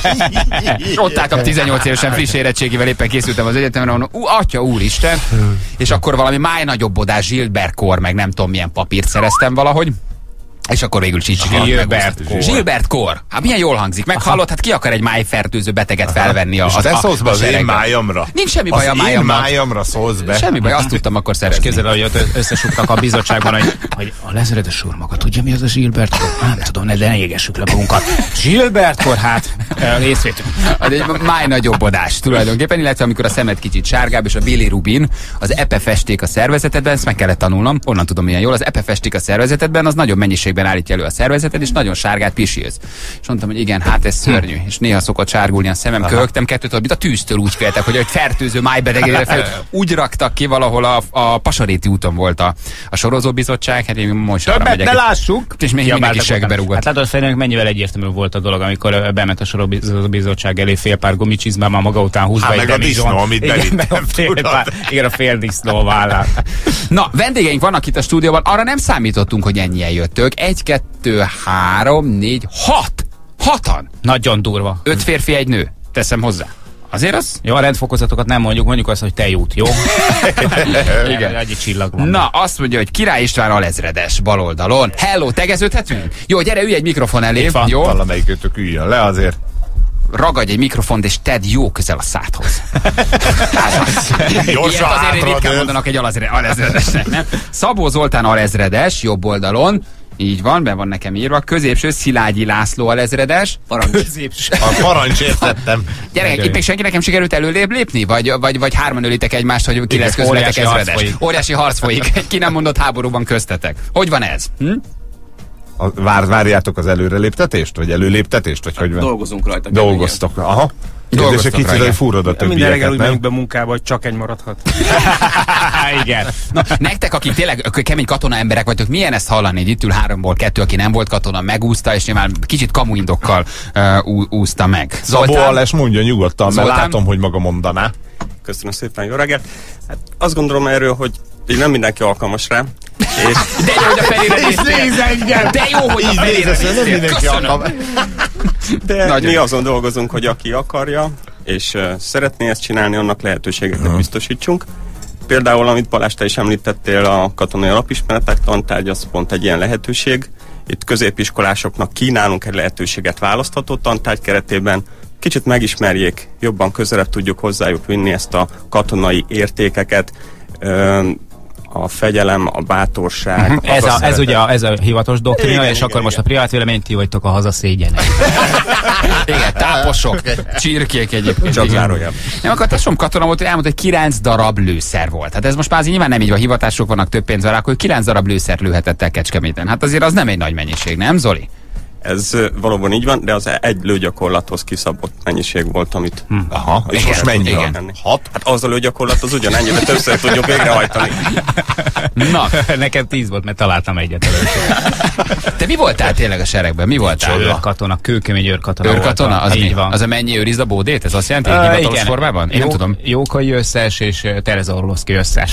ott álltam tizennyolc évesen friss érettségivel, éppen készültem az egyetemre, mondom, ú, atya úristen, és akkor valami máj nagyobbodás Gilbert Kor, meg nem tudom milyen papírt szereztem valahogy. És akkor végül is így Gilbert Kor. Gilbert Kor. Hát milyen jól hangzik. Meghallott, hát ki akar egy májfertőző beteget felvenni a, és a, te szólsz be a az én seregbe? májamra. Nincs semmi baj a Az én májammal. májamra szólsz be. Semmi baj, azt tudtam akkor szerezni. És képzeld el, hogy ott összesugtak a bizottságban, hogy, hogy a lezredes úr maga tudja, mi az a Gilbert Kor? Nem tudom, ne, de ne égessük le magunkat. Gilbert Kor, hát részvétünk. Az egy máj nagyobbodás tulajdonképpen, illetve amikor a szemed kicsit sárgább, és a bilirubin, az epefesték a szervezetedben, ezt meg kellett tanulnom, onnan tudom milyen jól, az epefesték a szervezetedben, az nagyobb mennyiségben állítja elő a szervezeted, és nagyon sárgát pisilsz. És mondtam, hogy igen, hát ez szörnyű, és néha szokott sárgulni a szemem, köhögtem kettőtől, mint a tűztől úgy féltek, hogy egy fertőző májbetegére fel. Úgy raktak ki valahol a, a Pasaréti úton volt a, a sorozóbizottság, hát én most arra Többet megyek. ne lássuk! És még mindenki segbe rúgott. Hát látod, Ferinek mennyivel egyértelmű volt a dolog, amikor bement a sorozóbizottság elé fél pár gumicsizmában maga után húzva Hát egy meg a demizson. disznó, amit Igen, meg a bevittem, fél tudod. pár, igen, a fél disznó a vállán. Na, vendégeink vannak itt a stúdióban, arra nem számítottunk, hogy ennyien jöttök. Egy, kettő, három, négy, hat! Hatan! Nagyon durva. Öt férfi, egy nő. Teszem hozzá. Azért az? Jó, a rendfokozatokat nem mondjuk, mondjuk azt, hogy te jut, jó? Igen. Egy csillag van. Na, azt mondja, hogy Király István alezredes bal oldalon. Hello, tegeződhetünk? Jó, gyere, ülj egy mikrofon elé. Jó? Valamelyikőtök üljön le azért. Ragadj egy mikrofont, és tedd jó közel a szádhoz. Gyorsan Ilyet azért hátra ritkán dőlsz. mondanak egy alezre, alezredesnek, nem? Szabó Zoltán alezredes, jobb oldalon. Így van, be van nekem írva. Középső Szilágyi László alezredes. Középső. A parancs értettem. Gyerekek, itt még senki nekem sikerült előrébb lépni? Vagy, vagy, vagy hárman ölitek egymást, hogy ki lesz közületek óriási harc ezredes? folyik. Óriási harc folyik. Ki nem mondott háborúban köztetek. Hogy van ez? Hm? A, vár, várjátok az előreléptetést? Vagy előléptetést? Vagy hogy van? Dolgozunk rajta. Dolgoztok. Aha. Dolgoztok És egy kicsit, rajta. hogy fúrod a Minden reggel többieket, úgy nem? megyünk be munkába, hogy csak egy maradhat. Igen. Na, nektek, akik tényleg kemény katona emberek vagytok, milyen ezt hallani, hogy itt ül háromból kettő, aki nem volt katona, megúszta, és nyilván kicsit kamuindokkal uh, ú- úszta meg. Szabó Aleš mondja nyugodtan, mert Zoltán? látom, hogy maga mondaná. Köszönöm szépen, jó reggelt. Hát azt gondolom erről, hogy így nem mindenki alkalmas rá. És De jó, hogy a felére néztél! De jó, hogy a felére néztél! Köszönöm! de Nagyon. mi azon dolgozunk, hogy aki akarja, és uh, szeretné ezt csinálni, annak lehetőségeket uh-huh. biztosítsunk. Például, amit Balázs, te is említettél, a katonai alapismeretek tantárgy, az pont egy ilyen lehetőség. Itt középiskolásoknak kínálunk egy lehetőséget választható tantárgy keretében, kicsit megismerjék, jobban közelebb tudjuk hozzájuk vinni ezt a katonai értékeket. Ö, a fegyelem, a bátorság. Uh-huh. Ez, a, ez ugye a, ez a hivatalos doktrina, igen, és igen, akkor igen. Most a privát vélemény, ti vagytok a haza szégyenek. Igen, táposok, csirkék egyébként. Csak zárójában. Nem, akkor tesóm katona volt, hogy elmondta, hogy kilenc darab lőszer volt. Hát ez most már nyilván nem így van, hivatások vannak, több pénz van, akkor kilenc darab lőszer lőhetett el Kecskeméten. Hát azért az nem egy nagy mennyiség, nem Zoli? Ez valóban így van, de az egy lőgyakorlathoz kiszabott mennyiség volt, amit... Hm. Aha, és igen, most mennyi igen. Hat? Hát az a lőgyakorlat az ugyanennyi, de többször tudjuk végrehajtani. Na, nekem tíz volt, mert találtam egyet előtt. Te mi voltál tényleg a seregben? Mi voltál? Őrkatona, kőkemény őrkatona. Őrkatona? Az, így van. Az a mennyi őrizd a bódét? Ez azt jelenti, hogy uh, hivatalos igen. formában? Én Jó, nem tudom. Jókai összes és Tereza Orloszki összes.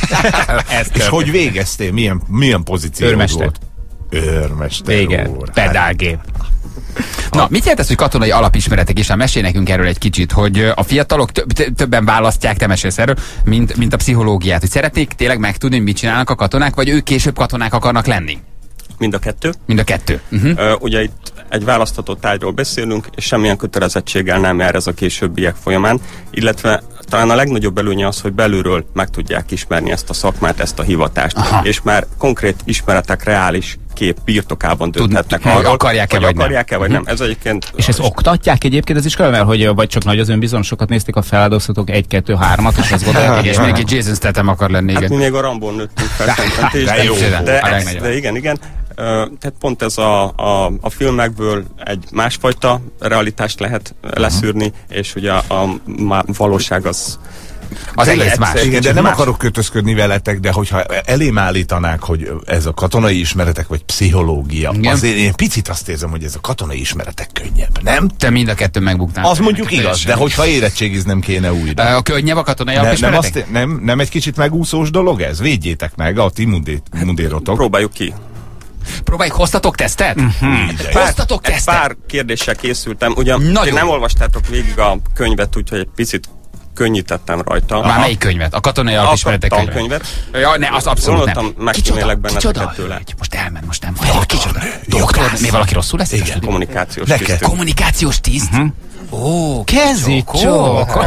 És hogy végeztél? Milyen, milyen pozíció volt? Őrmester igen, úr. pedálgép. Na, mit jelent ez, hogy katonai alapismeretek is? Mesélj nekünk erről egy kicsit, hogy a fiatalok több, többen választják, te mesélsz erről, mint, mint a pszichológiát. Hogy szeretnék tényleg megtudni, mit csinálnak a katonák, vagy ők később katonák akarnak lenni? Mind a kettő. Mind a kettő. Uh-huh. Uh, ugye itt egy választható tárgyról beszélünk, és semmilyen kötelezettséggel nem jár ez a későbbiek folyamán, illetve talán a legnagyobb előnye az, hogy belülről meg tudják ismerni ezt a szakmát, ezt a hivatást, aha. és már konkrét ismeretek, reális kép birtokában dönthetnek Tud, arról, akarják-e vagy, akarják-e vagy nem. Ez egyébként... És ezt oktatják egyébként az iskolában, hogy vagy csak nagy az önbizony, sokat nézték a feláldoztatók egy, kettő, hármat, és azt gondolják, és még egy Jason Statham akar lenni, igen. Hát mi még a Rambón nőttünk fel, de, de, jó, de, de igen, igen. Uh, tehát pont ez a, a, a filmekből egy másfajta realitást lehet leszűrni, és ugye a, a, a valóság az az egész más. Igen, de nem más. Akarok kötözködni veletek, de hogyha elém állítanák, hogy ez a katonai ismeretek, vagy pszichológia, igen. azért én picit azt érzem, hogy ez a katonai ismeretek könnyebb, nem? Te mind a kettő megbuktál. Az mondjuk igaz, de hogyha érettségiznem kéne újra. A könnyebb a katonai ne, alapismeretek? Nem, nem, nem egy kicsit megúszós dolog ez? Védjétek meg a ti mundérotok. Próbáljuk ki. Próbáljuk, hoztatok tesztet? Uh-huh. Hoztatok tesztet? Pár kérdéssel készültem. Ugyan nem olvastátok végig a könyvet, úgyhogy egy picit könnyítettem rajta. Már melyik könyvet? A katonai alapismeretek könyvet? A tankönyvet. Ja, ne, az abszolút nem. Megkímélek benneteket tőle. Most elment, most nem vagy. Kicsoda? Doktor, mi valaki rosszul lesz? Igen, kommunikációs tiszt. Kommunikációs tiszt? Ó, kezi csók.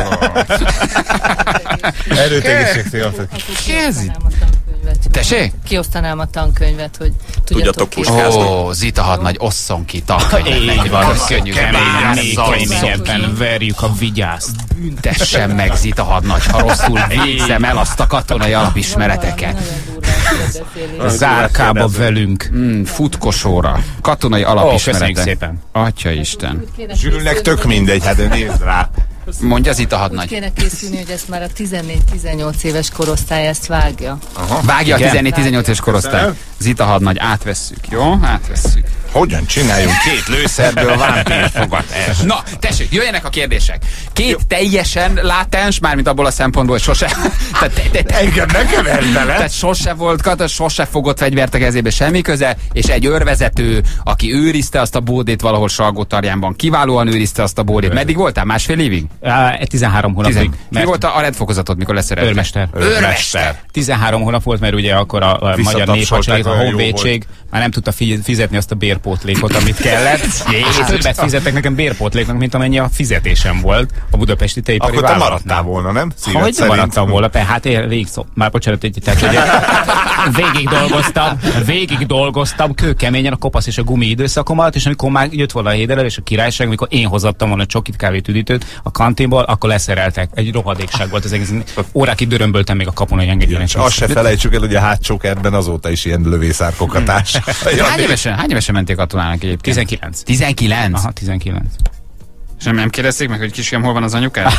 Erőt egészségtől. Kezi. Tessék? Kiosztanám a tankönyvet, hogy tudjatok puskázni. Ó, Zita hadnagy, osszon ki tankönyvet. Így van, köszönjük. Keményen verjük a vigyázt. Büntessen meg Zita hadnagy, ha rosszul végzem el azt a katonai alapismereteket. Zárkába velünk. Mm, futkosóra. Katonai alapismeretek. Köszönjük szépen. Atya Isten. Zsülnek tök mindegy, hát nézd rá. Mondja Zita hadnagy. Úgy kéne készülni, hogy ezt már a tizennégy-tizennyolc éves korosztály ezt vágja. Aha. Vágja igen? A tizennégy-tizennyolc éves korosztály. Zita hadnagy, átvesszük, jó? Átvesszük. Hogyan csináljunk két lőszerből vámpírfogatást? Na, tessék, jöjjenek a kérdések. Két jó. Teljesen látens, mármint abból a szempontból, hogy sose... tehát, te, te, te, engem ne keverj bele! Tehát sose volt kata, sose fogott fegyvert a kezébe, semmi köze, és egy őrvezető, aki őrizte azt a bódét valahol Salgótarjánban, kiválóan őrizte azt a bódét. Meddig voltál? Másfél évig? Uh, tizenhárom hónapig. Mi volt a, a rendfokozatod, mikor leszereltek? Őrmester. Őrmester. tizenhárom hónap volt, mert ugye akkor a, a magyar néphadsereg, a honvédség már nem tudta fizetni azt a bérpótlékot, amit kellett. És többet fizettek nekem bérpótléknak, mint amennyi a fizetésem volt a budapesti teipari vállalatnál. Akkor te maradtál volna, nem? Szíved hogy szerint? Maradtam volna, hát én végig szó... Már bocsánat, egy tehát ugye végig dolgoztam, végig dolgoztam kőkeményen a kopasz és a gumi időszakom alatt, és amikor már jött volna a hédelel és a királyság, amikor én hozattam volna csokit, kávét, üdítőt a kantinból, akkor leszereltek. Egy rohadékság volt az egész. Órákig dörömböltem még a kapunai engedélyen. Azt se felejtsük el, hogy a hátsó kertben azóta is ilyen lövészárkokatás. Hány évesen, hány évesen menték katonának egyébként? tizenkilenc. tizenkilenc? Aha, tizenkilenc. És nem, nem kérdezték meg, hogy kisfiam, hol van az anyukád?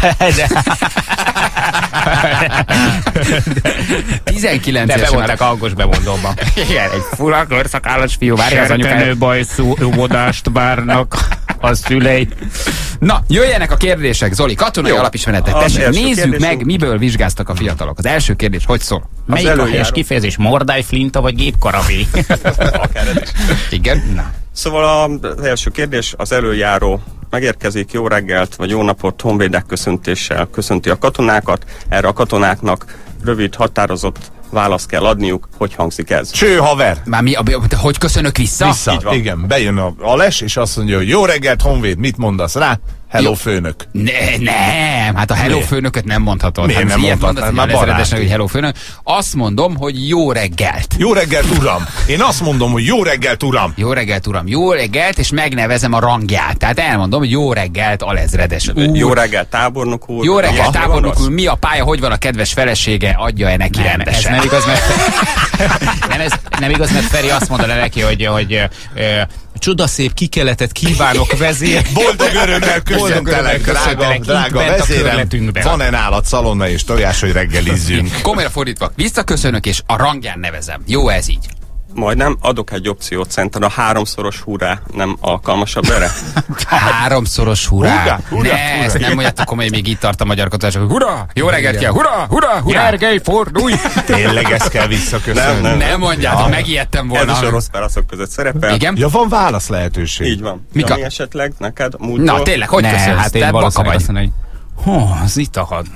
tizenkilenc de be voltak alkos bemondóban. Igen, egy fura körszakállas fiú, várja az anyukád. Serkenő bajszú óvodást várnak a szülei. Na, jöjjenek a kérdések, Zoli, katonai alapismeretek. Tessék, nézzük kérdésünk. meg, miből vizsgáztak a fiatalok. Az első kérdés, hogy szól? Melyik a helyes kifejezés? Mordály, flinta vagy gépkarabé? Igen? Na. Szóval az első kérdés, az előjáró megérkezik, jó reggelt, vagy jó napot, honvédek köszöntéssel köszönti a katonákat. Erre a katonáknak rövid, határozott választ kell adniuk. Hogy hangzik ez? Cső, haver! Már mi, a, hogy köszönök vissza? Vissza, igen. Bejön a, a les, és azt mondja, hogy jó reggelt, honvéd, mit mondasz rá? Hello főnök. Ne, nem, hát a hello Miért? főnököt nem mondhatod. Miért hát nem ilyet mondhatnád? mondasz, Már hogy ezredesnek, baráti. hogy hello főnök. Azt mondom, hogy jó reggelt. Jó reggelt, uram! Én azt mondom, hogy jó reggelt, uram! Jó reggelt, uram. Jó reggelt, és megnevezem a rangját. Tehát elmondom, hogy jó reggelt, alezredes úr. Jó reggelt, tábornok úr. Jó reggelt, Aha, tábornok gondolsz? úr. Mi a pálya, hogy van a kedves felesége? Adja-e neki Nem, ez rendesen? nem igaz, mert nem, ez, nem igaz, mert Feri azt mondaná neki, hogy, hogy ö, csodaszép kikeletet kívánok, vezér. Boldog örömmel köszöntelek, drága, köszöntelek itt drága bent a vezérem. körletünkben. Van-e nálad szalonna és tojás, hogy reggelizzünk? Komolyra fordítva, visszaköszönök, és a rangján nevezem. Jó ez így? Majdnem, adok egy opciót, szerintem a háromszoros hurrá nem alkalmasabb erre? Háromszoros hurrá. Hurrá, hurrá, ne, hurrá. ezt nem mondjátok komolyan, még itt tart a magyar katonások. Hurrá! Jó reggelt kell! Hurrá! Hurrá! Hurrá! Gergely, fordulj! Tényleg ezt kell visszaköszönni? Nem, nem. Nem mondjátok, megijedtem volna. Ez is a rossz válaszok között szerepel. Igen? Ja, van válasz lehetőség. Így van. Mika? Jani, esetleg neked múltból? Na tényleg, hogy Ne, köszönsz? hát én Te baka valószínűleg vagy. azt mondom, hogy hó, az itt a had.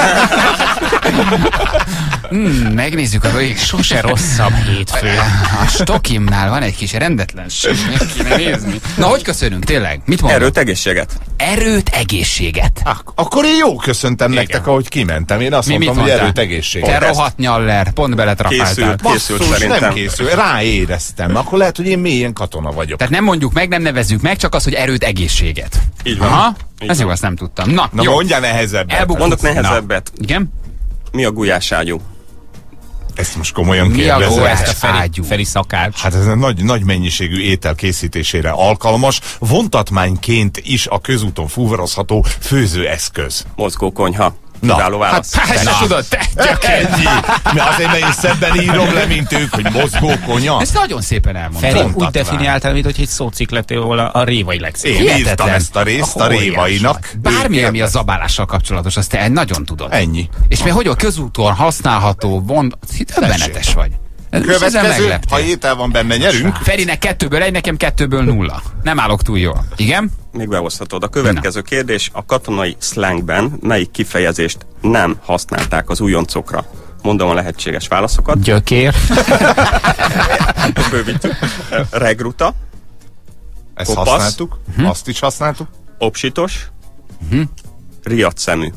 Hmm, megnézzük a végig. Sose rosszabb hétfő. A Stokimnál van egy kis rendetlenség, meg kéne nézni. Na, hogy köszönünk tényleg? Mit mondod? Erőt, egészséget. Erőt, egészséget. Ak- akkor én jó köszöntem Igen. nektek, ahogy kimentem. Én azt Mi mit mondtam, hogy mondtál? erőt, egészség. Te rohadt nyaller, pont beletrapáltál. Készült. Készült Basszus, szerintem. nem készül. Ráéreztem. Akkor lehet, hogy én mélyen katona vagyok. Tehát nem mondjuk meg, nem nevezzük meg, csak az, hogy erőt, egészséget. Így van. Aha, Így ez van. jó, azt nem tudtam. Na, Na jó. mondjál nehezebbet. Elbukott. Mondok nehezebbet. Igen? Mi a gulyáságyú? Ezt most komolyan Mi a kérdezem. gó Ezt a Feri, ágyú. Feri szakács. Hát ez egy nagy, nagy mennyiségű étel készítésére alkalmas, vontatmányként is a közúton fuvarozható főzőeszköz. Mozgókonyha. Na, Kiváló válasz. Hát, ezt Na. tudod, te Ennyi. Mert azért, mert én szebben írom le, mint ők, hogy mozgókonya. Ezt nagyon szépen elmondtad. Feri úgy vontatvány. definiáltál, mint hogy egy szócikk lettél volna a révai lexikon. Én Hihetetlen. írtam ezt a részt a Óriás révainak. Bármi, Ők ami a zabálással kapcsolatos, azt te nagyon tudod. Ennyi. És mi hogy a közúton használható, von... Döbbenetes vagy. Ez most ezen Következő, megleptél. ha étel van benne, nyerünk. Ferinek kettőből egy, nekem kettőből nulla. Nem állok túl jól. Igen? Még behozhatod. A következő kérdés, a katonai slangben melyik kifejezést nem használták az újoncokra? Mondom a lehetséges válaszokat. Gyökér. Bővítjük. Regruta, Ezt Kopasz. használtuk, azt is használtuk. obsitos, Mhm. riadt szemű.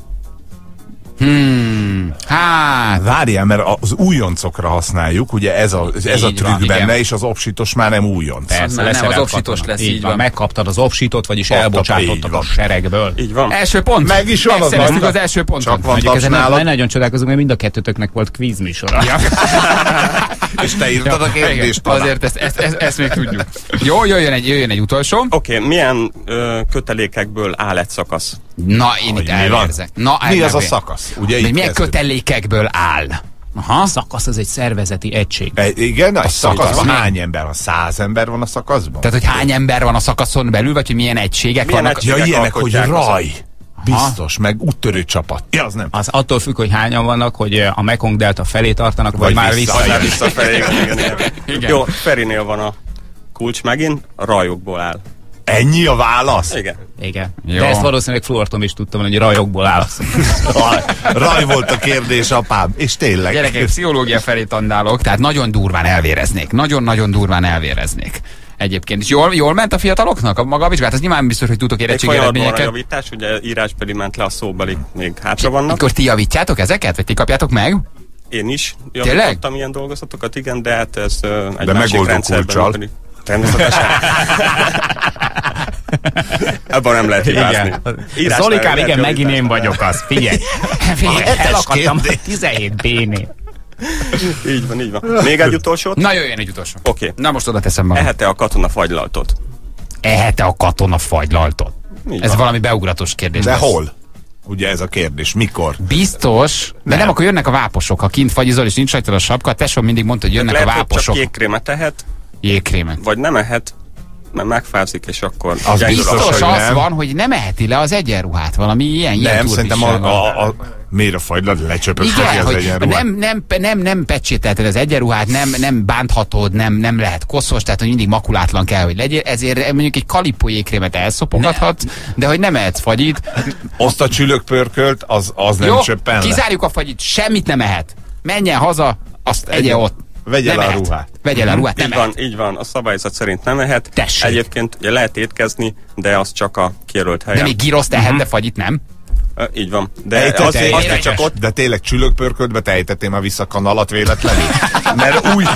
Hmm. Hát, Várjál, mert az újoncokra használjuk, ugye ez a, ez a Így trükk van, igen. benne, és az obsitos már nem újonc. Persze, nem, leszerelt az obsitos katona. lesz, így van. Megkaptad az obsitot, vagyis Kaptad, így elbocsátottad van. a seregből. Így van. első pont. Meg is van az Megszereztük van. az első pontot. Csak van Mondjuk taps ezen nem, nálad, nem nagyon csodálkozunk, mert mind a kettőtöknek volt kvíz műsora. Ja. és te írtad a kérdést. Igen, azért ezt, ezt, ezt, ezt még tudjuk. Jó, jöjjön egy, jöjjön egy utolsó. Oké, okay, milyen ö, kötelékekből áll egy szakasz? Na, én itt Hogy mi van? elvérzek. Na, Mi az a elvérzek. szakasz? Ugye De itt milyen kezdődik. kötelékekből áll? Aha. A szakasz az egy szervezeti egység. E, igen, a szakaszban szakasz. hány ember van? Száz ember van a szakaszban? Tehát, hogy hány ember van a szakaszon belül, vagy hogy milyen egységek Milyen vannak? egységek? Ja, ilyenek, hogy alkotják az- raj. Biztos, meg úttörő csapat. Ja, az nem. Az attól függ, hogy hányan vannak, hogy a Mekong Delta felé tartanak, vagy, Vagy már vissza. vissza. Már visszafelé, igen, igen, igen. Igen. Jó, Ferinél van a kulcs megint, rajokból áll. Ennyi a válasz? Igen. Igen. Jó. De ezt valószínűleg Fluortom is tudtam, hogy rajokból áll. Raj, raj volt a kérdés, apám. És tényleg. Gyerekek, pszichológia felé tandálok, tehát nagyon durván elvéreznék. Nagyon-nagyon durván elvéreznék. Egyébként is. Jól, jól ment a fiataloknak a maga a vizsgát? Az nyilván biztos, hogy tudok Egy érettségi folyamatban van a eredményeket. javítás, ugye írásbeli ment le, a szóbeli még hátra vannak. Akkor ti javítjátok ezeket? Vagy ti kapjátok meg? Én is Tényleg? javítottam ilyen dolgozatokat, igen, de hát ez ö, egy De másik megoldó rendszerben kulccsal. működik. Természetesen. Ebben nem lehet hibázni. Írásnál Zolikám, lehet igen, megint én javításnál. vagyok az. Figyelj. Figyelj, hetes elakadtam kérdés. tizenhét B-nél. Így van, így van. Még egy utolsót? Na jöjjön egy utolsó. Oké. Okay. Na most oda teszem magam. Ehette a katona fagylaltot? Ehette a katona fagylaltot? Így Ez van. valami beugratos kérdés. De lesz. hol? Ugye ez a kérdés. Mikor? Biztos, de nem. nem, akkor jönnek a váposok. Ha kint fagyizol és nincs rajtad a sapka, a tesóm mindig mondta, hogy jönnek Lehet, a hogy csak váposok. jégkrémet ehet, Jégkrémet. vagy nem ehet, mert megfázik, és akkor... Az gyengül biztos, a- Biztos hogy az nem. van, hogy nem eheti le az egyenruhát, valami ilyen, ilyen Nem, szerintem a, turpisság van. a, a miért a fagylat lecsöpögteti Igen, az hogy egyenruhát? nem, nem, nem, nem pecsételted az egyenruhát, nem, nem bánthatod, nem, nem lehet koszos, tehát hogy mindig makulátlan kell, hogy legyél, ezért mondjuk egy kalipó jégkrémet elszopogathatsz, de hogy nem ehetsz fagyit. Azt a csülökpörkölt, az, az nem Jó, csöppen le. kizárjuk a fagyit, semmit nem ehet. Menjen haza, azt egye ott. Vegye Nem le a mehet. ruhát. Vegye le a ruhát, nem Így van, mehet. így van, a szabályzat szerint nem mehet. Tessék. Egyébként ugye lehet étkezni, de az csak a kijelölt helyen. De még giroszt tehet, de fagyit nem. Ö, Így van. De Ejtett, azért, ejtett, azért csak ott de tényleg csülökpörködbe te ejtettél már vissza kanalat véletlenül? Mert úgy...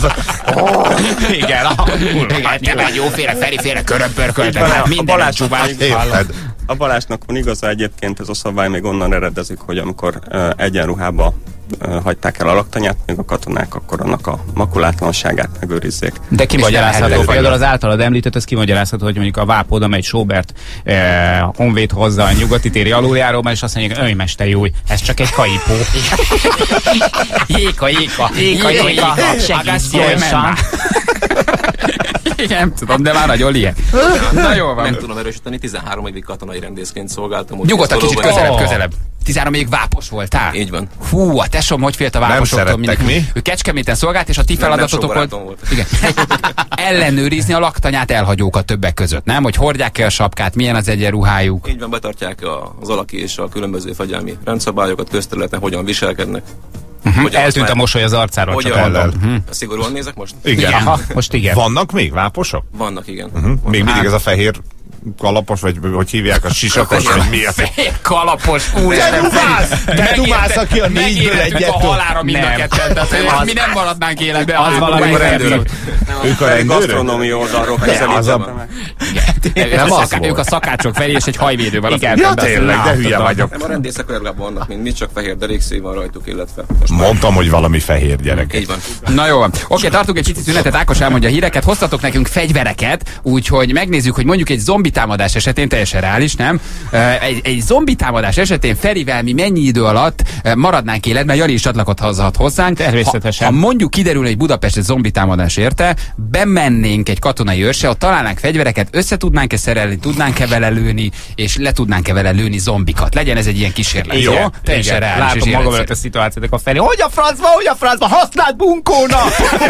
Igen, Hát nem egy jóféle, Feriféle körömpörköltek, Így van, hát a minden Balázsnak csúvás. még- Érted? A Balázsnak van igaza, egyébként ez a szabály még onnan eredezik, hogy amikor uh, egyenruhába uh, hagyták el a laktanyát, még a katonák, akkor annak a makulátlanságát megőrizzék. De kimagyarázható, lehet például az általad említett, ez kimagyarázható, hogy mondjuk a Váp oda megy Sobert eh, honvéd hozza a nyugati téri aluljáróban, és azt mondja, hogy mester jó, ez csak egy kaipó. Jéka, jéka, jéka, Jéka, jéka, segítsen. Igen, nem tudom, de már nagyon ilyen. Na jól van. Nem tudom erősíteni, tizenhárom évig katonai rendészként szolgáltam. Nyugodtan, kicsit valóban- közelebb, Oh. közelebb. tizenhárom évig vápos voltál? Így van. Hú, a tesóm hogy félt a váposoktól? szerettek, mindig. mi? Ő Kecskeméten szolgált, és a ti Nem, nem feladatotok sok volt, barátom volt. igen, ellenőrizni a laktanyát elhagyókat többek között, nem? Hogy hordják-e a sapkát, milyen az egyenruhájuk. Így van, betartják a- az alaki és a különböző fegyelmi rendszabályokat, közterületen hogyan viselkednek. Uh-huh. Hogyan Eltűnt a használ- mosoly az arcáról, csak Hogyan? mondom. Uh-huh. Szigorúan nézek most? Igen. Igen. Aha, most igen. Vannak még váposok? Vannak, igen. Uh-huh. Még mindig ez a fehér kalapos, vagy hogy hívják, a sisakos, vagy mi ez? Fehér kalapos, úr, Te dumálsz! Te dumálsz, aki a négyből egyet a tud. halára mind a Nem. ketten, tehát Az- mi nem maradnánk életben. az az valami a rendőrök. Ők a Pedig rendőrök? gasztronómiai oldalról az közelítem a- meg. Ők Nem a az szaká- volt. Ők a szakácsok felé, és egy hajvédő van. Igen. azt Ja, mondtam, de azt tényleg, de látod, hülye a- vagyok. Nem, a rendészek olyan vannak, mint mi, csak fehér derékszíj van rajtuk, illetve most már- Mondtam, hogy valami fehér gyerek. Így van. Na jó van. Oké, tartunk egy kicsit szünetet, Ákos elmondja a híreket, hoztatok nekünk fegyvereket, úgyhogy megnézzük, hogy mondjuk egy zombi támadás esetén, teljesen reális, nem? Uh, Egy, egy zombi támadás esetén Ferivel mi mennyi idő alatt uh, maradnánk életben, Jani is csatlakozhat hozzánk. Természetesen. Ha, ha mondjuk kiderül, hogy Budapest egy zombi támadás érte, bemennénk egy katonai őrse, ott találnánk fegyvereket, össze tudnánk-e szerelni, tudnánk-e vele lőni, és le tudnánk-e vele lőni zombikat. Legyen ez egy ilyen kísérlet, jó? Igen, Teljesen igen. reális. és Látom magam életszerű. előtt a szituációt a felé. Hogy a francba, hogy a francba, használt bunkónak!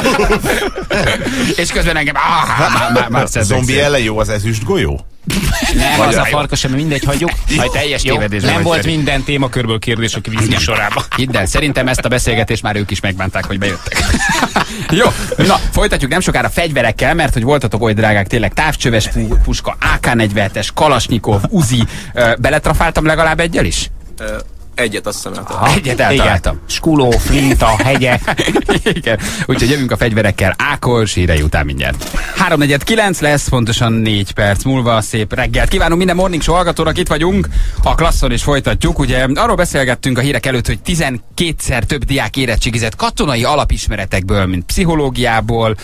És közben engem, áh, már, már, már Zombi ellen jó az ezüst golyó? Nem, Vagy az a a- farkas sem, mindegy, hagyjuk. Majd teljes Jó, tévedésben nem vagy, volt Feri. minden témakörből kérdés a kvíz sorában. Hidd el, szerintem ezt a beszélgetést már ők is megbánták, hogy bejöttek. Jó, na, folytatjuk nem sokára fegyverekkel, mert hogy voltatok oly drágák, tényleg távcsöves pu- puska, á ká negyvenhetes, Kalasnyikov, Uzi. Ö, Beletrafáltam legalább egyel is? Ö, Egyet azt hiszem eltaláltam. Egyet eltaláltam. Skuló, flinta, hegyek. Igen. Úgyhogy jövünk a fegyverekkel Ákos hírei után mindjárt. háromnegyed kilenc lesz, pontosan négy perc múlva. Szép reggelt kívánunk minden Morning Show hallgatónak, itt vagyunk. A klasszon is folytatjuk. Ugye arról beszélgettünk a hírek előtt, hogy tizenkétszer több diák érettségizett katonai alapismeretekből, mint pszichológiából,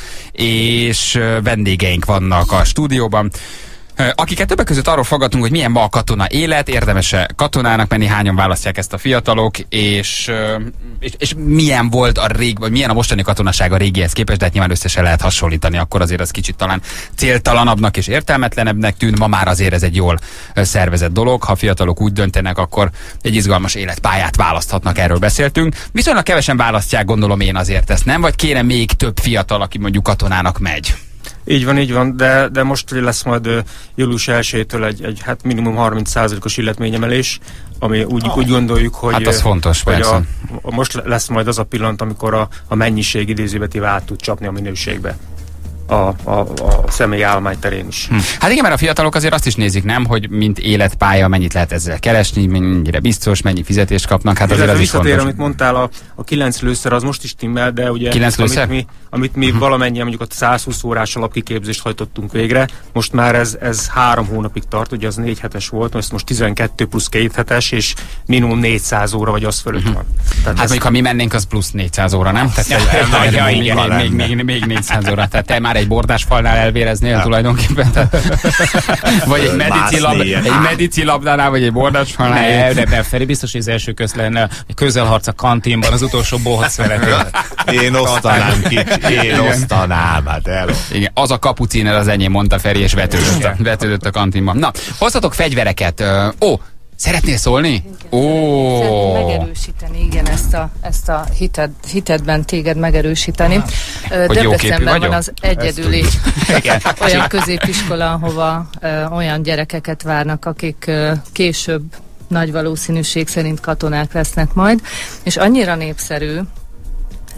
és ö, vendégeink vannak a stúdióban. Akiket többek között arról fogadtunk, hogy milyen ma a katona élet, érdemes-e katonának menni, hányan választják ezt a fiatalok, és, és, és milyen volt a rég, vagy milyen a mostani katonaság a régihez képest, de hát nyilván összesen lehet hasonlítani, akkor azért az kicsit talán céltalanabbnak és értelmetlenebbnek tűn, ma már azért ez egy jól szervezett dolog, ha fiatalok úgy döntenek, akkor egy izgalmas életpályát választhatnak, erről beszéltünk. Viszonylag kevesen választják, gondolom én azért ezt, nem? Vagy kéne még több fiatal, aki mondjuk katonának megy? Így van, így van, de, de most lesz majd uh, július elsejétől egy, egy hát minimum harminc százalékos illetményemelés, ami úgy, oh. úgy gondoljuk, hogy, Hát az fontos, hogy persze. a, a, most lesz majd az a pillanat, amikor a, a mennyiség idézőbetéve át tud csapni a minőségbe. A, a, a személyi állomány terén is. Hm. Hát igen, mert a fiatalok azért azt is nézik, nem, hogy mint életpálya, mennyit lehet ezzel keresni, mennyire biztos, mennyi fizetést kapnak, hát azért az is visszatér, fontos. amit mondtál, a, a kilenc lőszer az most is timmel, de ugye Kilenc lőszer? amit mi, amit mi uh-huh. valamennyien mondjuk a százhúsz órás alapkiképzést hajtottunk végre, most már ez, ez három hónapig tart, ugye az négy hetes volt, most most tizenkettő plusz két hetes, és minimum négyszáz óra, vagy az fölött uh-huh. van. Tehát Hát ez, mondjuk, ha mi mennénk, az plusz négyszáz óra, nem? Tehát Ja, ez- ja, még- igen, még- még- még- még négyszáz óra. Tehát te már egy bordásfalnál elvéreznél tulajdonképpen. Tehát- Vagy egy medici lab- Mászni. egy medici labdánál, vagy egy bordásfalnál. Ne, de, de Feri biztos, hogy az első közt lenne egy közelharc a kantinban, az utolsó bohóc szerető. Én osztanám kicsi, én osztanám, hát el. Igen, az a kapuciner az enyém, mondta Feri, és vetődött a, vetődött a kantinban. Na, hoztatok fegyvereket. Ö, Ó, szeretnél szólni? Ó. Szeretném megerősíteni, igen, ezt a, ezt a hited, hitedben téged megerősíteni. Ö, Hogy jó képű Debrecenben vagyok? van az egyedüli Igen. olyan középiskola, ahova ö, olyan gyerekeket várnak, akik ö, később nagy valószínűség szerint katonák lesznek majd, és annyira népszerű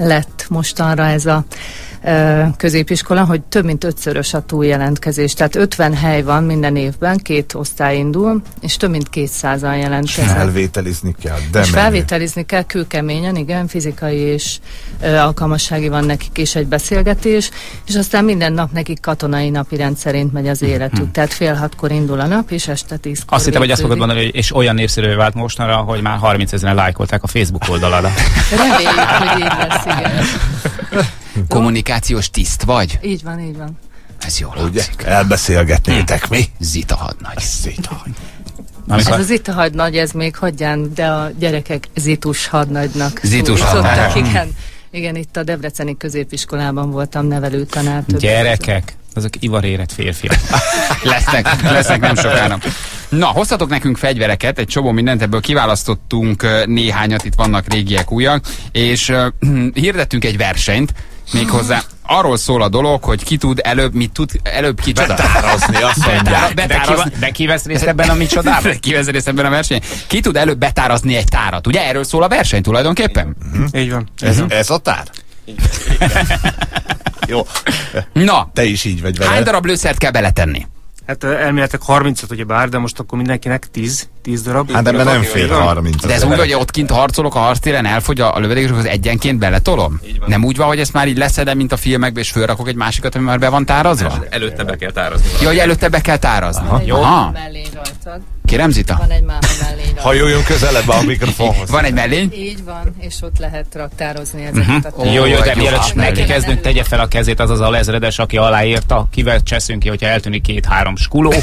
lett mostanra ez a középiskola, hogy több mint ötszörös a túljelentkezés. Tehát ötven hely van minden évben, két osztály indul, és több mint kétszázan jelentkeznek. Felvételizni kell, de És menő. felvételizni kell kőkeményen, igen, fizikai és ö, alkalmassági van nekik is egy beszélgetés, és aztán minden nap nekik katonai napi rend szerint megy az életük. Tehát fél hatkor indul a nap, és este tízkor Azt hittem, hogy azt fogod végződik. mondani, hogy és olyan népszerűvé vált mostanra, hogy már harminc ezeren lájkolták a Facebook oldalada. Reméljük, hogy így lesz, igen. Kommunikációs tiszt vagy? Így van, így van. Ez jól Ugye? hangzik. Elbeszélgetnétek, mi? Zita hadnagy. Zita. Ez az Zita hadnagy, ez még hagyján, de a gyerekek Zitus hadnagynak Zitus szoktak, hadnagy. igen. Igen, itt a debreceni középiskolában voltam nevelőtanár. több Gyerekek, azok ivarérett férfiak. lesznek, lesznek nem sokára. Na, hoztatok nekünk fegyvereket, egy csomó mindent, ebből kiválasztottunk ö, néhányat, itt vannak régiek, újak, és uh, hirdettünk egy versenyt, méghozzá arról szól a dolog, hogy ki tud előbb, mit tud előbb kicsoda. Betárazni, azt mondják. Betárazni. De ki vesz részt ebben a micsodában? Ki vesz részt ebben a versenyen? Ki tud előbb betárazni egy tárat? Ugye erről szól a verseny tulajdonképpen? Így van. Ez, ez a tár? Jó. Na, Te is így vagy vele. hány darab lőszert kell beletenni? Hát ö, elméletek harmincot ugye bár, de most akkor mindenkinek tíz, tíz darab. Hát ebben nem fér harminc. De ez úgy, hogy ott kint harcolok a harctéren, elfogy a, a lövedék, és az egyenként beletolom? Nem úgy van, hogy ezt már így leszedem, mint a filmekben, és fölrakok egy másikat, ami már be van tárazva? Előtte be kell tárazni. Jó, hogy előtte be kell tárazni. Van egy Jó. máha mellény rajtad. Kérem, Zita? Van egy máha mellény rajtad. Hajoljon közelebb a mikrofonhoz. Van egy mellény? Így van, és ott lehet raktározni ezeket a Jó, jó, de Ó, mielőtt jó, neki jó. kezdünk, tegye fel a kezét az az alezredes, aki aláírta, kivel cseszünk ki, hogyha eltűnik két-három skuló.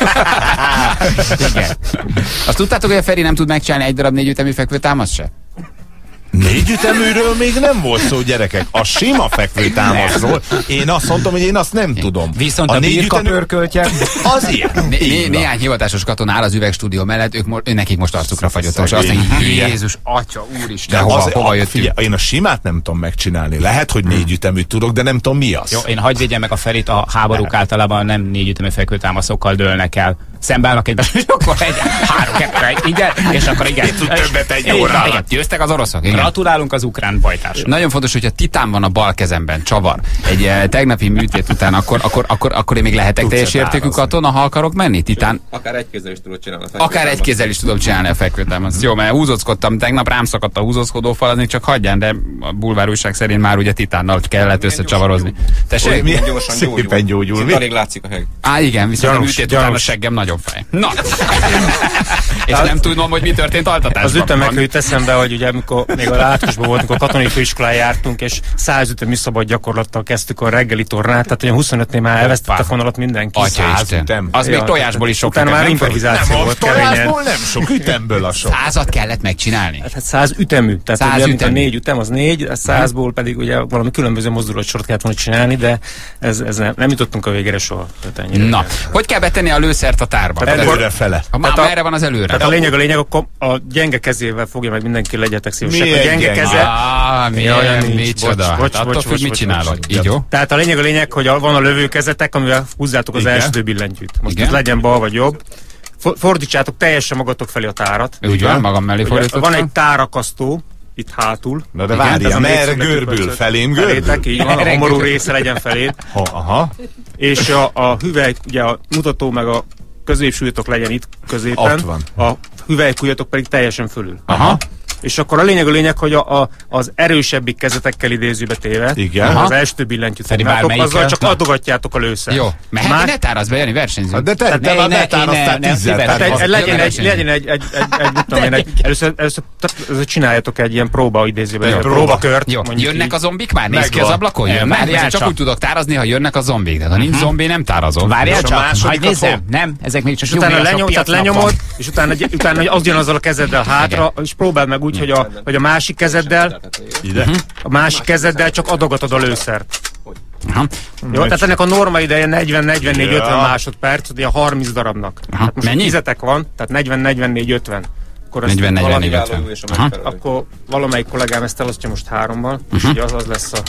Igen. Azt tudtátok, hogy a Feri nem tud megcsinálni egy darab négyütemű fekvőtámaszt se? Négy üteműről még nem volt szó, gyerekek. A sima fekvőtámaszról. Én azt mondtam, hogy én azt nem tudom. Viszont a, a négy birka ütemű- pörköltje. Az ilyen. Né- Így né- van. néhány hivatásos katona áll az üvegstúdió mellett, ők mo- ő nekik most arcukra fagyott. Most azt mondják, Hülye. Jézus, atya, úristen, De hova, az, hova a, jöttünk? figyelj, én a simát nem tudom megcsinálni. Lehet, hogy négy üteműt tudok, de nem tudom mi az. Jó, én hagyj védjem meg a Ferit, a háborúk általában nem négyütemű fekvőtámaszokkal dőlnek el. Szembeállnak egyben, és akkor egy három kettő, igen, és akkor igen. Itt tud többet egy Igen, órára. igen. Győztek az oroszok? Igen. Gratulálunk az ukrán bajtársak. Nagyon fontos, hogyha titán van a bal kezemben, csavar, egy eh, tegnapi műtét után, akkor, akkor, akkor, akkor én még lehetek Tudsz teljes értékű tárazni. katona, ha akarok menni? Titán, Akár egy kézzel is tudod csinálni. a akár egy fekvőtámaszt. kézzel is tudom csinálni a fekvőtámaszt. Jó, mert húzockodtam tegnap, rám szakadt a húzózkodó fal, az még csak hagyján, de a bulvár újság szerint már ugye titánnal kellett összecsavarozni. Tessék? Mi? Milyen gyorsan gyógyul. Szépen gyógyul. Szinte Mi? alig látszik a heg. Á, igen, viszont Gyanús, a műtét után a gyanús. seggem nagyon fáj. Na! És nem tudom, hogy mi történt altatásban. Az ütemekről jut eszembe, hogy ugye amikor még a Látkosban voltunk, a katonai főiskolán jártunk, és száz ütemű szabad gyakorlattal kezdtük a reggeli tornát, tehát olyan huszonötnél már elvesztett a fonalat mindenki. Atya Isten. ütem. Az még Ja, tojásból is sok. utána ütem, már nem? improvizáció Nem, volt a keményen. tojásból nem sok, ütemből a sok. Százat kellett megcsinálni. Hát száz ütemű, tehát Száz ugye, mint a ütemű. négy ütem, az négy, a százból pedig ugye valami különböző mozdulatsort kellett volna csinálni, de ez, ez nem, nem jutottunk a végére soha. Tehát ennyire. Na, hogy kell betenni a lőszert a tárba? Tehát Előre fele. Ha már Tehát a- merre van az előre? Tehát a lényeg a lényeg, akkor a gyenge kezével fogja meg mindenki, legyetek szívesek. A Milyen gyenge gyenge? keze. Á, Jaj, milyen, nincs. micsoda. Bocs, bocs, Attól bocs, függ, bocs, mit bocs, csinálod. bocs. Így jó? Tehát a lényeg a lényeg, hogy a- van a lövőkezetek, amivel húzzátok az Igen. első billentyűt. Most Igen. ez legyen bal vagy jobb. For- Fordítsátok teljesen magatok felé a tárat. Úgy van, magam mellé Ugye, fordítottam. van egy tárakasztó, itt hátul. Na de Igen, várjál, ez a merre négyszögletű görbül? percet. Felém görbül? Felétek, így van, a homorú része legyen feléd. Ha, aha. És a, a hüvely, ugye a mutató meg a középsúlyatok legyen itt középen. Ott van. A hüvelykujjatok pedig teljesen fölül. Aha. És akkor a lényeg a lényeg, hogy a, a, az erősebbik kezetekkel idézőbe téve, Igen. az Aha. első billentyűt Feri, fognátok, bármelyikkel? azzal csak Na. adogatjátok a lőszert. Jó. Mehet, Már- ne tárazd be, Jani, versenyzünk. De te, Tehát te ne, már ne, betároztál ne, ne, tízzel. ne, tehát Tehát egy, az- egy, legyen, egy, versenyzünk. legyen egy, egy, egy, egy, mit tudom én, egy, először, először tehát először csináljatok egy ilyen próba idézőben, Jó, egy próba. próbakört. Jó, mondjuk jönnek így. a zombik már? Nézd ki Megvan. az ablakon, Eh, jönnek? várjál Csak csak. úgy tudok tárazni, ha jönnek a zombik. De ha nincs zombi, nem tározom. Várjál És a csak, másodikat majd nézzem. hol? Nem, ezek még csak És utána, nyugdíjasok, lenyom, tehát piacnak lenyomod, van. és utána, utána az jön azzal a kezeddel hátra, és próbáld meg úgy, hogy a, hogy a másik kezeddel, Ide. a másik kezeddel csak adogatod a lőszert. Aha. Jó, tehát ennek a norma ideje negyven negyvennégy Ja. ötven másodperc, ugye harminc darabnak. Aha. Tehát most Mennyi? tízetek van, tehát negyven negyvennégy ötven. Akkor ezt negyven negyvennégy valami- ötven. Kiváló és a Aha. megfelelő. Akkor valamelyik kollégám ezt elosztja most hárommal, és ugye az az lesz a...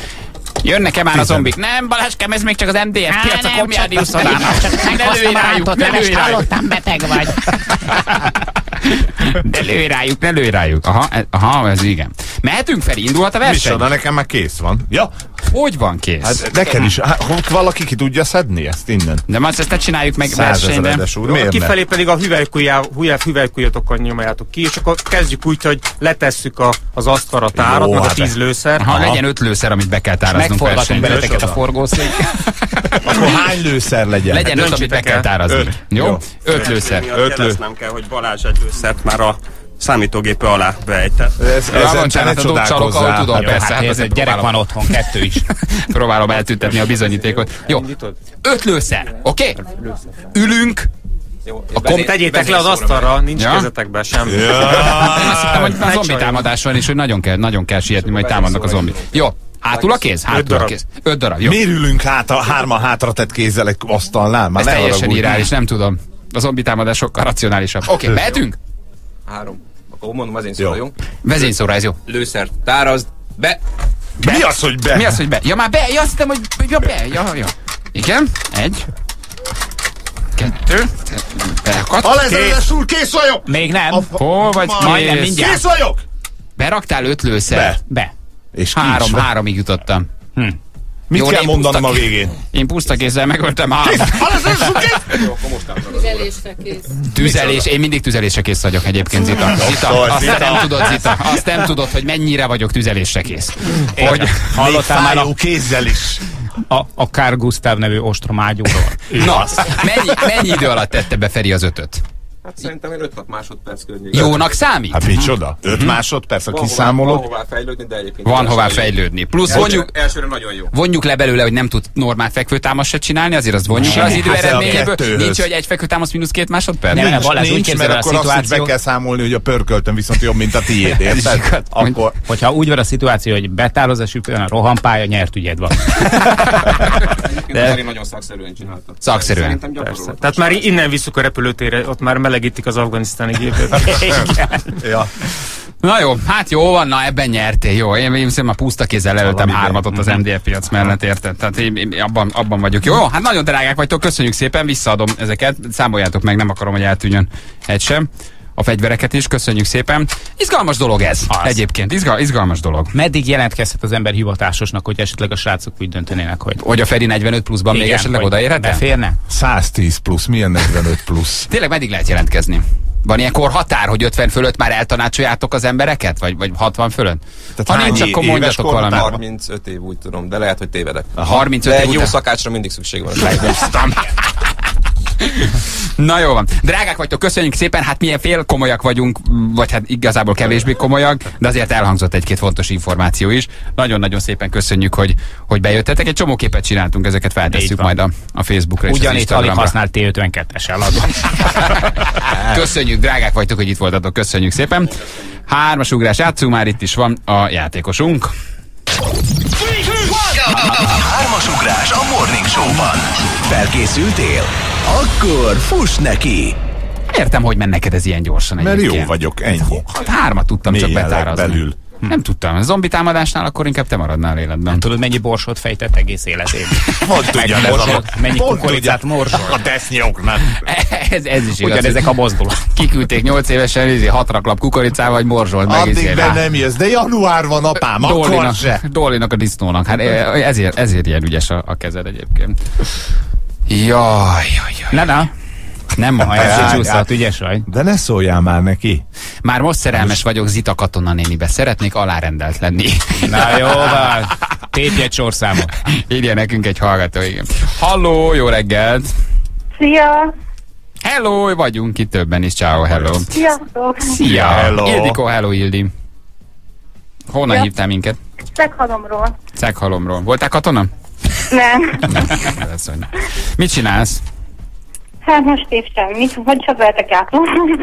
Jönnek-e már a Tizen. zombik? Nem, Balázskám, ez még csak az em dé ef Á, piac, a nem, Komjádi csak- úszodának. csak Ne lőj meghoztam a rájuk, rántott ne lőj levest, rájuk. hallottam, beteg vagy. De lőj rájuk, ne lőj rájuk. Aha, ez, aha, ez igen. Mehetünk, Feri, indulhat a verseny? Micsoda, nekem már kész van. Ja. Hogy van kész? Hát neked is. Hát, ott valaki ki tudja szedni ezt innen. De már ezt ne csináljuk meg versenyre. Kifelé pedig a hüvelykujjatokkal nyomjátok ki, és akkor kezdjük úgy, hogy letesszük a, az asztalra tárat, Jó, meg a hát tíz lőszer. Ha legyen öt lőszer, amit be kell táraznunk megforgatunk versenyre. beleteket a forgószék. Akkor hány lőszer legyen? Legyen öt, amit be kell tárazni. Öt. Jó? Jó. Öt lőszer. Öt lőszer. Nem kell, hogy Balázs egy lőszert már a számítógépe alá beejtett. Ez, Ja, van, hát a dobcsalok, ahogy tudom, persze. Hát ez egy gyerek van otthon, kettő is. Próbálom eltüntetni a bizonyítékot. Jó, öt lőszer, oké? Okay? Ülünk. Akkor tegyétek le az asztalra, nincs ja? kezetekben semmi. Ja. Azt hittem, hogy a zombi támadás van, és hogy nagyon kell, nagyon kell sietni, majd támadnak a zombik. Jó, hátul a kéz? Hátul a kéz. Öt darab, jó. Miért ülünk hátra, hárman hátra tett kézzel egy asztalnál? Már ez teljesen irreális, nem tudom. A zombi támadás sokkal racionálisabb. Oké, okay, mehetünk? Három. Akkor mondom, vezényszóra, jó? Vezényszóra, ez jó. Lőszer, tárazd, be! be. Mi az, hogy be? Mi az, hogy be? Ja, már be, ja, azt hittem, hogy ja, be, ja, ja. Igen, egy. Kettő. Beakadt. Alezredes úr, kész vagyok! Még nem. Hol vagy Majdnem mindjárt. Kész vagyok! Beraktál öt lőszer? Be. Be. És három, háromig jutottam. Hm. Mit jó, kell mondanom a végén? Én puszta kézzel megöltem három. Tüzelésre kész. Tüzelés, én mindig tüzelésre kész vagyok egyébként, Zita. Zita, azt nem tudod, Zita. Azt nem tudod, hogy mennyire vagyok tüzelésre kész. Hogy hallottál már a kézzel is. A, a Carl Gustav nevű ostromágyúról. Na, mennyi, mennyi idő alatt tette be Feri az ötöt? Hát szerintem én öt-hat másodperc környékén. Jónak számít? Hát micsoda? öt másodperc, ha kiszámolok. Van hová fejlődni, de egyébként... Van hová fejlődni. Plusz vonjuk, elsőre nagyon jó. vonjuk le belőle, hogy nem tud normál fekvőtámaszt se csinálni, azért azt vonjuk le az idő eredményéből. Nincs, hogy egy fekvőtámasz mínusz két másodperc? Nem, nem, nincs, nincs mert akkor azt is be kell számolni, hogy a pörköltön viszont jobb, mint a tiéd, érted? Akkor... Hogyha úgy van a szituáció, hogy betálozás után a rohampálya, nyert ügyed van. De én nagyon szakszerűen csináltam. Szakszerűen. Tehát már innen visszük a repülőtérre, ott már melegítik az afganisztáni gépet. Ja. Na jó, hát jó van, na ebben nyertél, jó. Én, én szerintem a puszta kézzel előttem hármat ott az em dé ef piac mellett, érted? Tehát én, én abban, abban vagyok. Jó, hát nagyon drágák vagytok, köszönjük szépen, visszaadom ezeket, számoljátok meg, nem akarom, hogy eltűnjön egy sem. A fegyvereket is, köszönjük szépen. Izgalmas dolog ez. Az. Egyébként, izgal, izgalmas dolog. Meddig jelentkezhet az ember hivatásosnak, hogy esetleg a srácok úgy döntenének, hogy... Hogy a Feri negyvenöt pluszban igen, még esetleg odaérhet? Beférne? száztíz plusz, milyen negyvenöt plusz? Tényleg meddig lehet jelentkezni? Van ilyen korhatár, hogy ötven fölött már eltanácsoljátok az embereket? Vagy, vagy hatvan fölött? Tehát ha nincs, akkor mondjatok valamit. harmincöt év, úgy tudom, de lehet, hogy tévedek. harmincöt de év egy jó után... szakácsra mindig szükség van. Na jó van. Drágák vagytok, köszönjük szépen, hát milyen fél komolyak vagyunk, vagy hát igazából kevésbé komolyak, de azért elhangzott egy-két fontos információ is. Nagyon-nagyon szépen köszönjük, hogy, hogy bejöttetek. Egy csomó képet csináltunk, ezeket feltesszük majd a, a Facebookra és az Instagramra. Ugyanitt alig használt té ötvenkettes eladva. Köszönjük, drágák vagytok, hogy itt voltatok, köszönjük szépen. Hármas ugrás játszunk, már itt is van a játékosunk. Hármas ugrás a Morning Show-ban. Felkészültél? Akkor fuss neki! Értem, hogy mennek neked ez ilyen gyorsan. Mert egyébként. jó vagyok, ennyi. Hármat tudtam csak betárazni. Belül. Hm. Nem tudtam. A zombi támadásnál akkor inkább te maradnál életben. Tudod, mennyi borsot fejtett egész életét? Hogy tudja, mennyi kukoricát morzsol? A tesznyoknak. ez, ez is igaz. Ugyan ezek a mozdulat. Kiküldték nyolc évesen, hat raklap kukoricával, vagy morzsolt meg. Addig be nem jössz, de január van, apám, akkor se. Dolinak a disznónak. Hát ezért, ezért ilyen ügyes a, a kezed egyébként. Jaj, jaj, jaj. Na, na. Nem ma, ez csúszhat, ügyes vagy. De ne szóljál már neki. Már most szerelmes vagyok Zita katonanénibe. Szeretnék alárendelt lenni. Na jó van. Tépj egy sorszámot. Írja nekünk egy hallgató, igen. Halló, jó reggelt. Szia. Hello, vagyunk itt többen is. Ciao, hello. Sziasztok. Szia. Hello. Ildikó, hello Ildi. Honnan ja. hívtál minket? Szeghalomról. Szeghalomról. Voltál katona? Nem. Nem. Mit csinálsz? Hát most épp semmit, hogy csak veletek át.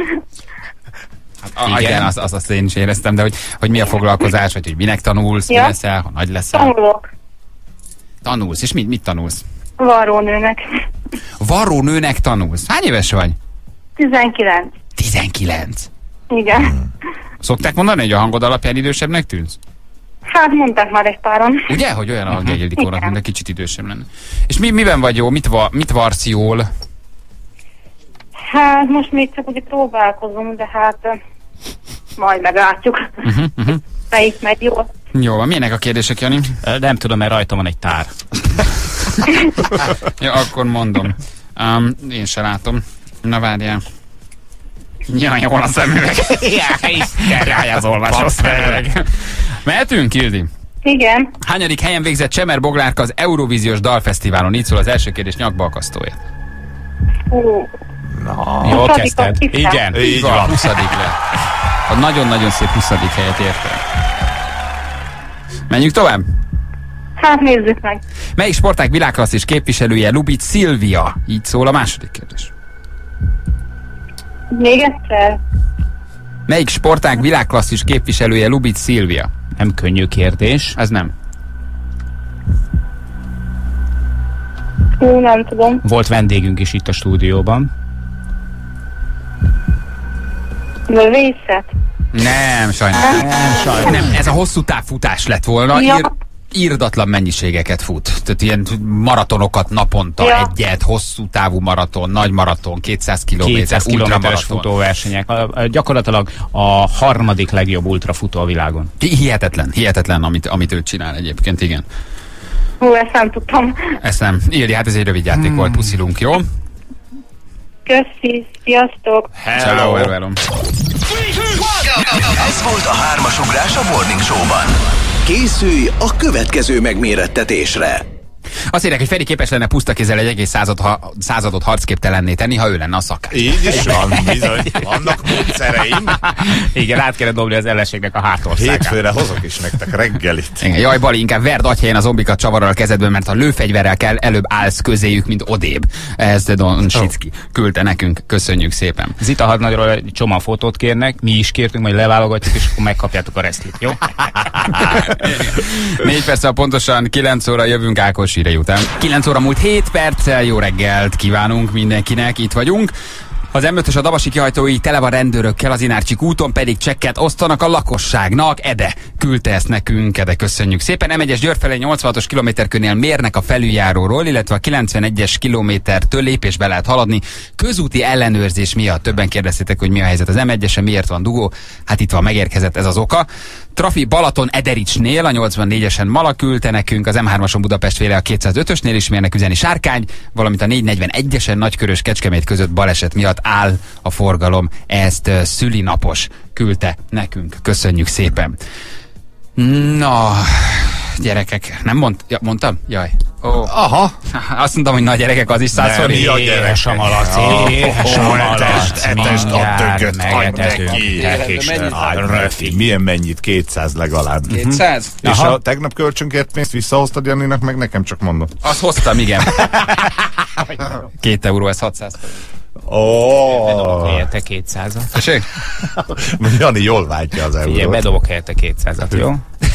Hát, igen, igen azt, azt, azt én is éreztem, de hogy, hogy mi a foglalkozás, vagy hogy minek tanulsz, ja. Mi leszel, ha nagy leszel? Tanulok. Tanulsz, és mit, mit tanulsz? Varrónőnek. Varrónőnek tanulsz? Hány éves vagy? tizenkilenc. tizenkilenc? Igen. Hmm. Szokták mondani, hogy a hangod alapján idősebbnek tűnsz? Hát mondták már egy páron. Ugye, hogy olyan a hangja egy Ildikónak, mint egy kicsit idősebb lenne. És mi, miben vagy jó? Mit, va, mit varsz jól? Hát most még csak ugye próbálkozom, de hát majd meglátjuk. Uh-huh, uh-huh. Melyik megy jól. Jó, van. Milyenek a kérdések, Jani? Nem tudom, mert rajta van egy tár. Ja, akkor mondom. Um, én se látom. Na várjál. Ja, jól a szemüveg. Ja, Isten, ráj az olvásos szemüveg. Mehetünk, Ildi? Igen. Hányadik helyen végzett Csemer Boglárka az Eurovíziós Dalfesztiválon? Így szól az első kérdés nyakba akasztója. Hú. Na, jól kezdted. Igen, így van. huszadik lett. A nagyon-nagyon szép huszadik helyet érte. Menjünk tovább? Hát nézzük meg. Melyik sportág világklasszis képviselője Lubitz Szilvia? Így szól a második kérdés. Még egyszer? Melyik sportág világklasszis képviselője Lubitz Szilvia? Nem könnyű kérdés. Ez nem. Hú, nem tudom. Volt vendégünk is itt a stúdióban. Lövészet? Nem, sajnálom. Nem, sajnálom. Nem, ez a hosszú távfutás lett volna. Ja. Ír, írdatlan mennyiségeket fut. Tehát ilyen maratonokat naponta, Ja. egyet, hosszú távú maraton, nagy maraton, kétszáz kilométer, kétszáz kilométeres ultramaraton. futóversenyek. A, a, gyakorlatilag a harmadik legjobb ultrafutó a világon. Hihetetlen, hihetetlen, amit, amit ő csinál egyébként, igen. Hú, ezt nem tudtam. Ezt nem. Ildi, hát ez egy rövid játék hmm. volt, puszilunk, jó? Köszi, sziasztok! Hello, hello, hello. Ez volt a hármas ugrás a Morning Show-ban. Készülj a következő megmérettetésre. Azt írják, hogy Feri képes lenne puszta kézzel egy egész század, ha, századot harcképtelenné tenni, ha ő lenne a szakács. Így is van, bizony. Vannak módszereim. Igen, át kellett dobni az ellenségnek a hátországát. Hétfőre hozok is nektek reggelit. Igen, jaj, Bali, inkább verd agyhelyen a zombikat csavarral a kezedben, mert ha lőfegyverrel kell, előbb állsz közéjük, mint odébb. Ezt Don Sicki küldte nekünk. Köszönjük szépen. Zita hadnagyról egy csomag fotót kérnek, mi is kértünk, majd leválogatjuk, és akkor megkapjátok a resztlit, jó? Négy perccel pontosan kilenc óra jövünk Ákos hírei után. kilenc óra múlt hét perccel, jó reggelt kívánunk mindenkinek, itt vagyunk. Az em ötös a Dabasi kihajtói tele van rendőrökkel, az Inárcsik úton pedig csekket osztanak a lakosságnak. Ede küldte ezt nekünk, Ede, köszönjük szépen. em egyes Győr felé nyolcvanhatos kilométerkörnél mérnek a felüljáróról, illetve a kilencvenegyes kilométertől lépésbe lehet haladni. Közúti ellenőrzés miatt többen kérdeztétek, hogy mi a helyzet az em egyesen, miért van dugó. Hát itt van, megérkezett ez az oka. Trafi Balaton Edericsnél, a nyolcvannégyesen Mala küldte nekünk, az em hármason Budapest féle a kétszázötösnél is mérnek üzeni Sárkány, valamint a négyszáznegyvenegyesen Nagykörös Kecskemét között baleset miatt áll a forgalom. Ezt uh, szülinapos küldte nekünk. Köszönjük szépen. Na, gyerekek, nem mond, ja, mondtam? Jaj. Oh. Aha. Azt mondtam, hogy nagy gyerekek, az is százszor. Nem, mi a gyerek? Éhes a malac, éhes a malac. Etest a tököt, hagyd neki. Röfi. Milyen mennyit? kétszáz legalább. kétszáz? És a tegnap kölcsönkért pénzt visszahoztad Janinak, meg nekem csak mondom. Azt hoztam, igen. Két euró, ez hatszáz. Ó. Bedobok helyette kétszázat. Tessék? Jani jól váltja az eurót. Igen, bedobok helyette kétszázat, jó?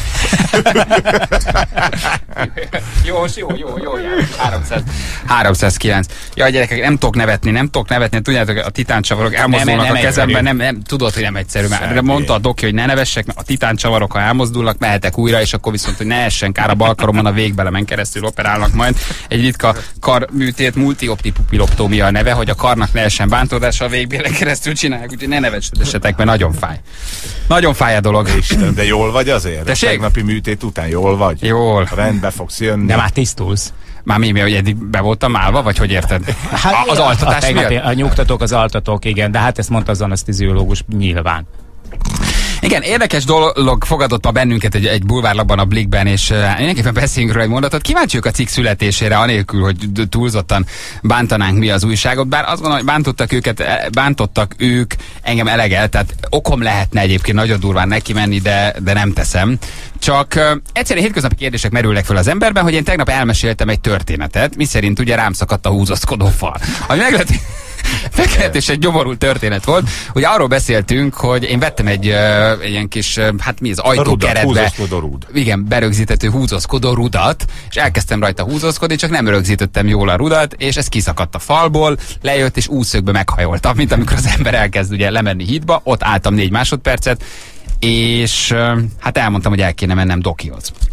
jó, jó, jó, jó, háromszáz. háromszázkilenc. Jaj, gyerekek, nem tudok nevetni, nem tudok nevetni. Tudjátok, a titáncsavarok elmozdulnak nem, nem a kezemben, nem, egyszerű. nem, tudod, hogy nem egyszerű. Már mondta a doki, hogy ne nevessek, mert a titáncsavarok, ha elmozdulnak, mehetek újra, és akkor viszont, hogy ne essen kár a balkaromon, a végbelemen keresztül operálnak majd. Egy ritka karműtét, multioptipupiloptómia a neve, hogy a karnak ne essen bántódása, a végbélen keresztül csinálják, úgyhogy ne nevessetek, mert nagyon fáj. Nagyon fáj a dolog. Isten, de jól vagy azért? Tessék? A tegnapi műtét után jól vagy? Jól. Rendbe fogsz jönni. De már tisztulsz. Már mi, mi, hogy eddig be voltam állva, vagy hogy érted? Hát, az altatás a, miatt? A nyugtatók, az altatók, igen, de hát ezt mondta az anesztiziológus nyilván. Igen, érdekes dolog fogadott ma bennünket egy, egy bulvárlapban, a Blikben, és uh, mindenképpen beszéljünk róla egy mondatot. Kíváncsiak a cikk születésére, anélkül, hogy túlzottan bántanánk mi az újságot, bár azt gondolom, hogy bántottak őket, bántottak ők engem elegel, tehát okom lehetne egyébként nagyon durván neki menni, de, de nem teszem. Csak uh, egyszerűen hétköznapi kérdések merülnek fel az emberben, hogy én tegnap elmeséltem egy történetet, miszerint ugye rám szakadt a húzózkodó fal. Ami meglepő, meglehetősen gyomorult történet volt. Ugye arról beszéltünk, hogy én vettem egy, uh, egy ilyen kis, uh, hát mi az ajtókeretbe. Igen, berögzítető húzózkodó rudat, és elkezdtem rajta húzózkodni, csak nem rögzítettem jól a rudat, és ez kiszakadt a falból, lejött, és úszögbe meghajoltam, mint amikor az ember elkezd ugye lemenni hídba, ott álltam négy másodpercet, és uh, hát elmondtam, hogy el kéne mennem dokihoz.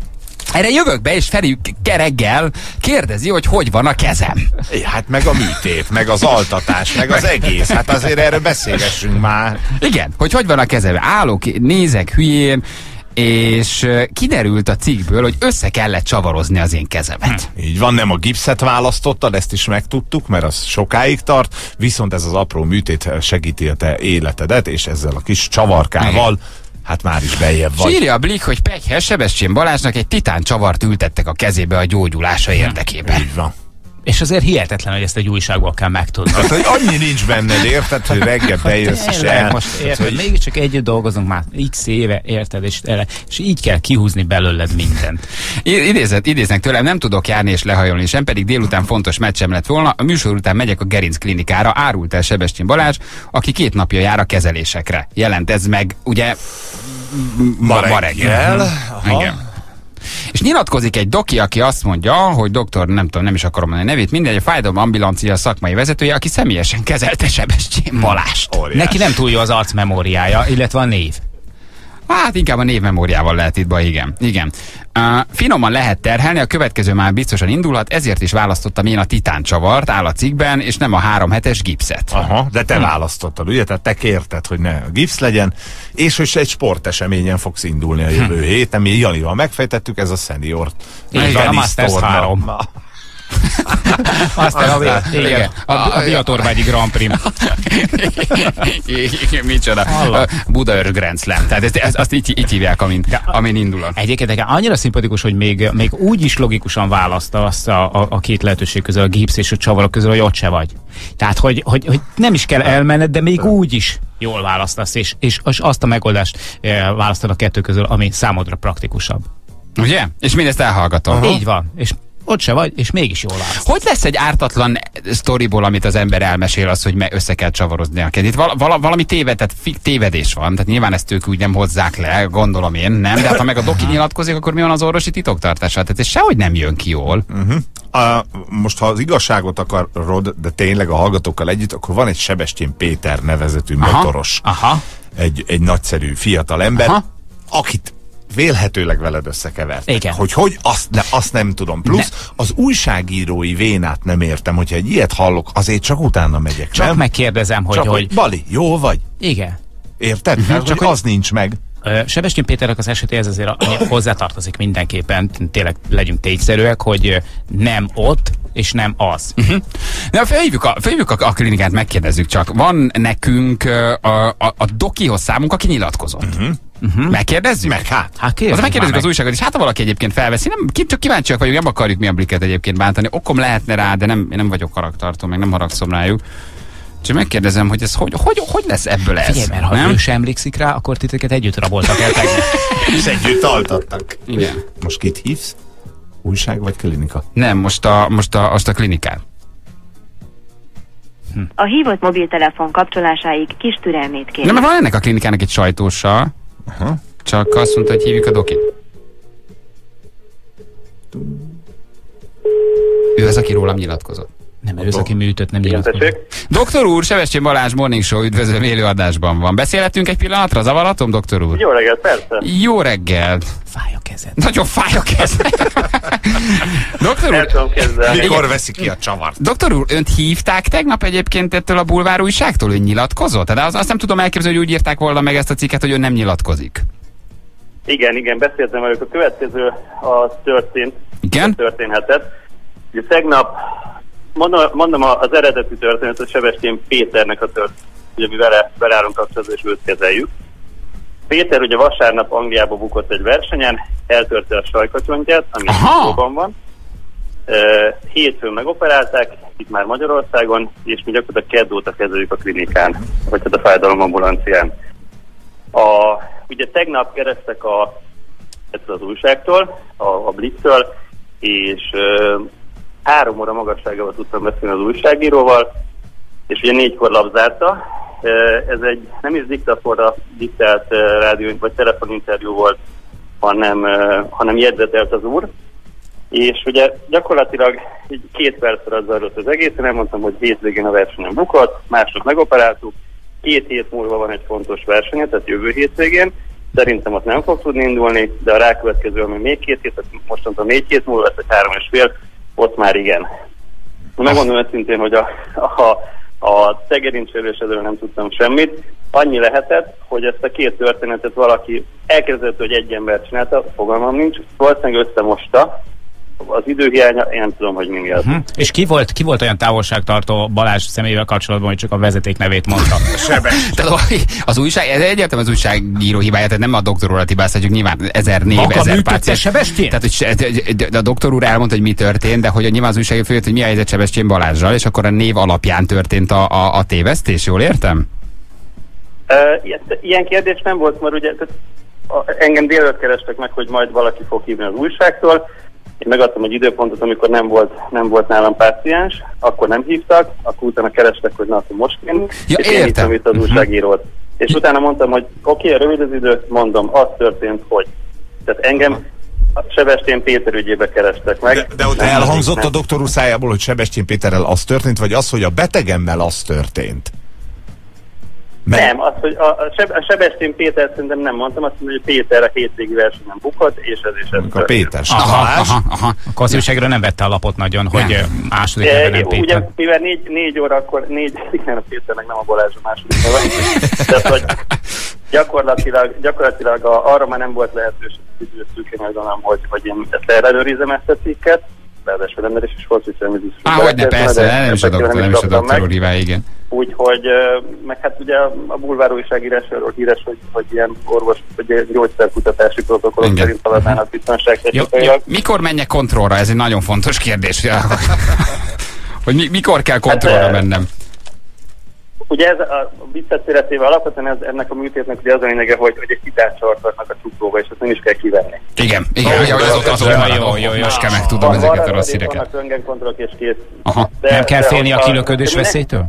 Erre jövök be, és Feri reggel kérdezi, hogy hogy van a kezem. É, hát meg a műtét, meg az altatás, meg az egész. Hát azért erről beszélgessünk már. Igen, hogy hogy van a kezem. Állok, nézek hülyén, és kiderült a cikkből, hogy össze kellett csavarozni az én kezemet. Így van, nem a gipszet választottad, ezt is megtudtuk, mert az sokáig tart, viszont ez az apró műtét segíti a te életedet, és ezzel a kis csavarkával hát már is beljebb vagy. Sírja a Blik, hogy Pegyhes Sebestyén Balázsnak egy titán csavart ültettek a kezébe a gyógyulása érdekében. Így van. És azért hihetetlen, hogy ezt egy újságból kell megtudni. Hát, hogy annyi nincs benned, érted, hogy reggel bejössz és el. Most érted, hogy mégiscsak együtt dolgozunk már x éve, érted, és, és így kell kihúzni belőled mindent. Idézet, idéznek tőlem, nem tudok járni és lehajolni, sem pedig délután fontos meccsem lett volna. A műsor után megyek a Gerinc klinikára, árult el Sebestyén Balázs, aki két napja jár a kezelésekre. Jelent ez meg, ugye, ma, ma reggel. Igen. És nyilatkozik egy doki, aki azt mondja, hogy doktor, nem tudom, nem is akarom mondani a nevét, mindegy, a fájdalom ambulancia szakmai vezetője, aki személyesen kezelte Sebestyén Balást. Hmm. Neki nem túl jó az arcmemóriája, illetve a név. Hát inkább a névmemóriával lehet itt baj, igen. igen. Uh, finoman lehet terhelni, a következő már biztosan indulhat, ezért is választottam én a titán csavart, áll a cikkben, és nem a három hetes gipszet. Aha, de te hmm. választottad, ugye? Tehát te kérted, hogy ne a gipsz legyen, és hogy egy sporteseményen fogsz indulni a jövő hmm. héten. Mi Janival megfejtettük, ez a senior. Igen, a Masters három. Aztán a, a, igen, a, a, a Biatorvágyi Grand Prix. Igen, micsoda. A Budaörs Grand Slam. Tehát ezt, ezt, azt így, így hívják, amin, amin indulok. Egyébként annyira szimpatikus, hogy még, még úgy is logikusan választa azt a, a, a két lehetőség közül, a gipsz és a csavarok közül, hogy ott se vagy. Tehát, hogy, hogy, hogy nem is kell elmenned, de még úgy is jól választasz, és, és azt a megoldást választod a kettő közül, ami számodra praktikusabb. Ugye? És mindezt elhallgatom. Aha. Így van. És ott se vagy, és mégis jól választ. Hogy lesz egy ártatlan sztoriból, amit az ember elmesél, az, hogy össze kell csavarozni a kezét? Val- val- valami téved, tehát tévedés van, tehát nyilván ezt ők úgy nem hozzák le, gondolom én, nem? De hát ha meg a doki nyilatkozik, akkor mi van az orvosi titoktartással? Tehát ez sehogy nem jön ki jól. Uh-huh. A, most, ha az igazságot akarod, de tényleg a hallgatókkal együtt, akkor van egy Sebestyén Péter nevezetű aha, motoros. Aha. Egy, egy nagyszerű fiatal ember, aha, akit vélhetőleg veled összekevertek. Igen. Hogy hogy, azt, ne, azt nem tudom. Plusz ne. Az újságírói vénát nem értem, hogyha egy ilyet hallok, azért csak utána megyek. Csak nem? megkérdezem, hogy, csak, hogy... Bali, jó vagy? Igen. Érted? Uh-huh. Mert, csak hogy az nincs meg. Sebestyén Péternek az esetéhez azért hozzátartozik mindenképpen, tényleg legyünk tényszerűek, hogy nem ott, és nem az. Uh-huh. De felhívjuk a, felhívjuk a, a klinikát, megkérdezzük csak. Van nekünk a, a, a dokihoz számunk, aki nyilatkozott. Uh-huh. Uh-huh. Megkérdezzük? Meg hát. hát az megkérdezzük az újságot, és hát ha valaki egyébként felveszi, nem, csak kíváncsiak vagyunk, nem akarjuk mi a Bliket egyébként bántani. Okom lehetne rá, de nem, én nem vagyok karaktartó, meg nem haragszom rájuk. Csak megkérdezem, hogy ez hogy, hogy, hogy lesz ebből ez? Figyelj, mert ha nem? Ő sem emlékszik rá, akkor titeket együtt raboltak el tegnap. És együtt altattak. Igen. Most kit hívsz? Újság vagy klinika? Nem, most a, most a, most a klinikán. Hm. A hívott mobiltelefon kapcsolásáig kis türelmét kérem. Nem, mert van ennek a klinikának egy sajtósa. Aha. Csak azt mondta, hogy hívjuk a dokit. Ő az, aki rólam nyilatkozott. Nem, ő az, aki műtött, nem nyilatkozott. Doktor úr, Sebestyén Balázs Morning Show, üdvözlöm, élőadásban van. Beszélhetünk egy pillanatra? Zavarhatom, doktor úr? Jó reggelt, persze. Jó reggelt. Fáj a kezed. Nagyon fáj a kezed. Doktor úr, mikor veszi ki a csavart? Doktor úr, önt hívták tegnap egyébként ettől a bulvár újságtól, hogy nyilatkozott? De az, azt nem tudom elképzelni, hogy úgy írták volna meg ezt a cikket, hogy ön nem nyilatkozik. Igen, igen, beszéltem velük. A következő az történt. Igen? Történhetett. Ugye tegnap, mondom, mondom az eredeti történet, a Sebestyén Péternek a történet, ugye mi vele, vele állunk kapcsolatban, és őt kezeljük. Péter ugye vasárnap Angliába bukott egy versenyen, eltörte a sajkacsontját, ami jóban van. Uh, hétfőn megoperálták, itt már Magyarországon, és mi gyakorlatilag kedd óta kezeljük a klinikán, vagy hát a fájdalomambulancián. A, ugye tegnap kerestek a, az újságtól, a, a Blitztől, és uh, három óra magasságával tudtam beszélni az újságíróval, és ugye négykor labzárta. Ez egy nem is diktaforra diktált rádió vagy telefoninterjú volt, hanem, hanem jegyzetelt az úr. És ugye gyakorlatilag így két percre az zajlott az egész, én elmondtam, hogy hétvégén a versenyen bukott, másnap megoperáltuk, két hét múlva van egy fontos versenye, tehát jövő hétvégén, Szerintem ott nem fog tudni indulni, de a rákövetkező, ami még két hét, mostantól négy hét múlva lesz, vagy három és fél, ott már igen. Megmondom őszintén, hogy a, a, a tegerincserősödről nem tudtam semmit. Annyi lehetett, hogy ezt a két történetet valaki elkezdett, hogy egy ember csinálta, fogalmam nincs, valószínűleg összemosta. Az időhiánya, én nem tudom, hogy mi miatt. Uh-huh. És ki volt, ki volt olyan távolságtartó Balázs személyével kapcsolatban, hogy csak a vezeték nevét mondta? Tehát az újság, ez egyáltalán az újságíró hibája, tehát nem a doktor urat hibáztatjuk, nyilván ezer név, Maga ezer műtötte páciens. Sebestyén? Tehát, hogy a doktor úr elmondta, hogy mi történt, de hogy nyilván az újságíró följött, hogy mi a helyzet Sebestyén Balázsral, és akkor a név alapján történt a, a, a tévesztés, jól értem? Uh, ilyen, ilyen kérdés nem volt, mert ugye tehát, a, engem délőtt kerestek meg, hogy majd valaki fog hívni az újságtól. Én megadtam egy időpontot, amikor nem volt, nem volt nálam páciens, akkor nem hívtak, akkor utána kerestek, hogy na, akkor most én, ja, és én hívtam itt az újságírót. És utána mondtam, hogy oké, okay, rövid az idő, mondom, az történt, hogy. Tehát engem Sebestyén Péter ügyébe kerestek meg. De, de ott elhangzott a doktor úr szájából, hogy Sebestyén Péterrel az történt, vagy az, hogy a betegemmel az történt? Mert... Nem, az, hogy a, a, Seb, a Sebestyén Péter szerintem nem mondtam, azt mondom, hogy Péter a hétvégi versenyen bukott, és ez is ez. A Péter aha, aha, aha. Akkor az újságra nem vette a lapot nagyon, nem. Hogy második neve nem Péter. Ugye, mivel négy, négy óra, akkor négy, igen, a Péternek nem a Balázs a második neve. Tehát, hogy gyakorlatilag, gyakorlatilag a, arra már nem volt lehetőség időszűkén, hogy, hogy én ezt ellenőrizem ezt a cikket, ráadásul rendelés is volt, úgyhogy ez is... Á, hogy ne, persze, nem is a doktor, nem is a doktor úr hibája, igen. Úgyhogy, meg hát ugye a bulvár újságírásról híres, hogy, hogy ilyen orvos, vagy gyógyszerkutatási protokollok szerint haladnának biztonságtechnikailag. Mikor menjek kontrollra? Ez egy nagyon fontos kérdés. Hogy mi, mikor kell kontrollra hát, mennem? Ugye ez a viccet félretéve alapvetően ez, ennek a műtétnek ugye az a lényege, hogy, hogy egy titát sarkatnak a csuklóba, és azt nem is kell kivenni. Igen, igen, jó, azok azok jó, jó, jó, most kell megtudom ezeket a rossz híreket. Vannak röntgenkontrollok és kész. Nem kell félni a kilöködős veszélytől?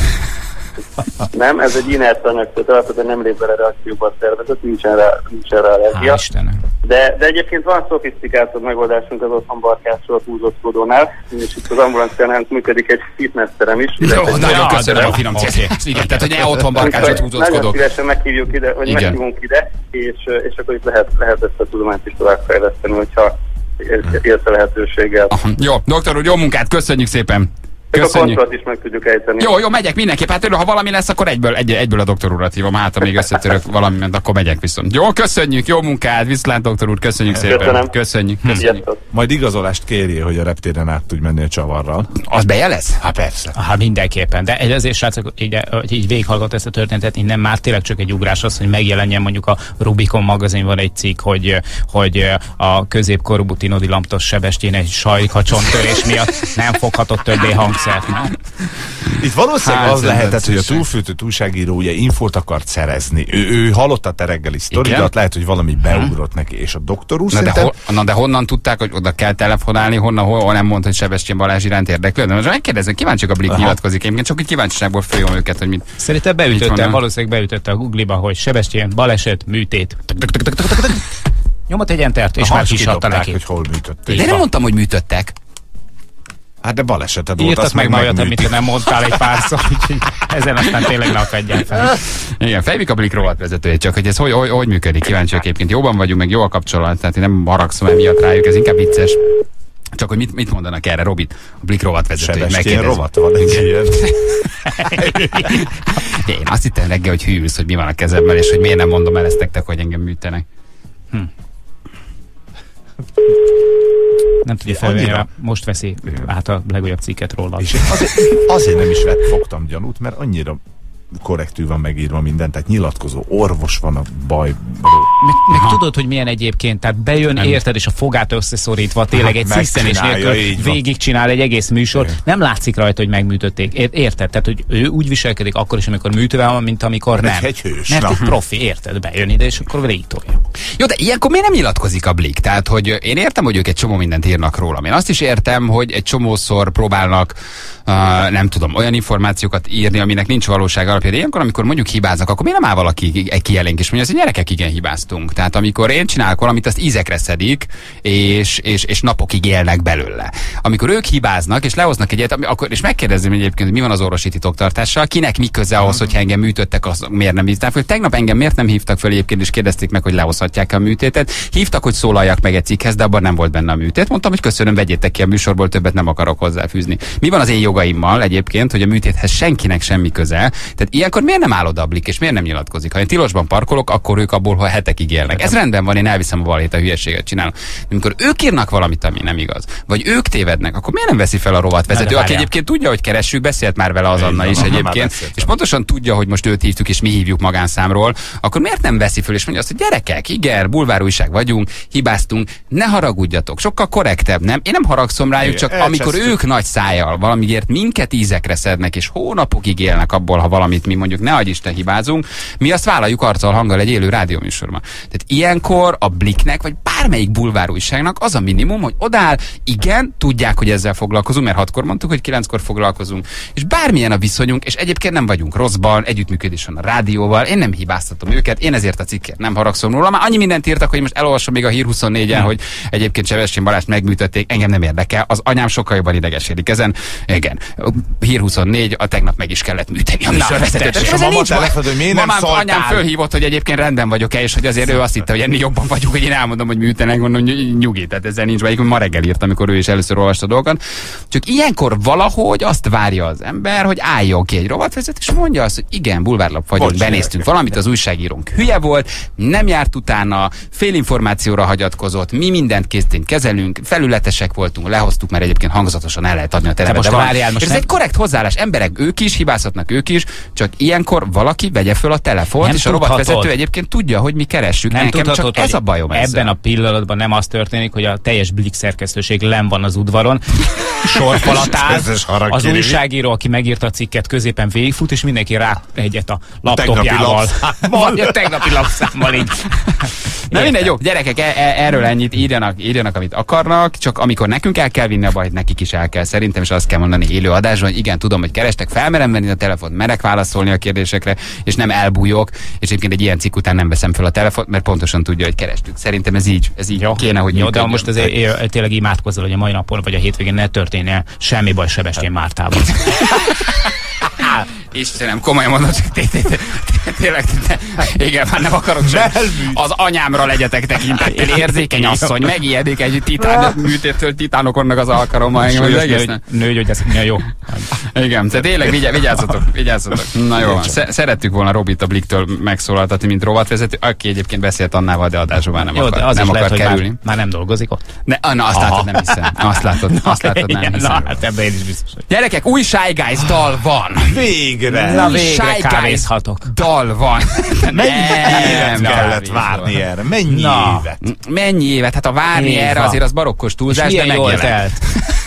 Nem, ez egy inert anyag, tehát alapvetően nem lép bele reakcióba a szervezet, nincsen rá, nincsen rá allergia. De, de egyébként van szofisztikáltabb megoldásunk az otthonbarkásról húzódónál, és itt az ambulanciánál működik egy fitnessterem is. Jó, nagyon köszönöm a finom célt. Igen, tehát hogy ne otthonbarkásról húzódkodok. Nagyon szívesen meghívjuk ide, vagy meghívunk ide, és, és akkor itt lehet, lehet ezt a tudományt is továbbfejleszteni, hogyha élsz a lehetőséggel. Aha. Jó, doktor úr, jó munkát, köszönjük szépen! Köszönjük. A kontrollt is meg tudjuk ejteni. Jó, jó, megyek mindenképp. Hát ha valami lesz, akkor egyből, egy, egyből a doktor urat hívom. Hát, ha még összetörök valami, akkor megyek viszont. Jó, köszönjük, jó munkát, viszlát doktor úr, köszönjük szépen. Köszönöm. Köszönjük, köszönjük. Majd igazolást kérje, hogy a reptéren át tudj menni a csavarral. Az bejelez? Hát persze. Hát mindenképpen. De ezért, srácok, így, így végighallgat ezt a történetet, innen már tényleg csak egy ugrás az, hogy megjelenjen mondjuk a Rubicon magazinban egy cikk, hogy, hogy a középkorú butinodi lamptos Sebestyén egy sajkacsontörés miatt nem foghatott többé hangszert. Itt valószínűleg hát, az lehetett, hogy a túlfűtött újságíró ugye infót akart szerezni. Ő, ő hallotta a te reggeli sztoridat, lehet, hogy valami beugrott neki, és a doktor úr na, szerintem... de ho, na de honnan tudták, hogy oda kell telefonálni, honnan, hol nem mondta, hogy Sebestyén Balázs iránt érdeklődne? Most megkérdezem, kíváncsiak a Blik nyilatkozik, én csak úgy kíváncsiságból följöm őket, hogy mit... Szerintem beütötte, valószínűleg beütötte a Google-ba, hogy Sebestyén, baleset, műtét. Nyomott egy entert, és már kisadta neki. Hogy hol műtötték. De nem mondtam, hogy műtöttek. Hát de baleseted volt, írtak azt meg meg olyat, amit nem mondtál egy párszor, úgyhogy ezen aztán tényleg ne akadjál fel. Igen, Fejvik a Blik rovatvezetője, csak hogy ez hogy, hogy, hogy működik, kíváncsiak egyébként. Jóban vagyunk, meg jó a kapcsolat, tehát én nem haragszom emiatt rájuk, ez inkább vicces. Csak hogy mit, mit mondanak erre, Robit, a Blik rovatvezetője. Sebestyén rovat van egy ilyen. Én azt hittem reggel, hogy hűlsz, hogy mi van a kezemben, és hogy miért nem mondom el ezt nektek, hogy engem műtenek. Hm. Nem tudja felvenni, most veszi át a legújabb cikket róla. És azért, azért nem is vett, fogtam gyanút, mert annyira korrektül van megírva minden, tehát nyilatkozó orvos van a baj. Meg, meg tudod, hogy milyen egyébként, tehát bejön, nem. Érted, és a fogát összeszorítva tényleg egy sziszenés nélkül végigcsinál egy egész műsor. Igen. Nem látszik rajta, hogy megműtötték. Érted? Tehát, hogy ő úgy viselkedik akkor is, amikor műtővel van, mint amikor nem. Egy hős, mert egy profi, érted? Bejön ide, és akkor végigtolja. Jó, de ilyenkor miért nem nyilatkozik a Blik? Tehát, hogy én értem, hogy ők egy csomó mindent írnak rólam. Én azt is értem, hogy egy csomószor próbálnak, uh, nem tudom, olyan információkat írni, aminek nincs valóság alapja, például ilyenkor, amikor mondjuk hibáznak, akkor miért nem áll valaki egy kijelenk és mondja, hogy gyerekek, igen, hibáztunk. Tehát amikor én csinálok valamit, azt ízekre szedik, és, és, és napokig élnek belőle. Amikor ők hibáznak, és lehoznak egyet, akkor, és megkérdezzem egyébként, hogy mi van az orvosi titoktartással, kinek mi köze ahhoz, hogyha engem műtöttek, az miért nem hívták föl. Tegnap engem miért nem hívtak föl egyébként, és kérdezték meg, hogy lehozhatják a műtétet. Hívtak, hogy szólaljak meg egy cikkhez, de abban nem volt benne a műtét. Mondtam, hogy köszönöm, vegyétek ki a műsorból, többet nem akarok hozzáfűzni. Mi van az én jogaimmal egyébként, hogy a műtéthez senkinek semmi köze? Tehát ilyenkor miért nem áll oda a Blik, és miért nem nyilatkozik? Ha én tilosban parkolok, akkor ők abból, ha hetekig élnek. Ez rendben van, én elviszem a balhét, a hülyeséget csinálom. De amikor ők írnak valamit, ami nem igaz, vagy ők tévednek, akkor miért nem veszi fel a rovatvezető, aki egyébként tudja, hogy keressük, beszélt már vele az Anna is egyébként, és pontosan tudja, hogy most őt hívtuk, és mi hívjuk magánszámról, akkor miért nem veszi föl, és mondja azt, hogy gyerekek, igen, bulvárújság vagyunk, hibáztunk, ne haragudjatok, sokkal korrektebb, nem? Én nem haragszom rájuk, csak amikor ők nagy szájjal valamiért minket ízekre szednek, és hónapokig élnek abból, ha valamit mi mondjuk ne adj Isten hibázunk, mi azt vállaljuk arccal, hanggal egy élő rádióműsorban. Tehát ilyenkor a Bliknek, vagy bármelyik bulvárújságnak az a minimum, hogy odáll, igen, tudják, hogy ezzel foglalkozunk, mert hatkor mondtuk, hogy kilenckor foglalkozunk, és bármilyen a viszonyunk, és egyébként nem vagyunk rosszban, együttműködés van a rádióval, én nem hibáztatom őket, én ezért a cikkért nem haragszom róla. Már annyi mindent írtak, hogy most elolvasom még a Hír huszonnégyen, hogy egyébként Sebestyén Balást megműtötték, engem nem érdekel, az anyám sokkal jobban idegesedik ezen. Igen, Hír huszonnégy, a tegnap meg is kellett műteni a műsorvezetőt. És a mama telefon, hogy miért nem szóltál? Anyám fölhívott, hogy egyébként rendben vagyok-e, és hogy azért ő azt hitte, hogy ennél jobban vagyunk, hogy én elmondom, hogy műtenek, mondom, nyugi, tehát ezzel nincs baj. Ma reggel írt, amikor ő is először olvasta dolgokat. Csak ilyenkor valahogy azt várja az ember, hogy álljon ki egy rovatvezető, és mondja azt, hogy igen, bulvárlap vagyunk, benéztünk valamit, az újságírónk hülye volt, nem járt utána, félinformációra hagyatkozott, mi mindent készként kezelünk, felületesek voltunk, lehoztuk, mert egyébként hangzatosan el lehet adni a terepet. De várjál, most ez nem... egy korrekt hozzáállás, emberek ők is, hibázhatnak ők is, csak ilyenkor valaki vegye föl a telefont, nem és a rovatvezető egyébként tudja, hogy mi keressük. Nem nekem tudhatod, csak ez a bajom ezzel. Ebben a pillanatban nem az történik, hogy a teljes Blik szerkesztőség len van az udvaron, sorfalatán, az újságíró, aki megírta a cikket, középen végigfut, és mindenki rá egyet a laptopjával. Vagy a tegnapi lapszámmal így. Na mindegy, jó, gyerekek, e- e- erről ennyit írjanak, írjanak, amit akarnak, csak amikor nekünk el kell vinni a bajt, nekik is el kell szerintem, és azt kell mondani élő adásban, hogy igen, tudom, hogy kerestek, felmerem venni a telefont, merek válaszolni a kérdésekre, és nem elbújok, és egyébként egy ilyen cikk után nem veszem fel a telefont, mert pontosan tudja, hogy kerestük. Szerintem ez így, ez így jó, kéne, hogy jó, de most azért é, tényleg imádkozzal, hogy a mai napon vagy a hétvégén ne történjen semmi baj Sebestyén Mártával. Istenem, komolyan mondom, csak tényleg, igen, már nem akarok sem. Az anyámra legyetek tekintettel, érzékeny asszony, megijedik egy titán műtéttől, titánokon az alkalommal. Nő, hogy ez milyen jó. Igen, tehát tényleg vigyázzatok, vigyázzatok. Na jó, szerettük volna Robit a Bliktől megszólaltatni, mint rovatvezető, aki egyébként beszélt Annával, de adásban már nem jó, akar, az nem akar lehet, kerülni. Már, már nem dolgozik ott. Ne, na, azt látod, nem hiszem. Azt látod, azt látod, nem hiszem. Na, hát ebben én is biztos. Gyerekek, új Shy Guys dal van. Végre! Na végre kávézhatok. Dal van. Mennyi évet kellett várni erre? Mennyi Na, évet? Mennyi évet? Hát a várni Éva. erre azért az barokkos túlzás, de jól megjelent. telt.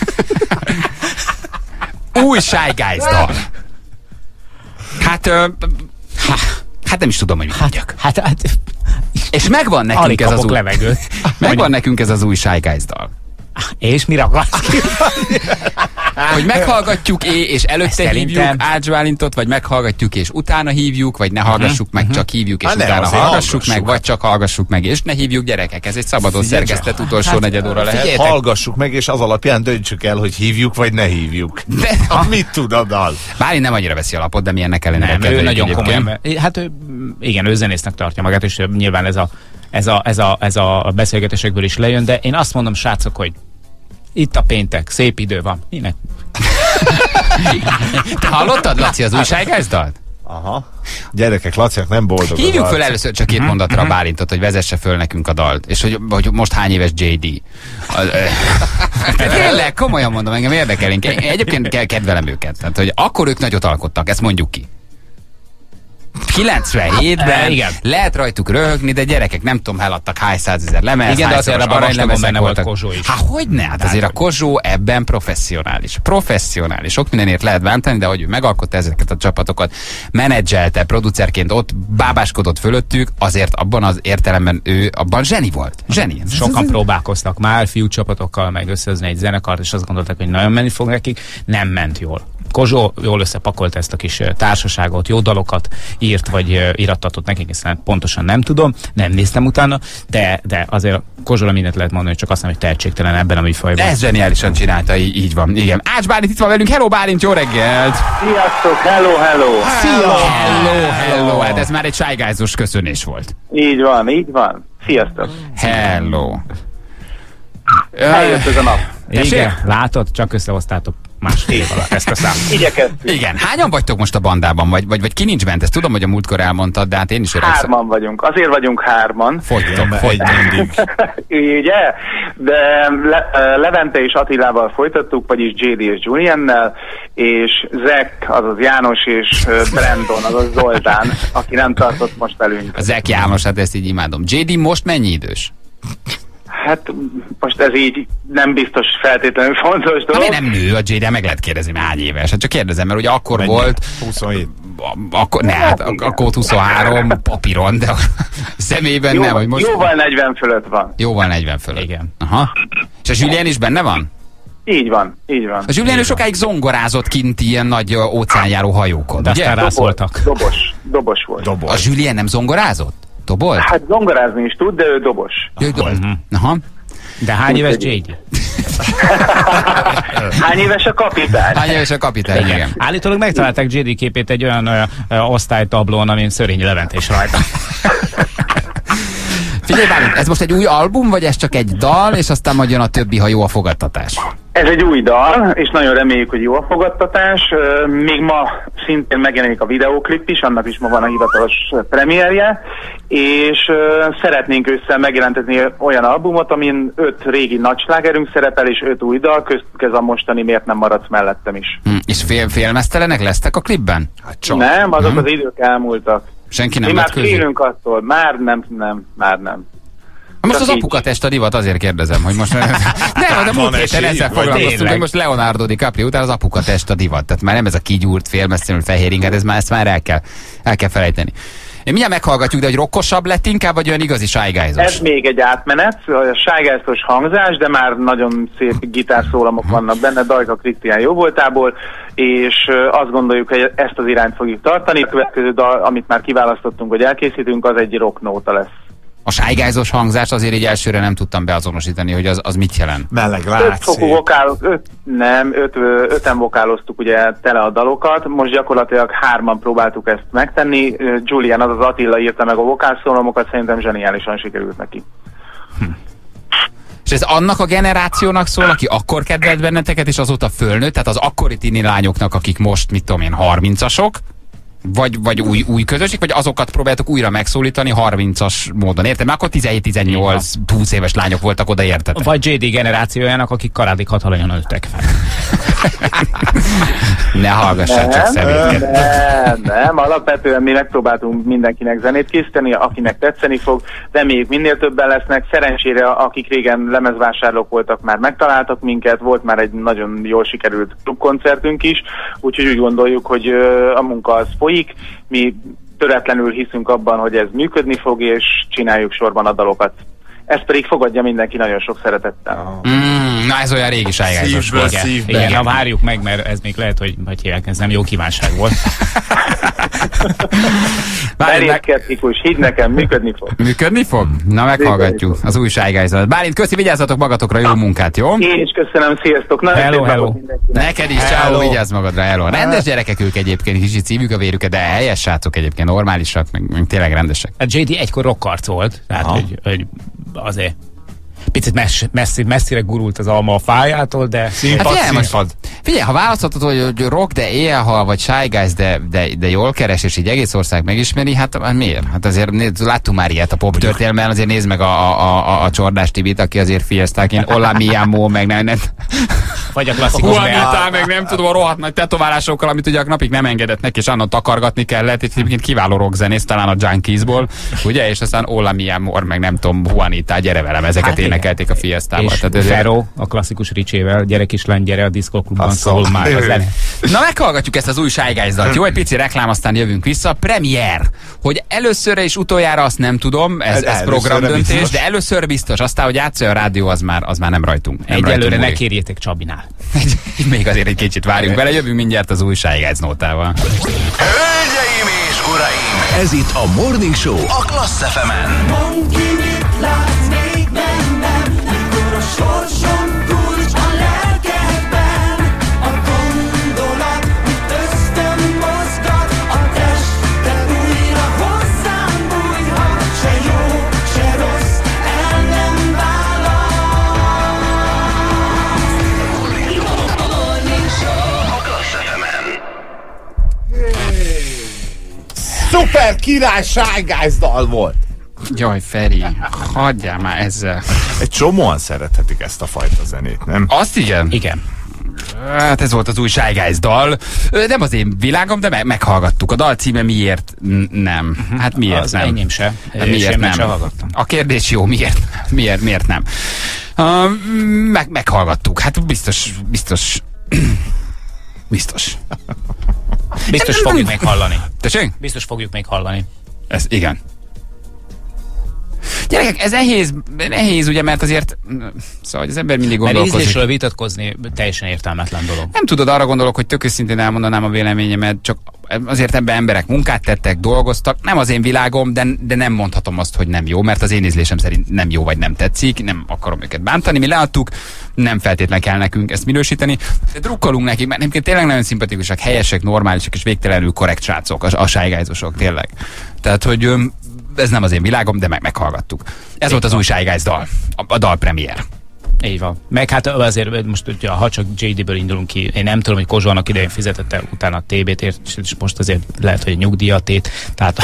Új Shy Guys dal. Hát, ö, hát nem is tudom, hogy mit mondjak. Hát, hát, és megvan nekünk alig ez az kapok új, levegőt. megvan nekünk ez az új Shy Guys dal. És mire akarsz ki? Hogy meghallgatjuk é, és előtte Szerintem... hívjuk Ács Bálintot, vagy meghallgatjuk és utána hívjuk, vagy ne hallgassuk meg, csak hívjuk és Há, ne, utána azért hallgassuk hallgassuk. meg, vagy csak hallgassuk meg és ne hívjuk, gyerekek. Ez egy szabadon Figyelj, szerkesztett utolsó hát, negyed óra lehet. Figyeljetek. Hallgassuk meg, és az alapján döntsük el, hogy hívjuk, vagy ne hívjuk. De, ha, mit tud a dal? Bálint nem annyira veszi a lapot, de mi ennek ellenére Nem, ő kedveljük nagyon egyébként. komolyan. Hát ő, igen, ő zenésznek tartja magát, és nyilván ez a, ez a, ez a, ez a beszélgetésekből is lejön, de én azt mondom, srácok, hogy itt a péntek, szép idő van. Minek? Te hallottad, Laci, az új Shy Guys dalt? Aha. Gyerekek, Laciak nem boldog. Hívjuk föl először csak két mondatra a Bálintot, hogy vezesse föl nekünk a dalt, és hogy, hogy most hány éves jé dé. Tényleg, komolyan mondom, engem érdekel. Én egyébként kell kedvelem őket. Tehát, hogy akkor ők nagyot alkottak, ezt mondjuk ki. kilencvenhétben igen. Lehet rajtuk röhögni, de gyerekek, nem tudom, eladtak hány százezer lemez, igen, de azért a aranylemezek benne volt Kozsó is. Hát hogyne? Hát azért a Kozsó ebben professzionális. Professzionális. Sok mindenért lehet bántani, de hogy ő megalkotta ezeket a csapatokat, menedzselte, producerként ott bábáskodott fölöttük, azért abban az értelemben ő abban zseni volt. Zseni. Sokan próbálkoztak már fiú csapatokkal meg összehozni egy zenekart, és azt gondolták, hogy nagyon menni fog nekik. Nem ment jól. Kozsó jól összepakolta ezt a kis ö, társaságot, jó dalokat írt, vagy ö, irattatott nekik, hiszen pontosan nem tudom, nem néztem utána, de, de azért Kozsóra mindent lehet mondani, csak azt nem, hogy tehetségtelen ebben a műfajban. Ez zseniálisan csinálta, így, így van. Igen. Ács Bálint itt van velünk. Hello Bálint, jó reggelt! Sziasztok, hello, hello! Szia! Hello, hello! Hát ez már egy Shy Guys-os köszönés volt. Így van, így van. Sziasztok! Hello! Eljött ez a nap. Igen, látod, csak összehoztátok másfél év alatt ezt a számot. Igyekeztünk. Igen, hányan vagytok most a bandában, vagy, vagy, vagy ki nincs bent? Ezt tudom, hogy a múltkor elmondtad, de hát én is öregszem. Hárman vagyunk, azért vagyunk hárman. Fogytok, fogy mindig. Ugye? De Le- Levente és Attilával folytattuk, vagyis jé dé és Juliennel, és Zek, azaz János, és Brandon, azaz Zoltán, aki nem tartott most velünk. A Zek János, hát ezt így imádom. jé dé most mennyi idős? Hát most ez így nem biztos feltétlenül fontos dolog. Hát nem nő, a jé dé, meg lehet kérdezni, hogy hány éves. Hát csak kérdezem, mert ugye akkor mennyi? Volt... huszonhét. Akkor, ne, hát akkor huszonhárom papíron, de a személyben Jóval, nem. Hogy most... Jóval negyven fölött van. Jóval negyven fölött. Igen. Aha. És a Julien is benne van? Így van, így van. A Julien ő sokáig zongorázott kint ilyen nagy uh, óceánjáró hajókon, de ugye? aztán rászóltak. Dobos, dobos volt. Dobos. A Julien nem zongorázott? Dobolt? Hát zongorázni is tud, de ő dobos. Ő dobolt. Uh-huh. Aha. De hány éves jé dé? Hány éves a kapitány? Hány éves a kapitány, igen. igen. Állítólag megtalálták jé dé képét egy olyan ö, ö, osztálytablón, amin Szörényi Levente is rajta. Figyelj Bálint, ez most egy új album, vagy ez csak egy dal, és aztán majd jön a többi, ha jó a fogadtatás? Ez egy új dal, és nagyon reméljük, hogy jó a fogadtatás. Még ma szintén megjelenik a videóklip is, annak is ma van a hivatalos premierje, és szeretnénk ősszel megjelentetni olyan albumot, amin öt régi nagyslágerünk szerepel, és öt új dal, köztük ez a mostani Miért nem maradsz mellettem is. Hm, és fél, félmeztelenek lesztek a klipben? Hát csak. Nem, azok hm. az idők elmúltak. Senki nem Mi már közé? félünk attól, már nem, nem, már nem. Most az apukatest a divat, azért kérdezem, hogy most... Nem, de múlt héten ezzel foglalkoztunk, hogy most Leonardo DiCaprio után az apukatest a divat. Tehát már nem ez a kigyúrt, félmeztelenül fehér inget, ez már, ezt már el kell, el kell felejteni. Én mindjárt meghallgatjuk, de hogy rockosabb lett inkább, vagy olyan igazi Shy Guys-os? Ez még egy átmenet, a Shy Guys-os hangzás, de már nagyon szép gitárszólamok vannak benne, Dajka Krisztián jó voltából, és azt gondoljuk, hogy ezt az irányt fogjuk tartani. A következő dal, amit már kiválasztottunk, hogy elkészítünk, az egy rock nóta lesz. A Shy Guys-os hangzást azért így elsőre nem tudtam beazonosítani, hogy az, az mit jelent. Meleg Öt fokú vokál, öt, nem, öt, öten vokáloztuk ugye tele a dalokat, most gyakorlatilag hárman próbáltuk ezt megtenni. Julian, azaz Attila írta meg a vokálszólamokat, szerintem zseniálisan sikerült neki. Hm. És ez annak a generációnak szól, aki akkor kedvelt benneteket, és azóta fölnőtt, tehát az akkori tini lányoknak, akik most, mit tudom én, harmincasok, Vagy, vagy új, új közösség, vagy azokat próbáltok újra megszólítani harmincas módon, érted? Mert akkor tizenhét tizennyolc húsz éves lányok voltak oda, érted? Vagy jé dé generációjának, akik karádik hat halanyon nőttek fel. Ne hallgassál, csak szemétket. Nem, nem, alapvetően mi megpróbáltunk mindenkinek zenét készíteni, akinek tetszeni fog, reméljük minél többen lesznek. Szerencsére, akik régen lemezvásárlók voltak, már megtaláltak minket, volt már egy nagyon jól sikerült klubkoncertünk is, úgyhogy úgy gondoljuk, hogy a munka az folyik, mi töretlenül hiszünk abban, hogy ez működni fog, és csináljuk sorban a dalokat. Ezt pedig fogadja mindenki nagyon sok szeretettel. Mm, na ez olyan régi sájgázos volt. Igen, igen, na várjuk meg, mert ez még lehet, hogy, hogy hívják, ez nem jó kívánság volt. Elég-szkeptikus, hidd nekem, működni fog. Működni fog? Na meghallgatjuk az új sájgázat. Bálint, köszi, vigyázzatok magatokra, jó munkát, jó? Én is köszönöm, sziasztok. Na, hello, hello. Neked is, ciao, vigyázz magadra, hello. Rendes gyerekek ők egyébként, kicsit szívük a vérüket, de helyes srácok egyébként, normálisak, meg, meg tényleg rendesek. A jé dé egykor rockarc volt, tehát hogy, hogy azért picit mess, messzi, messzire gurult az alma a fájától, de színpad, hát figyelj, színpad. Figyelj, ha választhatod, hogy rock, de éjjelhal, vagy Shy Guys, de, de, de jól keres, és így egész ország megismeri, hát miért? Hát azért nézd, láttunk már ilyet a pop történelmen, azért nézd meg a, a, a, a Csordás Tibit, aki azért fiesztáként, Ola mi amo, meg nem, nem. Vagy a klasszikus Juanita, meg nem tudom, a rohadt nagy tetoválásokkal, amit ugye a napig nem engedett neki, és annak takargatni kellett, és egyébként kiváló rockzenész, talán a Junkiesból, ugye, és aztán Ola mi amo, meg nem tudom, Juanita, gyere velem, ezeket hát énekelték a fiesztával. És tehát Ferro, a klasszikus Ricsével, gyere kislány, gyere a diszkóklubban szól már az zene. Na meghallgatjuk ezt az új Shy Guys dalt, jó? Egy pici reklám, aztán jövünk vissza. Premier Hogy előszörre és utoljára azt nem tudom, ez, ez programdöntés, biztos. De először biztos, aztán, hogy játszol a rádió, az már, az már nem rajtunk. Nem Egyelőre rajtunk ne kérjétek Csabinál. Még azért egy kicsit várjunk bele, jövünk mindjárt az új Shy Guys nótával. Hölgyeim és uraim, ez itt a Morning Show a Klassz ef emen. Mondd ki, mit látsz még bennem, mikor a sorsom kulcs a lelkedben. A gondolat, mitöztem mozgat, a tested újra hozzám bújhat. Se jó, se rossz, el nem válasz. Morning Show. A Klassz ef emen. Szuper király Shy Guys dal volt! Jaj, Feri, hagyjál már ezzel. Egy csomóan szerethetik ezt a fajta zenét, nem? Azt igen? Igen. Hát ez volt az új Shy Guys dal. Nem az én világom, de me- meghallgattuk. A dal címe miért n- nem? Hát miért az nem? enyém se. Hát miért nem? Se hallgattam. A kérdés jó, miért? Miért, miért nem? Uh, meg, meghallgattuk. Hát biztos, biztos... biztos. Biztos fogjuk még hallani. Tessék? Biztos fogjuk még hallani. Ez igen. Gyerekek, ez nehéz, nehéz ugye, mert azért szóval az ember mindig Mert gondolkozik. ízlésről vitatkozni teljesen értelmetlen dolog. Nem tudod, arra gondolok, hogy tök őszintén elmondanám a véleményemet, csak azért ebben emberek munkát tettek, dolgoztak, nem az én világom, de, de nem mondhatom azt, hogy nem jó, mert az én ízlésem szerint nem jó, vagy nem tetszik, nem akarom őket bántani, mi leadtuk, nem feltétlen kell nekünk ezt minősíteni, de drukkolunk nekik, mert egyébként tényleg nagyon szimpatikusak, helyesek, normálisak és végtelenül korrekt srácok, a, a Shy Guys-osok, tényleg. Tehát, hogy ez nem az én világom, de meg meghallgattuk. Ez volt az új Shy Guys dal, a, a dal premier. Így van. Meg hát azért most, ha csak jé dé-ből indulunk ki, én nem tudom, hogy Kozsó annak idején fizetette utána a té bét, és most azért lehet, hogy nyugdíjat tét. Tehát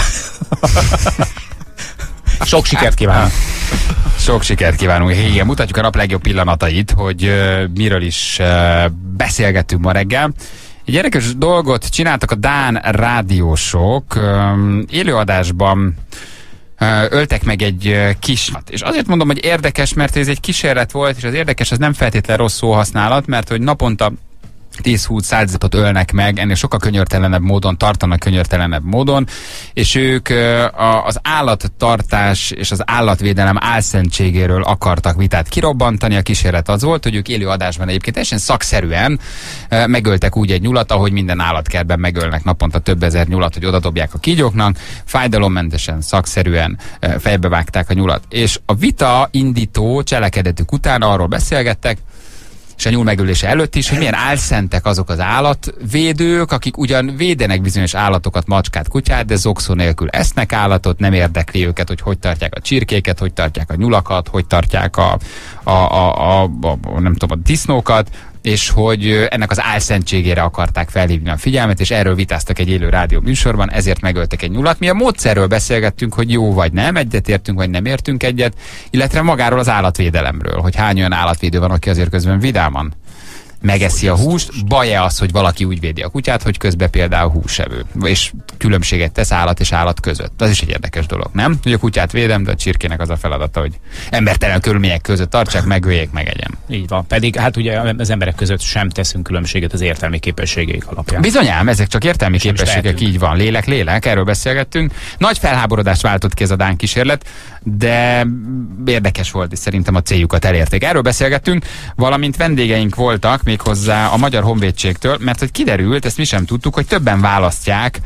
sok sikert kívánunk. Sok sikert kívánunk. Igen, mutatjuk a nap legjobb pillanatait, hogy uh, miről is uh, beszélgettünk ma reggel. Egy érdekes dolgot csináltak a dán rádiósok. Um, élőadásban uh, öltek meg egy uh, kis... És azért mondom, hogy érdekes, mert ez egy kísérlet volt, és az érdekes, az nem feltétlenül rossz szóhasználat, mert hogy naponta tíz-húsz százat ölnek meg, ennél sokkal könyörtelenebb módon, tartanak könyörtelenebb módon, és ők a, az állattartás és az állatvédelem álszentségéről akartak vitát kirobbantani. A kísérlet az volt, hogy ők élő adásban egyébként teljesen szakszerűen megöltek úgy egy nyulat, ahogy minden állatkertben megölnek naponta több ezer nyulat, hogy odadobják a kígyóknak, fájdalommentesen, szakszerűen fejbevágták a nyulat. És a vita indító cselekedetük után arról beszélgettek, és a nyúl megölése előtt is, hogy milyen álszentek azok az állatvédők, akik ugyan védenek bizonyos állatokat, macskát, kutyát, de zokszó nélkül esznek állatot, nem érdekli őket, hogy hogy tartják a csirkéket, hogy tartják a nyulakat, hogy tartják a, a, a, a, a, a nem tudom, a disznókat, és hogy ennek az álszentségére akarták felhívni a figyelmet, és erről vitáztak egy élő rádió műsorban, ezért megöltek egy nyulat. Mi a módszerről beszélgettünk, hogy jó vagy nem, egyet értünk, vagy nem értünk egyet, illetve magáról az állatvédelemről, hogy hány olyan állatvédő van, aki azért közben vidáman megeszi a húst. Baj-e az, hogy valaki úgy védi a kutyát, hogy közben például húsevő, és különbséget tesz állat és állat között. Az is egy érdekes dolog, nem? Hogy a kutyát védem, de a csirkének az a feladata, hogy embertelen körülmények között tartsák, megöljék, megegyem. Így van. Pedig hát ugye az emberek között sem teszünk különbséget az értelmi képességeik alapján. Bizonyám, ezek csak értelmi sem képességek, így van. Lélek, lélek, erről beszélgettünk. Nagy felháborodást váltott ki ez a dán kísérlet, de érdekes volt, és szerintem a céljukat elérték. Erről beszélgettünk, valamint vendégeink voltak méghozzá a Magyar Honvédségtől, mert hogy kiderült, ezt mi sem tudtuk, hogy többen választják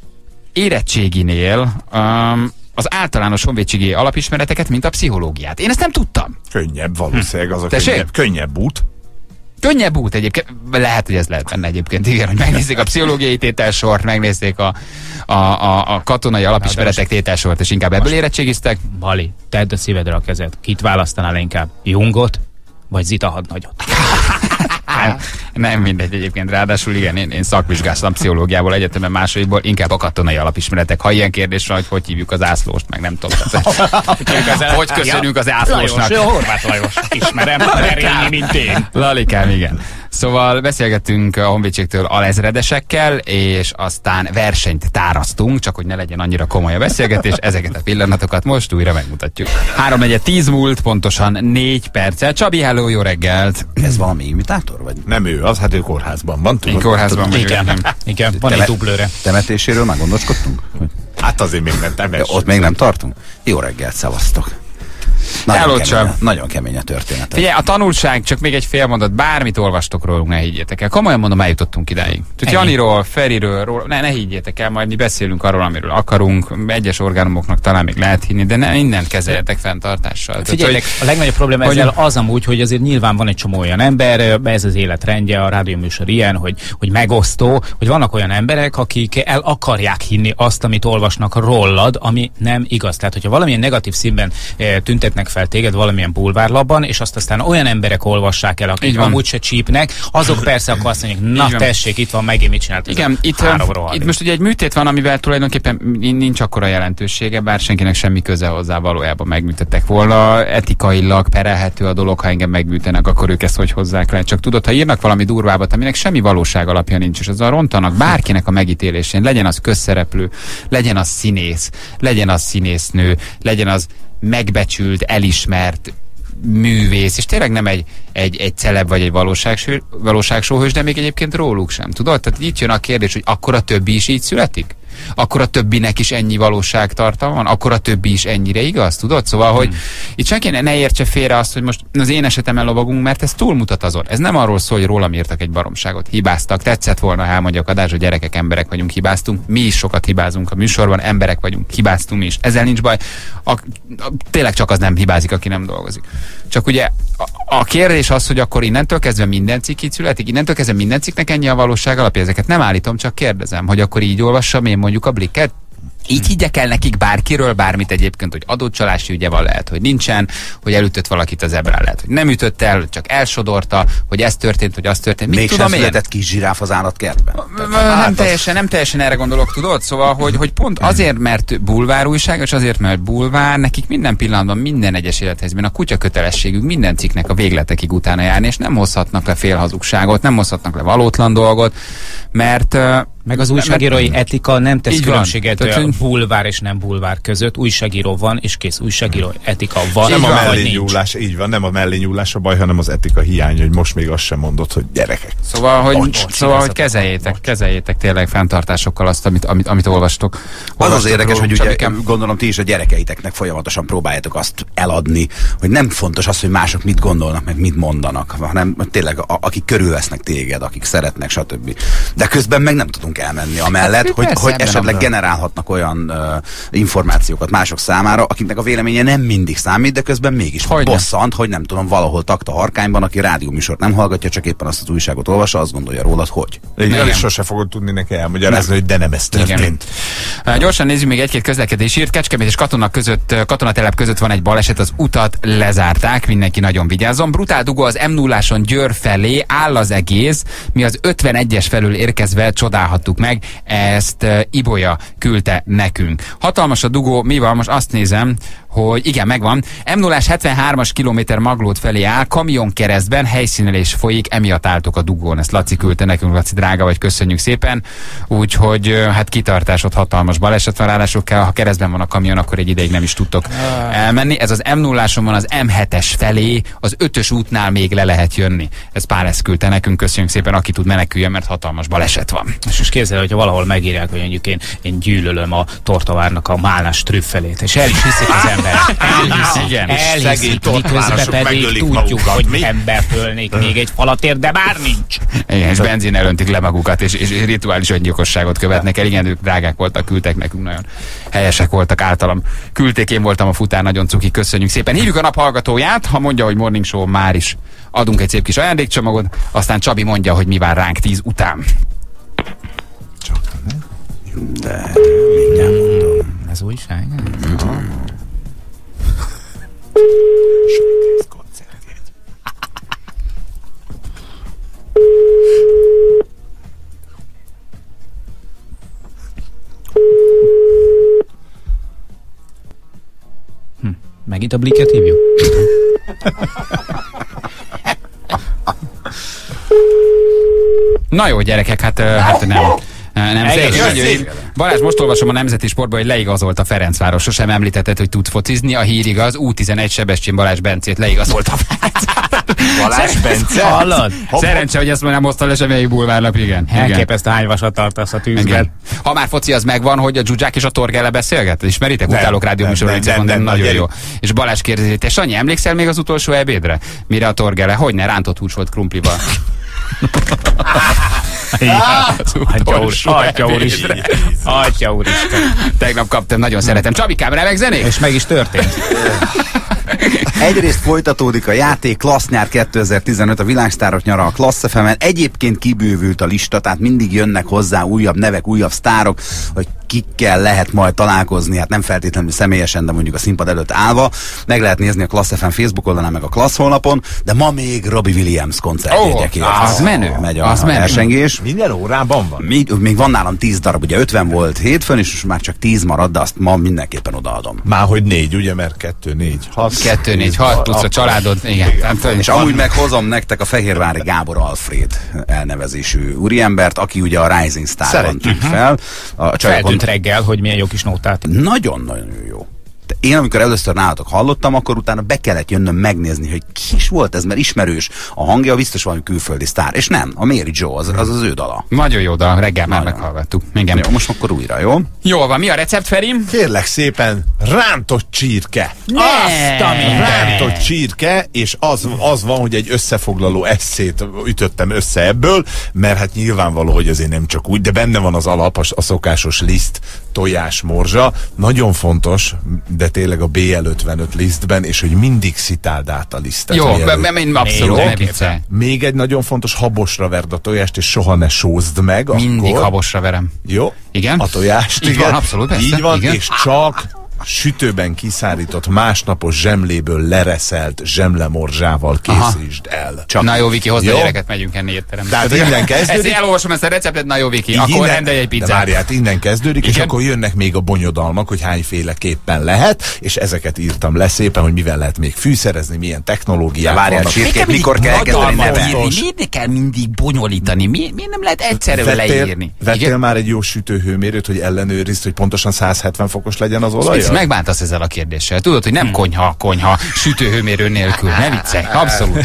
érettséginél um, az általános honvédségi alapismereteket, mint a pszichológiát. Én ezt nem tudtam. Könnyebb valószínűleg, az a Tessék? könnyebb, könnyebb út. Könnyebb út egyébként, lehet, hogy ez lehet benne egyébként, igen, hogy megnézzék a pszichológiai tételsort, megnézzék a, a, a, a katonai alapismeretek tételsort, és inkább ebből érettségiztek. Bali, tedd a szívedre a kezed. Kit választanál inkább? Jungot, vagy Zita hadnagyot? Nem mindegy egyébként, ráadásul igen, én, én szakvizsgáztam pszichológiából, egyetemen másodikból, inkább a katonai alapismeretek. Ha ilyen kérdés van, hogy hogy hívjuk az ászlóst, meg nem tudom. Hogy köszönjük az ászlósnak. Lajos, jó, Horváth Lajos. Ismerem, merényi, mint én. Lalikám, igen. Szóval beszélgettünk a honvédségtől alezredesekkel, és aztán versenyt tárasztunk, csak hogy ne legyen annyira komoly a beszélgetés, ezeket a pillanatokat most újra megmutatjuk. három negyven tíz múlt, pontosan négy perccel. Csabi, hello, jó reggelt! Ez valami imitátor, vagy? Nem ő, az, hát ő kórházban van. Én kórházban vagyok. Igen, igen, van egy dublőre. Temetéséről már gondoskodtunk? Hát ott azért még nem temessük. Ott még nem tartunk? Jó reggelt, szavaztok. Nagyon kemény, nagyon kemény a történet. Figyelj, a tanulság, csak még egy fél mondat, bármit olvastok rólunk, ne higgyétek el. Komolyan mondom, eljutottunk idáig. Tehát Janiról, Feriről, róla, ne, ne higgyétek el, majd mi beszélünk arról, amiről akarunk. Egyes orgánumoknak talán még lehet hinni, de ne, mindent kezeljetek fenntartással. Figyeljetek, a legnagyobb probléma hogy ezzel az amúgy, hogy azért nyilván van egy csomó olyan ember, ez az életrendje, a rádióműsor ilyen, hogy, hogy megosztó, hogy vannak olyan emberek, akik el akarják hinni azt, amit olvasnak rólad, ami nem igaz. Tehát, hogyha valamilyen negatív színben e, tüntetnek fel téged valamilyen bulvárlapban, és azt aztán olyan emberek olvassák el, akik amúgy se csípnek, azok persze akkor azt mondják, na tessék, itt van megint mit csinált. Igen, itt, itt most ugye egy műtét van, amivel tulajdonképpen nincs akkora jelentősége, bár senkinek semmi köze hozzá, valójában megműtettek volna. Etikailag perelhető a dolog, ha engem megműtenek, akkor ők ezt hogy hozzák le. Csak tudod, ha írnak valami durvábbat, aminek semmi valóság alapja nincs, és azzal rontanak bárkinek a megítélésén, legyen az közszereplő, legyen az színész, legyen az színésznő, legyen az megbecsült, elismert művész, és tényleg nem egy, egy, egy celeb vagy egy valóságsóhős, de még egyébként róluk sem. Tudod? Tehát itt jön a kérdés, hogy akkor a többi is így születik? Akkor a többinek is ennyi valóságtartalma van? Akkor a többi is ennyire igaz? Tudod? Szóval, hogy hmm. itt senki ne, ne értse félre azt, hogy most az én esetemen lovagunk, mert ez túlmutat azon. Ez nem arról szól, hogy rólam írtak egy baromságot. Hibáztak. Tetszett volna, ha elmondjak adás, hogy gyerekek, emberek vagyunk, hibáztunk. Mi is sokat hibázunk a műsorban, emberek vagyunk, hibáztunk mi is. Ezzel nincs baj. A, a, tényleg csak az nem hibázik, aki nem dolgozik. Csak ugye a, a kérdés az, hogy akkor innentől kezdve minden cikk így születik, innentől kezdve minden cikknek ennyi a valóság alapja. Ezeket nem állítom, csak kérdezem, hogy akkor így olvassam én mondjuk a Blikket. Így higgyek el nekik bárkiről bármit egyébként, hogy adócsalási ügye van, lehet, hogy nincsen, hogy elütött valakit az ebrán, lehet, hogy nem ütött el, csak elsodorta, hogy ez történt, hogy az történt. Még sem született kis zsiráf az állatkertben? Nem teljesen, nem teljesen erre gondolok, tudod? Szóval, hogy, hogy pont azért, mert bulvár újság, és azért, mert bulvár, nekik minden pillanatban, minden egyes élethelyzetben a kutya kötelességük minden cikknek a végletekig utána járni, és nem hozhatnak le félhazugságot, nem hozhatnak le valótlan dolgot, mert meg az újságírói mert, etika nem tesz különbséget a bulvár és nem bulvár között. Újságíró van, és kész, újságíró etika van. Nem a mellényúlás, így van, nem a mellényúlás a baj, hanem az etika hiány, hogy most még azt sem mondod, hogy gyerekek. Szóval, hogy, bocs, szóval, hogy kezeljétek, bocs. kezeljétek tényleg fenntartásokkal azt, amit, amit, amit olvastok. Az az érdekes, hogy ugye gondolom ti is a gyerekeiteknek folyamatosan próbáljátok azt eladni, hogy nem fontos az, hogy mások mit gondolnak, meg mit mondanak, hanem tényleg a, akik körülvesznek téged, akik szeretnek, stb. De közben meg nem tudunk elmenni amellett, hát, hogy, hogy esetleg generálhatnak olyan uh, információkat mások számára, akiknek a véleménye nem mindig számít, de közben mégis Hogyne. bosszant, hogy nem tudom, valahol takta harkányban, aki rádióműsort nem hallgatja, csak éppen azt az újságot olvassa, azt gondolja rólad, hogy. Igen, és sose fogod tudni neki elmagyarázni, hogy de nem ez történt. Uh, gyorsan nézzük még egy-két közlekedés írt. Kecskemét és Katona között, katonatelep között van egy baleset, az utat lezárták, mindenki nagyon vigyázzon. Brutál dugó az em nulláson Győr felé, áll az egész, mi az ötvenegyes felül érkezve csodálhattuk meg, ezt uh, Ibolya küldte nekünk. Hatalmas a dugó, mi van? Most azt nézem, hogy igen, megvan. em nullás hetvenhármas kilométer Maglód felé áll, kamion keresztben, helyszínelés folyik, emiatt álltok a dugón. Ezt Laci küldte nekünk, Laci drága vagy, köszönjük szépen. Úgyhogy hát kittartás, ott hatalmas baleset van, ráadásul kell, ha keresztben van a kamion, akkor egy ideig nem is tudtok elmenni. Ez az em nulláson van az em hetes felé, az ötös útnál még le lehet jönni. Ez Pál ezt küldte nekünk, köszönjük szépen, aki tud meneküljön, mert hatalmas baleset van. És most képzelj, hogyha valahol megírják, hogy mondjuk én, én gyűlölöm a tortavárnak a málnás trüffelét, és el is hiszik az ember. Elhiszik, igen. Elhiszik, miközben pedig tudjuk, hogy mi embert ölnék még egy falatért, de bár nincs. Igen, és benzin elöntik le magukat, és, és rituális öngyilkosságot követnek el. Igen, ők drágák voltak, küldtek nekünk, nagyon helyesek voltak általam. Küldték, én voltam a futár, nagyon cuki, köszönjük szépen. Hívjuk a nap hallgatóját, ha mondja, hogy Morning Show, már is adunk egy szép kis ajándékcsomagot, aztán Csabi mondja, hogy mi vár ránk tíz után. De mindjárt mondom. Ez újság? Hm. Megint a Blikket hívjuk? Na jó, gyerekek, hát, hát nem. Nem, Egész, szép, Balázs, most olvasom a Nemzeti Sportban, hogy leigazolt a Ferencváros. Sosem említetted, hogy tud focizni. A hír igaz, U tizenegy Sebestyén Balázs Bencét leigazolt a Ferencváros. Balázs Bence? Hallod? Szerencse, hogy ezt már nem hozta le semmelyik bulvárlap, igen. Elképesztő hány vasat tartasz a tűzben. Igen. Ha már foci az megvan, hogy a Zsuzsák és a Torgele beszélget? Ismeritek? Nem, Utálok rádió nem, műsorban, nem, nem, nem, nagyon nem, jó. És Balázs kérdezi, te Sanyi, emlékszel még az utolsó ebédre? Mire a Torgele? Hogyne, rántott hús volt krumplival. Atya úr, atya úristen. Atya úristen. Tegnap kaptam, nagyon szeretem. Csabikám, remek zenék? És meg is történt. Egyrészt folytatódik a játék, Klassz nyár kétezer-tizenöt, a világsztárok nyara a Klassz ef emen. Egyébként kibővült a lista, tehát mindig jönnek hozzá újabb nevek, újabb sztárok, hogy kikkel lehet majd találkozni, hát nem feltétlenül személyesen, de mondjuk a színpad előtt állva. Meg lehet nézni a Klassz ef em Facebook oldalán, meg a Klassz honlapon, de ma még Robbie Williams koncertjegyekért. Oh, az menő. Megy a, az a versengés. Minden órában van? Még, még van nálam tíz darab, ugye ötven volt hétfőn, és már csak tíz marad, de azt ma mindenképpen odaadom. Már hogy négy, ugye, mert kettő, négy, hat. Kettő, négy, hat, plusz a családod. Igen. Igen. És amúgy meghozom nektek a Fehérvári Gábor Alfred elnevezésű úriembert, aki ugye a Rising Star-ban tűnt fel. A Feltűnt reggel, hogy milyen jó kis nótát. Nagyon-nagyon jó. De én amikor először nálatok hallottam, akkor utána be kellett jönnöm megnézni, hogy ki is volt ez, mert ismerős. A hangja biztos valami külföldi sztár. És nem, a Mary Jo, az az, az ő dala. Nagyon jó dal, reggel már meghallgattuk. Igen. Jó, most akkor újra, jó? Jól van, mi a recept, Ferim? Kérlek szépen, rántott csirke. Azt a minden. Rántott csirke, és az, az van, hogy egy összefoglaló esszét ütöttem össze ebből, mert hát nyilvánvaló, hogy azért nem csak úgy, de benne van az alap, a szokásos liszt, tojás, morzsa. Nagyon fontos, de tényleg a bé el ötvenöt lisztben, és hogy mindig szitáld át a lisztet. Jó, én abszolút ne viccelj. Még egy nagyon fontos, habosra verd a tojást, és soha ne sózd meg. Mindig akkor... habosra verem. Jó. Igen? A tojást, így igen. Van, abszolút, persze. Így van, igen. És csak sütőben kiszárított másnapos zsemléből lereszelt zsemlemorzsával készítsd el. Csak. Na jó, Viki, hozd a gyereket, megyünk enni étterembe. Tehát innen kezdődik. Ezt elolvasom ezt a receptet, na jó, Viki, akkor innen, rendelj egy pizzát. De várját, innen kezdődik, igen? És akkor jönnek még a bonyodalmak, hogy hányféleképpen lehet, és ezeket írtam le szépen, hogy mivel lehet még fűszerezni, milyen technológiák várjál, vannak. Mikor kell elkezdeni nevelni? Miért kell mindig bonyolítani? Miért, miért nem lehet egyszerűen leírni? Vettél már egy jó sütőhőmérőt, hogy ellenőrizd, hogy pontosan száz hetven fokos legyen az olaj? Megbántasz ezzel a kérdéssel. Tudod, hogy nem konyha, konyha, sütőhőmérő nélkül. Ne viccelj, abszolút.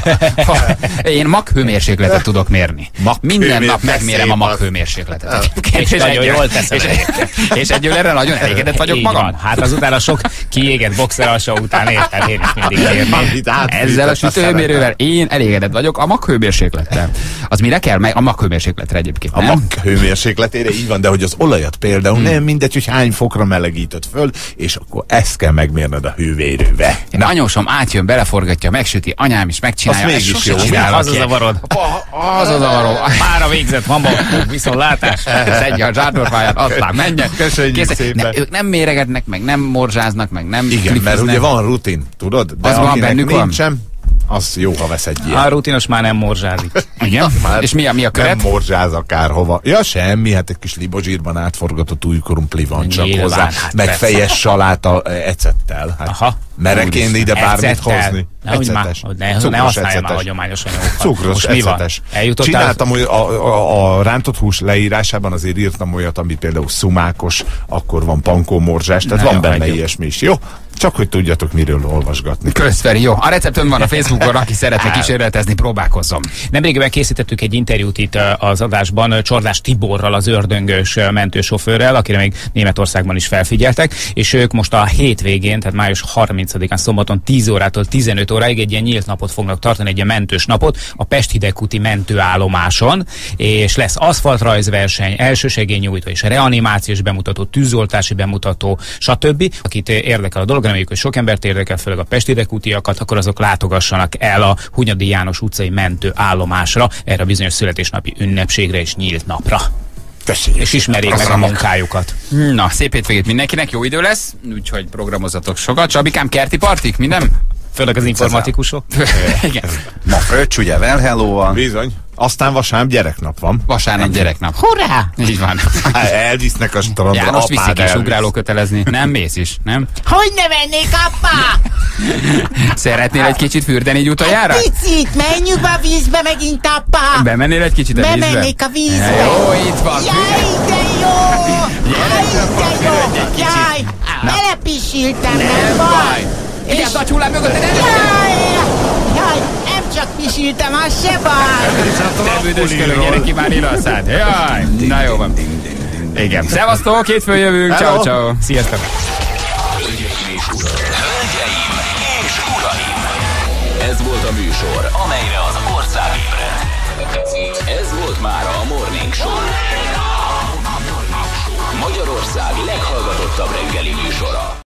Én maghőmérsékletet tudok mérni. Minden nap megmérem a maghőmérsékletet. És nagyon jól teszem. És egyőre nagyon elégedett vagyok magam. Hát azután a sok kiégett boxeralsa után érted, én is mindig mérni. Ezzel a sütőhőmérővel én elégedett vagyok a maghőmérséklettel. Az mire kell? A maghőmérsékletre egyébként. A maghőmérsékletére így van, de hogy az olajat például nem mindegy, hogy hány fokra melegített föl, és akkor ezt kell megmérned a hőmérőbe. Na. Anyósom átjön, beleforgatja, megsüti, anyám is megcsinálja. Az mégis jó. Az az a varod. Az az a varod. Már a végzett van, viszontlátás. Szedje a zsárdorfáját, aztán menjen. Köszönjük szépen. Ne, ők nem méregetnek, meg nem morzsáznak, meg nem igen, klifiznek. mert ugye van rutin, tudod? De az van bennük nincsen, az jó, ha vesz egy ilyen. A rutinos már nem morzsázik. Igen? És mi a, mi a köret? Nem morzsáz akárhova. Ja, semmi, hát egy kis libozsírban átforgatott új krumpli van csak nyilván, hozzá. hát meg persze. fejes saláta ecettel. Hát aha. Mereként ide bármit ecettel. hozni. Ecetes. Ne, ne használjam már hagyományos anyagokat. Cukros, ecetes. Csináltam, hogy a, a, a rántott hús leírásában azért írtam olyat, ami például szumákos, akkor van pankómorzsás, tehát ne van benne hagyjuk. Ilyesmi is. Jó? Csak hogy tudjatok, miről olvasgatni. Köszönöm, jó. A receptön van a Facebookon, aki szeretne kísérletezni, próbálkozzon. Nemrégiben készítettük egy interjút itt az adásban Csordás Tiborral, az ördöngös mentősofőrrel, akire még Németországban is felfigyeltek, és ők most a hétvégén, tehát május harmincadikán szombaton tíz órától tizenöt óráig egy ilyen nyílt napot fognak tartani, egy ilyen mentős napot a Pest-Hidegkúti mentőállomáson, és lesz aszfaltrajzverseny, elsősegélynyújtó és reanimációs bemutató, tűzoltási bemutató, stb. Akit érdekel a dolog, reméljük, hogy sok embert érdekel, főleg a Pest-Hidegkútiakat, akkor azok látogassanak el a Hunyadi János utcai mentőállomásra, erre a bizonyos születésnapi ünnepségre és nyílt napra. Köszönjük. És ismerjék meg a munkájukat. Na, szép hétvégét mindenkinek, jó idő lesz, úgyhogy programozzatok sokat. Csabikám, kerti partik, minden? Főleg az informatikusok. Igen. Ma fröccs, ugye, well hello-val. Bizony. Aztán vasárnap gyereknap van. Vasárnap gyereknap. Hurrá! Így van. Elvisznek a strandra. János viszik is elvisz. ugráló kötelezni. Nem mész is, nem? Hogy ne vennék, apá? Szeretnél egy kicsit fürdeni egy utajára? Picit, menjünk be a vízbe megint, apá. Bemennél egy kicsit a vízbe? Bemennék a vízbe. Jó, itt van. Jaj, de jó. jó! Jaj, de jó! Jaj, belepisiltem, nem baj! Vigyázz a csúlám mögött, de nem! Jaj, jaj, nem csak pisiltem, az se baj! Te büdösködő, gyere ki már ilaszát! Jaj, na jó van. Igen. Szevasztok, hétfőn jövünk, ciao ciao. Sziasztok! Hölgyeim és uraim! Ez volt a műsor, amelyre az ország ébredt. Ez volt már a Morning Show. Magyarország leghallgatottabb reggeli műsora.